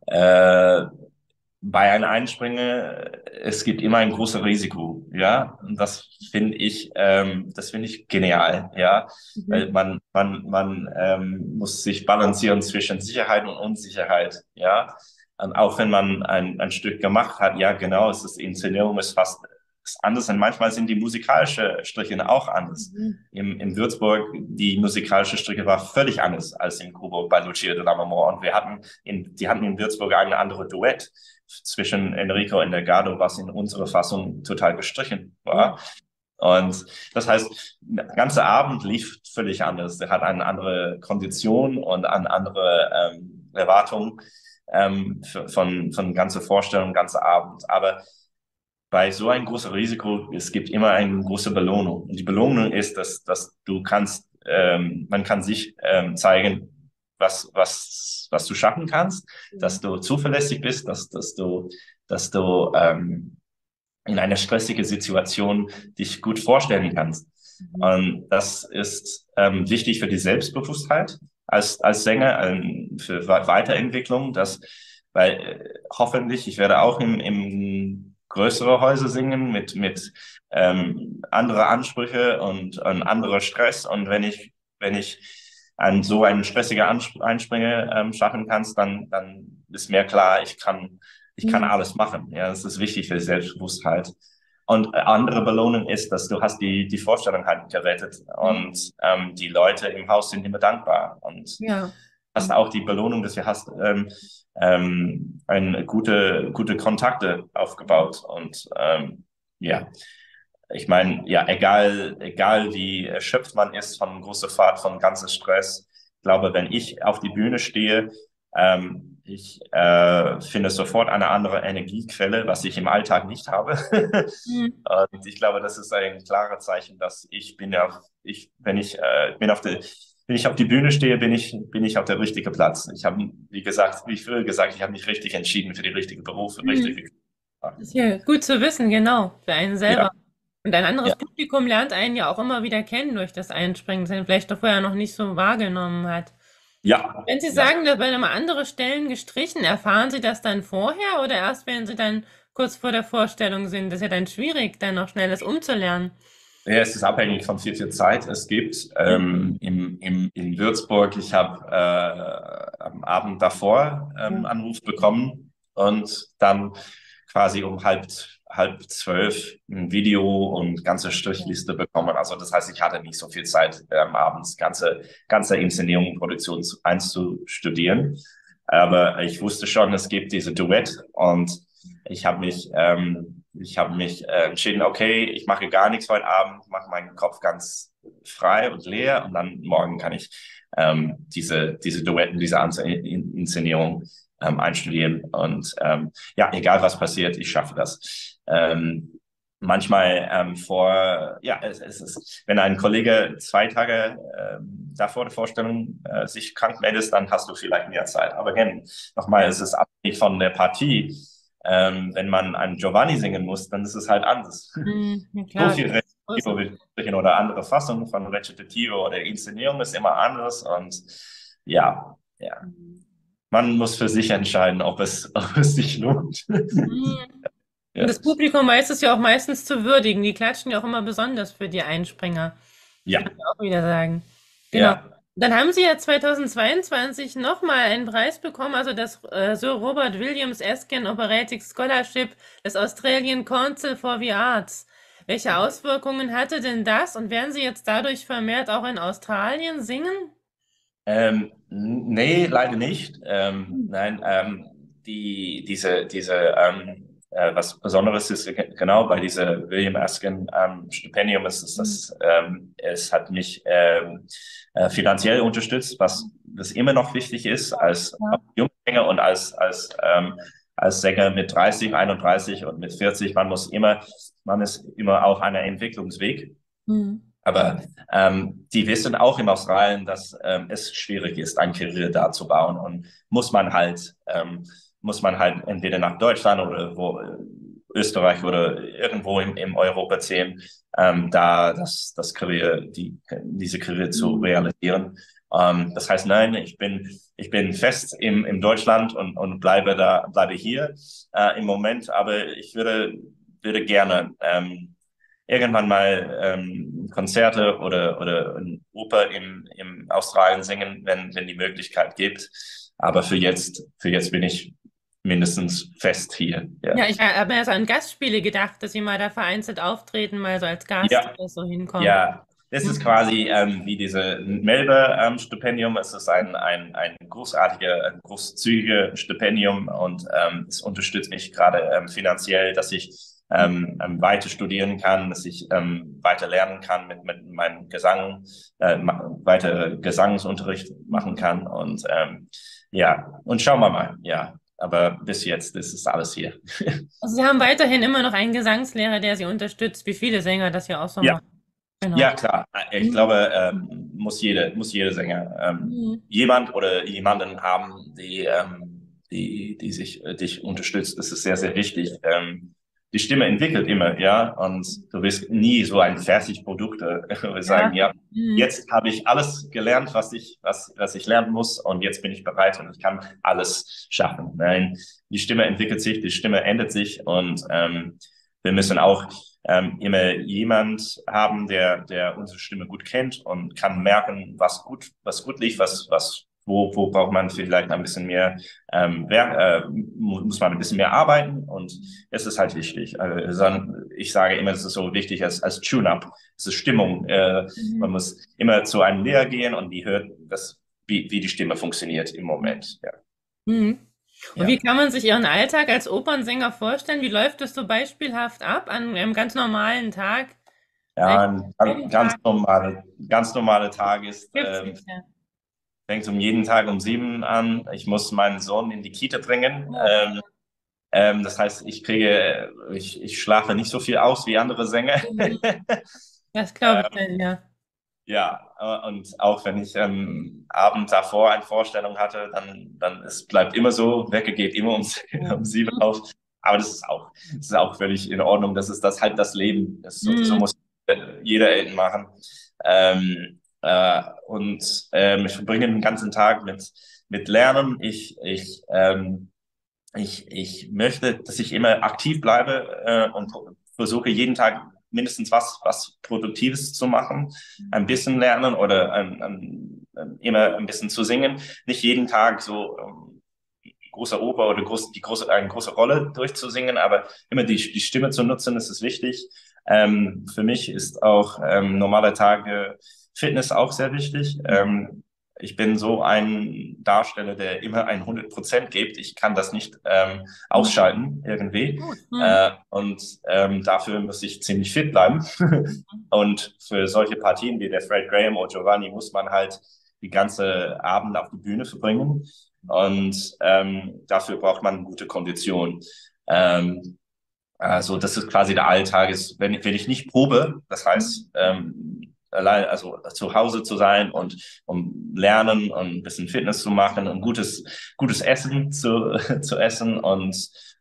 äh, bei einem Einspringer, es gibt immer ein großes Risiko, ja. Und das finde ich, ähm, das finde ich genial, ja. Mhm. Weil man, man, man ähm, muss sich balancieren zwischen Sicherheit und Unsicherheit, ja. Und auch wenn man ein, ein Stück gemacht hat, ja, genau, es ist die Inszenierung ist fast ist anders und manchmal sind die musikalischen Striche auch anders. Mhm. Im, im Würzburg, die musikalische Strecke war völlig anders als in Coburg bei Lucia dell'Amore. Und wir hatten in, die hatten in Würzburg eine andere Duett zwischen Enrico und der Gardo, was in unserer Fassung total gestrichen war. Mhm. Und das heißt, der ganze Abend lief völlig anders. Der hat eine andere Kondition und eine andere ähm, Erwartung. ähm, für, von, von ganzer Vorstellung, ganzer Abend. Aber bei so einem großen Risiko, es gibt immer eine große Belohnung. Und die Belohnung ist, dass, dass du kannst, ähm, man kann sich ähm, zeigen, was, was, was du schaffen kannst, dass du zuverlässig bist, dass, dass du, dass du ähm, in einer stressigen Situation dich gut vorstellen kannst. Mhm. Und das ist ähm, wichtig für die Selbstbewusstheit als, als Sänger, ähm, für Weiterentwicklung, dass, weil äh, hoffentlich, ich werde auch im, im größere Häuser singen mit, mit ähm, andere Ansprüche und, und anderer Stress. Und wenn ich, wenn ich an so einen stressigen Einspringer ähm, schaffen kannst, dann, dann ist mir klar, ich kann, ich kann Mhm. alles machen. Ja, das ist wichtig für die Selbstbewusstheit. Und andere Belohnung ist, dass du hast die, die Vorstellung halt gerettet und ähm, die Leute im Haus sind immer dankbar und Ja. hast auch die Belohnung, dass du hast ähm, ähm, eine gute, gute Kontakte aufgebaut und ähm, ja, ich meine, ja, egal, egal wie erschöpft man ist von großer Fahrt, von ganzem Stress, ich glaube, wenn ich auf die Bühne stehe, ähm, ich äh, finde sofort eine andere Energiequelle, was ich im Alltag nicht habe. Mhm. Und ich glaube, das ist ein klares Zeichen, dass ich bin ja, ich, wenn ich äh, bin auf der, wenn ich auf die Bühne stehe, bin ich, bin ich auf der richtigen Platz. Ich habe, wie gesagt, wie früher gesagt, ich habe mich richtig entschieden für die richtige Beruf, für Mhm. richtige. Das ist ja gut zu wissen, genau, für einen Ja, selber. Und ein anderes ja, Publikum lernt einen ja auch immer wieder kennen durch das Einspringen, das man vielleicht doch vorher noch nicht so wahrgenommen hat. ja, Wenn Sie ja. sagen, da werden immer andere Stellen gestrichen, erfahren Sie das dann vorher oder erst, wenn Sie dann kurz vor der Vorstellung sind? Das ist ja dann schwierig, dann noch schnell das umzulernen. Ja, es ist abhängig von wie viel Zeit es gibt. Ja. Ähm, im, im, in Würzburg, ich habe äh, am Abend davor ähm, Anruf bekommen und dann quasi um halb, halb zwölf ein Video und ganze Strichliste bekommen. Also das heißt, ich hatte nicht so viel Zeit, ähm, abends ganze, ganze Inszenierung, Produktion zu- einzustudieren. Aber ich wusste schon, es gibt diese Duett und ich habe mich, ähm, ich habe mich äh, entschieden, okay, ich mache gar nichts heute Abend, mache meinen Kopf ganz frei und leer und dann morgen kann ich ähm, diese, diese Duetten, diese Anze- In- Inszenierung ähm, einstudieren und ähm, ja, egal was passiert, ich schaffe das. Ähm, manchmal ähm, vor, ja, es, es ist, wenn ein Kollege zwei Tage ähm, davor der Vorstellung äh, sich krank meldet, dann hast du vielleicht mehr Zeit. Aber again, nochmal, es ist abhängig von der Partie. Ähm, wenn man einen Giovanni singen muss, dann ist es halt anders. Hm, ja So klar, viel das ist größer. Recitativo oder andere Fassungen von Recitativo oder Inszenierung ist immer anders und ja, ja. Man muss für sich entscheiden, ob es, ob es sich lohnt. Hm. Und Ja, das Publikum weiß es ja auch meistens zu würdigen. Die klatschen ja auch immer besonders für die Einspringer. Das muss ja, man auch wieder sagen. Genau. ja. Dann haben Sie ja zweitausendzweiundzwanzig nochmal einen Preis bekommen, also das äh, Sir Robert Williams Erskine Operatic Scholarship des Australian Council for the Arts. Welche Auswirkungen hatte denn das und werden Sie jetzt dadurch vermehrt auch in Australien singen? Ähm, nee, leider nicht. Ähm, nein, ähm, die, diese, diese, ähm, äh, was Besonderes ist ge- genau bei dieser William Erskine ähm, Stipendium ist, ist das, ähm, es hat mich ähm, äh, finanziell unterstützt, was das immer noch wichtig ist als Ja. Jungsänger und als, als, ähm, als Sänger mit dreißig, einunddreißig und mit vierzig. Man muss immer, man ist immer auf einem Entwicklungsweg. Hm. Aber ähm, die wissen auch in Australien, dass ähm, es schwierig ist, eine Karriere da zu bauen und muss man halt ähm, muss man halt entweder nach Deutschland oder wo äh, Österreich oder irgendwo im, im Europa ziehen, ähm, da das das Karriere die diese Karriere zu Hm. realisieren. Ähm, das heißt, nein, ich bin ich bin fest im im Deutschland und und bleibe da bleibe hier äh, im Moment, aber ich würde würde gerne ähm, irgendwann mal ähm, Konzerte oder, oder ein Oper im, im Australien singen, wenn, wenn die Möglichkeit gibt. Aber für jetzt, für jetzt bin ich mindestens fest hier. Ja, Ja, ich habe mir erst an Gastspiele gedacht, dass Sie mal da vereinzelt auftreten, mal so als Gast ja, oder so hinkommen. ja. Das ist Hm. quasi ähm, wie diese Melba-Stipendium. Es ist ein, ein, ein großartiger, ein großzügiger Stipendium und ähm, es unterstützt mich gerade ähm, finanziell, dass ich ähm, ähm, weiter studieren kann, dass ich ähm, weiter lernen kann, mit, mit meinem Gesang, äh, ma- weiter Gesangsunterricht machen kann. Und ähm, Ja, und schauen wir mal, ja. Aber bis jetzt ist es alles hier. Also Sie haben weiterhin immer noch einen Gesangslehrer, der Sie unterstützt, wie viele Sänger das ja auch so Ja, machen. Genau. ja, klar. Ich Mhm. glaube, ähm, muss jede, muss jede Sänger ähm, Mhm. jemand oder jemanden haben, die, ähm, die, die sich, äh, dich unterstützt. Das ist sehr, sehr wichtig. Ähm, die Stimme entwickelt immer, ja, und du wirst nie so ein Fertigprodukt, äh, wir sagen, Ja. ja, Mhm. jetzt habe ich alles gelernt, was ich, was, was ich lernen muss, und jetzt bin ich bereit und ich kann alles schaffen. Nein, die Stimme entwickelt sich, die Stimme ändert sich, und ähm, wir müssen auch ähm, immer jemand haben, der, der unsere Stimme gut kennt und kann merken, was gut, was gut liegt, was, was, wo, wo braucht man vielleicht ein bisschen mehr, ähm, wer, äh, muss man ein bisschen mehr arbeiten, und es ist halt wichtig. Also, ich sage immer, es ist so wichtig als, als Tune-up, es ist Stimmung. Äh, man Mhm. muss immer zu einem Lehrer gehen und die hört, das, wie, wie die Stimme funktioniert im Moment. Ja. Mhm. Und wie Ja. kann man sich Ihren Alltag als Opernsänger vorstellen? Wie läuft es so beispielhaft ab an einem ganz normalen Tag? Ja, Vielleicht ein ganz, ganz Probentag, normale, ganz normale Tag ist, gibt's ähm, nicht, ja. fängt um jeden Tag um sieben an. Ich muss meinen Sohn in die Kita bringen. Oh, Ähm, ähm, das heißt, ich kriege, ich, ich schlafe nicht so viel aus wie andere Sänger. mhm. Das glaube ich ähm, dann, ja. ja, äh, und auch wenn ich ähm, Abend davor eine Vorstellung hatte, dann, dann es bleibt immer so, Wecker geht immer um, um sieben Mhm. auf. Aber das ist auch, das ist auch völlig in Ordnung. Das ist das halt das Leben. Das, so, so Mhm. muss jeder Eltern machen. Ähm, äh, und ähm, ich verbringe den ganzen Tag mit, mit Lernen. Ich, ich, ähm, ich, ich möchte, dass ich immer aktiv bleibe äh, und versuche jeden Tag mindestens was, was Produktives zu machen, ein bisschen lernen oder ein, ein, ein, immer ein bisschen zu singen. Nicht jeden Tag so ähm, große Oper oder groß, die große, eine große Rolle durchzusingen, aber immer die, die Stimme zu nutzen, das ist wichtig. Ähm, für mich ist auch ähm, normale Tage Fitness auch sehr wichtig. Ähm, ich bin so ein Darsteller, der immer ein hundert Prozent gibt. Ich kann das nicht ähm, Mhm. ausschalten irgendwie. Gut. Mhm. Äh, und ähm, dafür muss ich ziemlich fit bleiben. Und für solche Partien wie der Fred Graham oder Giovanni muss man halt die ganze Abend auf die Bühne verbringen. Und ähm, dafür braucht man gute Kondition. Ähm, also das ist quasi der Alltag. Ist, wenn, wenn ich nicht probe, das heißt, ähm, allein, also zu Hause zu sein und um lernen und ein bisschen Fitness zu machen und gutes, gutes Essen zu, zu essen und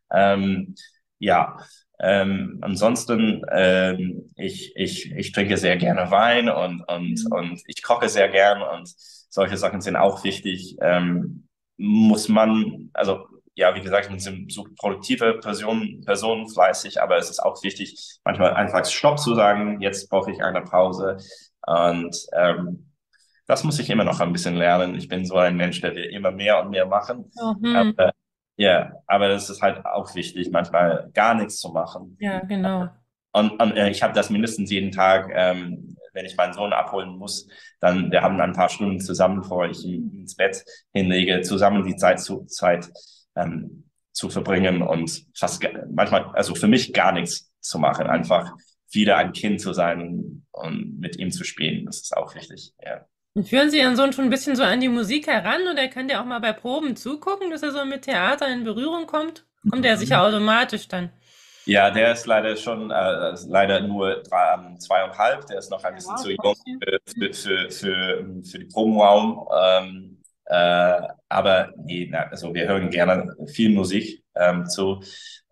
ähm, ja, ähm, ansonsten, ähm, ich, ich, ich trinke sehr gerne Wein und, und, Mhm. und ich koche sehr gern, und solche Sachen sind auch wichtig. Ähm, muss man, also ja, wie gesagt, wir sind so produktive Personen, Personen fleißig, aber es ist auch wichtig, manchmal einfach Stopp zu sagen, jetzt brauche ich eine Pause. Und ähm, das muss ich immer noch ein bisschen lernen. Ich bin so ein Mensch, der will immer mehr und mehr machen. So, mhm. Aber ja, aber es ist halt auch wichtig, manchmal gar nichts zu machen. Ja, genau. Und, und äh, ich habe das mindestens jeden Tag, ähm, wenn ich meinen Sohn abholen muss, dann wir haben ein paar Stunden zusammen, bevor ich ihn ins Bett hinlege, zusammen die Zeit zu Zeit ähm, zu verbringen und fast manchmal, also für mich gar nichts zu machen, einfach wieder ein Kind zu sein und mit ihm zu spielen. Das ist auch wichtig. Ja. Und führen Sie Ihren Sohn schon ein bisschen so an die Musik heran oder kann der auch mal bei Proben zugucken, dass er so mit Theater in Berührung kommt? Kommt er sicher automatisch dann? Ja, der ist leider schon, äh, leider nur drei, ähm, zweieinhalb. Der ist noch ein Ja, bisschen wow, zu jung trotzdem. für, für, für, für, für die Probenraum. Ähm, äh, aber nee, na, also wir hören gerne viel Musik ähm, zu.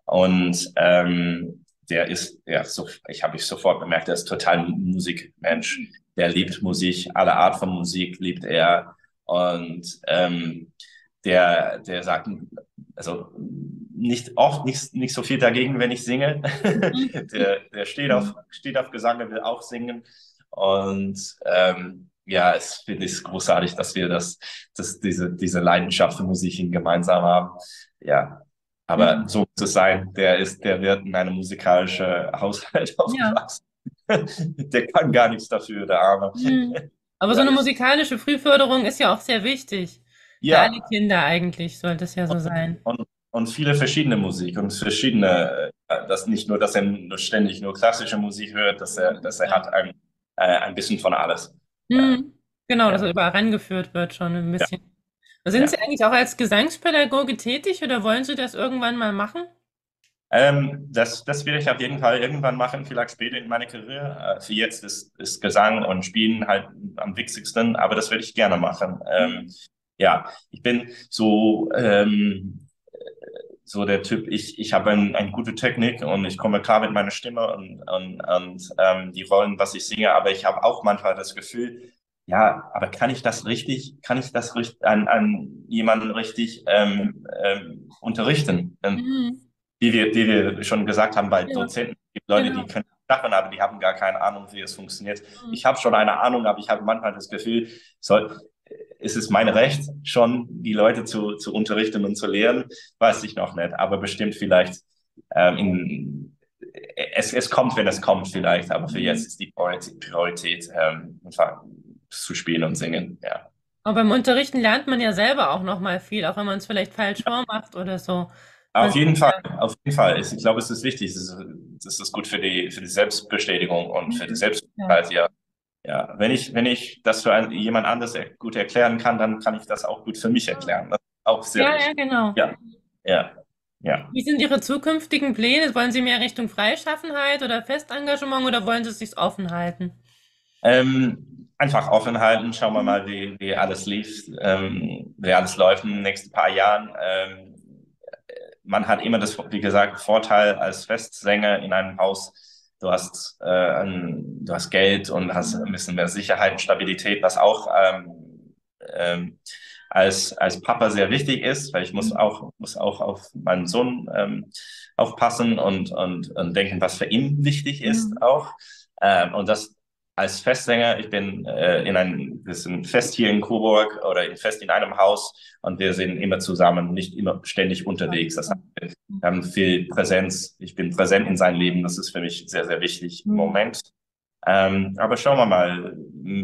Und ähm, der ist, ja, so, ich habe ich sofort bemerkt, der ist total ein Musikmensch. Der liebt Musik, alle Art von Musik liebt er. Und ähm, der, der sagt, also nicht oft nicht, nicht so viel dagegen, wenn ich singe. der, der steht auf, steht auf Gesang, der will auch singen. Und ähm, ja, es finde ich großartig, dass wir das, dass diese, diese Leidenschaft für Musik gemeinsam haben. Ja. Aber Mhm. so muss es sein. Der ist, der wird in einem musikalischen Haushalt Ja. aufgewachsen. Der kann gar nichts dafür, der Arme. Mhm. Aber so Ja. eine musikalische Frühförderung ist ja auch sehr wichtig. Für alle Ja, Kinder eigentlich sollte es ja so sein. und, und viele verschiedene Musik und verschiedene, äh, das nicht nur, dass er nur ständig nur klassische Musik hört, dass er, dass er Ja. hat ein, äh, ein bisschen von alles. Äh, Mhm. Genau, dass er ja, überall rangeführt wird schon ein ja, bisschen. Sind Ja. Sie eigentlich auch als Gesangspädagoge tätig oder wollen Sie das irgendwann mal machen? Ähm, das, das will ich auf jeden Fall irgendwann machen, vielleicht später in meiner Karriere. Äh, für jetzt ist, ist Gesang und Spielen halt am wichtigsten, aber das würde ich gerne machen. Ähm, ja, ich bin so, ähm, so der Typ, ich, ich habe ein, eine gute Technik und ich komme klar mit meiner Stimme und, und, und ähm, die Rollen, was ich singe, aber ich habe auch manchmal das Gefühl, ja, aber kann ich das richtig, kann ich das richtig an, an jemanden richtig ähm, ähm, unterrichten? Ähm, Mhm. wie wir, wie wir schon gesagt haben, bei Ja, Dozenten gibt Leute, die genau. können es machen, aber die haben gar keine Ahnung, wie es funktioniert. Mhm. Ich habe schon eine Ahnung, aber ich habe manchmal das Gefühl, soll, ist es mein Recht, schon die Leute zu, zu unterrichten und zu lehren? Weiß ich noch nicht, aber bestimmt vielleicht ähm, in, es, es kommt, wenn es kommt vielleicht, aber für jetzt Mhm. ist die Priorität, Priorität ähm, einfach zu spielen und singen, ja. Aber beim Unterrichten lernt man ja selber auch noch mal viel, auch wenn man es vielleicht falsch vormacht oder so. Von Auf jeden Fall, daher, auf jeden Fall. Ich glaube, es ist wichtig. Es ist, es ist gut für die, für die Selbstbestätigung und für die mhm. Ja. Selbstständigkeit, ja. Ja, wenn ich, wenn ich das für ein, jemand anderes er- gut erklären kann, dann kann ich das auch gut für mich erklären. Das ist auch sehr Ja, ja, wichtig. genau. Ja, ja, ja. Wie sind Ihre zukünftigen Pläne? Wollen Sie mehr Richtung Freischaffenheit oder Festengagement oder wollen Sie es sich offen halten? Ähm, einfach offen halten. Schauen wir Mhm. mal, wie, wie alles lief, ähm, wie alles läuft in den nächsten paar Jahren. Ähm, man hat immer das, wie gesagt, Vorteil als Festsänger in einem Haus. Du hast, äh, ein, du hast Geld und hast ein bisschen mehr Sicherheit und Stabilität, was auch ähm, ähm, als, als Papa sehr wichtig ist, weil ich muss auch, muss auch auf meinen Sohn ähm, aufpassen und, und, und denken, was für ihn wichtig ist Mhm. auch. Ähm, und das als Festsänger, ich bin äh, in einem, wir sind fest hier in Coburg oder in, fest in einem Haus und wir sind immer zusammen, nicht immer ständig unterwegs. Das heißt, wir haben viel Präsenz. Ich bin präsent in seinem Leben. Das ist für mich sehr, sehr wichtig im Mhm. Moment. Ähm, aber schauen wir mal,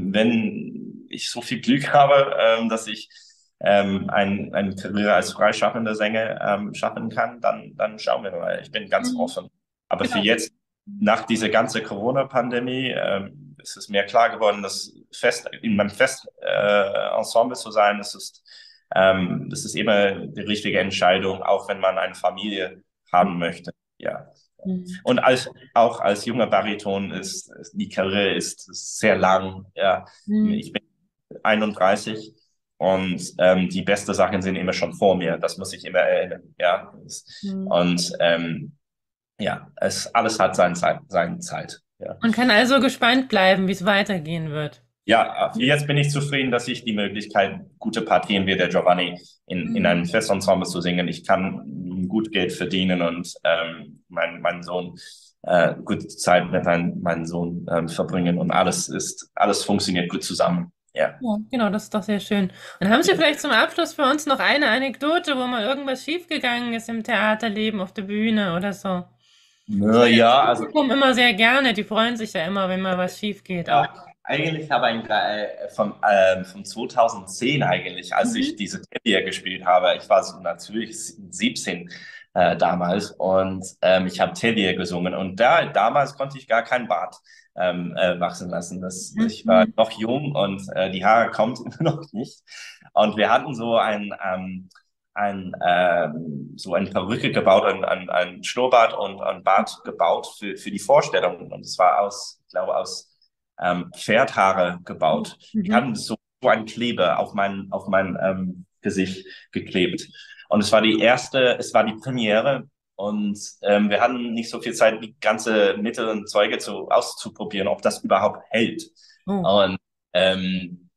wenn ich so viel Glück habe, ähm, dass ich ähm, ein, eine Karriere als freischaffender Sänger ähm, schaffen kann, dann, dann schauen wir mal. Ich bin ganz Mhm. offen. Aber für Genau. jetzt, nach dieser ganzen Corona-Pandemie, ähm, ist es mir klar geworden, dass fest in meinem Fest-Ensemble äh, Ensemble zu sein, das ist, ähm, das ist immer die richtige Entscheidung, auch wenn man eine Familie haben möchte. Ja. Mhm. Und als, auch als junger Bariton ist die Karriere ist sehr lang. Ja. Mhm. Ich bin einunddreißig und ähm, die besten Sachen sind immer schon vor mir. Das muss ich immer erinnern. Ja. Mhm. Und ähm, ja, es alles hat seine Zeit, seine Zeit. Ja. Man kann also gespannt bleiben, wie es weitergehen wird. Ja, jetzt bin ich zufrieden, dass ich die Möglichkeit, gute Partien wie der Giovanni in, in Mhm. einem Festensemble zu singen. Ich kann gut Geld verdienen und ähm, mein, mein Sohn äh, gute Zeit mit mein, meinem Sohn ähm, verbringen und alles ist, alles funktioniert gut zusammen. Ja. Ja, genau, das ist doch sehr schön. Und haben Sie vielleicht zum Abschluss für uns noch eine Anekdote, wo mal irgendwas schiefgegangen ist im Theaterleben, auf der Bühne oder so? Ich Ja, höre das ja, also Publikum immer sehr gerne, die freuen sich ja immer, wenn mal was schief geht auch. ja, eigentlich habe ich äh, von, ähm, von zweitausendzehn eigentlich, als ich Mhm. diese Trivia gespielt habe, ich war so natürlich siebzehn äh, damals und ähm, ich habe Trivia gesungen und da damals konnte ich gar kein Bart ähm, äh, wachsen lassen. Das, ich war Mhm. noch jung und äh, die Haare kommt immer noch nicht. Und wir hatten so ein ähm, ein, ähm, so eine Perücke gebaut, ein, ein, ein Schnurrbart und ein Bart gebaut für, für die Vorstellung. Und es war aus, ich glaube, aus ähm, Pferdhaare gebaut. Die Mhm. hatten so, so einen Kleber auf mein, auf mein ähm, Gesicht geklebt. Und es war die erste, es war die Premiere. Und ähm, wir hatten nicht so viel Zeit, die ganze Mittel und Zeuge zu, auszuprobieren, ob das überhaupt hält. Oh. Und ähm,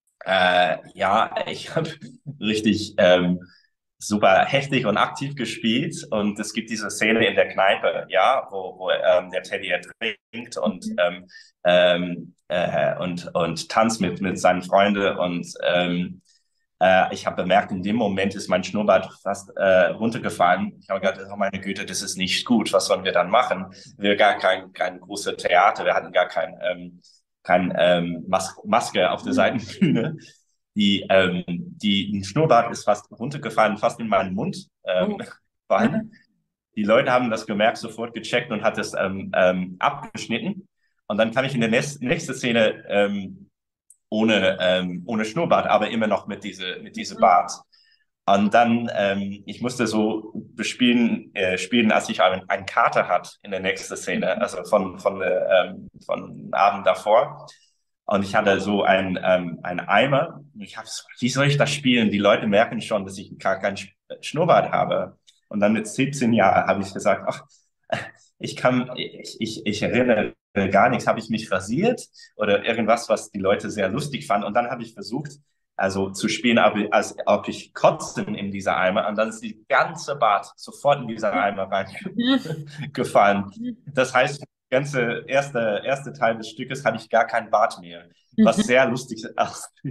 äh, ja, ich habe richtig ähm, super heftig und aktiv gespielt und es gibt diese Szene in der Kneipe, ja, wo, wo ähm, der Teddy ertrinkt und Mhm. ähm, ähm, äh, und und tanzt mit mit seinen Freunden und ähm, äh, ich habe bemerkt, in dem Moment ist mein Schnurrbart fast äh, runtergefallen. Ich habe gedacht, oh meine Güte, das ist nicht gut. Was sollen wir dann machen? Wir gar kein kein großes Theater, wir hatten gar kein ähm, kein ähm, Mas Maske auf der Mhm. Seitenbühne. Die, ähm, die, ein Schnurrbart ist fast runtergefallen, fast in meinen Mund ähm, Oh. Ja. gefallen. Die Leute haben das gemerkt, sofort gecheckt und hat es ähm, ähm, abgeschnitten. Und dann kam ich in der nächsten nächste Szene ähm, ohne, ähm, ohne Schnurrbart, aber immer noch mit diese, mit diesem Bart. Und dann, ähm, ich musste so bespielen, äh, spielen, als ich einen, einen Kater hatte in der nächsten Szene, also von, von, der, ähm, von Abend davor. Und ich hatte so ein, ähm, ein Eimer. Und ich habe, wie soll ich das spielen? Die Leute merken schon, dass ich gar keinen Schnurrbart habe. Und dann mit siebzehn Jahren habe ich gesagt, ach, ich kann, ich, ich, ich erinnere gar nichts. Habe ich mich rasiert oder irgendwas, was die Leute sehr lustig fanden. Und dann habe ich versucht, also zu spielen, als ob ich kotzen in dieser Eimer. Und dann ist die ganze Bart sofort in dieser Eimer reingefallen. Das heißt, der ganze erste, erste Teil des Stückes hatte ich gar keinen Bart mehr. Was sehr lustig ist.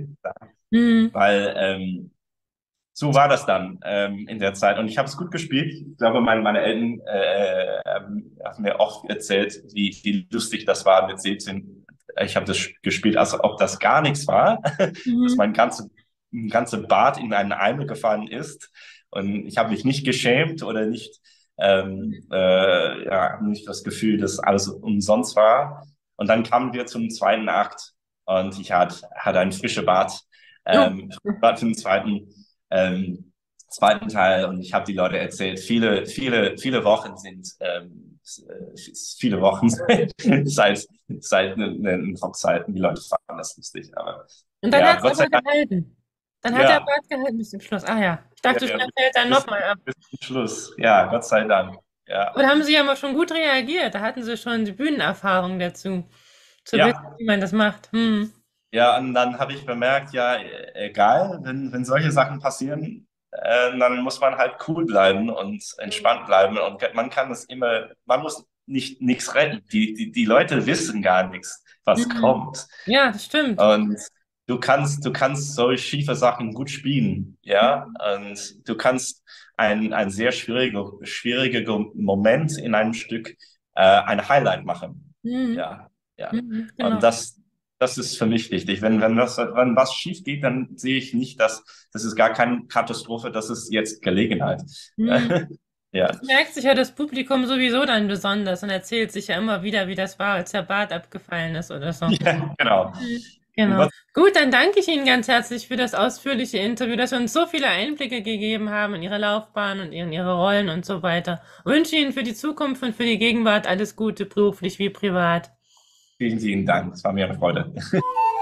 Mhm. Weil ähm, so war das dann ähm, in der Zeit. Und ich habe es gut gespielt. Ich glaube, meine, meine Eltern äh, haben mir oft erzählt, wie, wie lustig das war mit siebzehn. Ich habe das gespielt, als ob das gar nichts war, Mhm. dass mein ganze, ganze Bart in einen Eimer gefallen ist. Und ich habe mich nicht geschämt oder nicht, ähm, äh, ja, nicht das Gefühl, dass alles umsonst war. Und dann kamen wir zum zweiten Akt und ich hatte, hatte einen frischen Bart, ähm, Bart für den zweiten, ähm, zweiten Teil. Und ich habe die Leute erzählt, viele, viele, viele Wochen sind, ähm, viele Wochen seit, seit den Hochzeiten. Die Leute fanden das lustig. Aber Und dann ja, hat es Gott sei aber Dank, gehalten. Dann hat ja. der Bart gehalten bis zum Schluss. Ah ja, ich dachte, Ja, du ja, fällt dann bis, nochmal ab. bis zum Schluss. Ja, Gott sei Dank. Ja, Und haben sie aber schon gut reagiert. Da hatten sie schon die Bühnenerfahrung dazu, zu wissen, ja. wie man das macht. Hm. Ja, und dann habe ich bemerkt, ja, e- egal, wenn, wenn solche Sachen passieren, äh, dann muss man halt cool bleiben und entspannt bleiben. Und man kann es immer, man muss nicht nichts retten. Die, die, die Leute wissen gar nichts, was Mhm. kommt. Ja, das stimmt. Und du kannst, du kannst solche schiefe Sachen gut spielen, ja. Und du kannst ein, ein sehr schwieriger, schwieriger Moment in einem Stück äh, ein Highlight machen. Mhm. Ja, ja. Mhm. Genau. Und das, das ist für mich wichtig. Wenn, wenn was, wenn was schief geht, dann sehe ich nicht, dass das ist gar keine Katastrophe, das ist jetzt Gelegenheit. Mhm. Ja, Das merkt sich ja das Publikum sowieso dann besonders und erzählt sich ja immer wieder, wie das war, als der Bart abgefallen ist oder so. ja, genau. Mhm. Und Genau. Gott, Gut, dann danke ich Ihnen ganz herzlich für das ausführliche Interview, dass Sie uns so viele Einblicke gegeben haben in Ihre Laufbahn und in Ihre Rollen und so weiter. Wünsche Ihnen für die Zukunft und für die Gegenwart alles Gute, beruflich wie privat. vielen, vielen Dank. Es war mir eine Freude.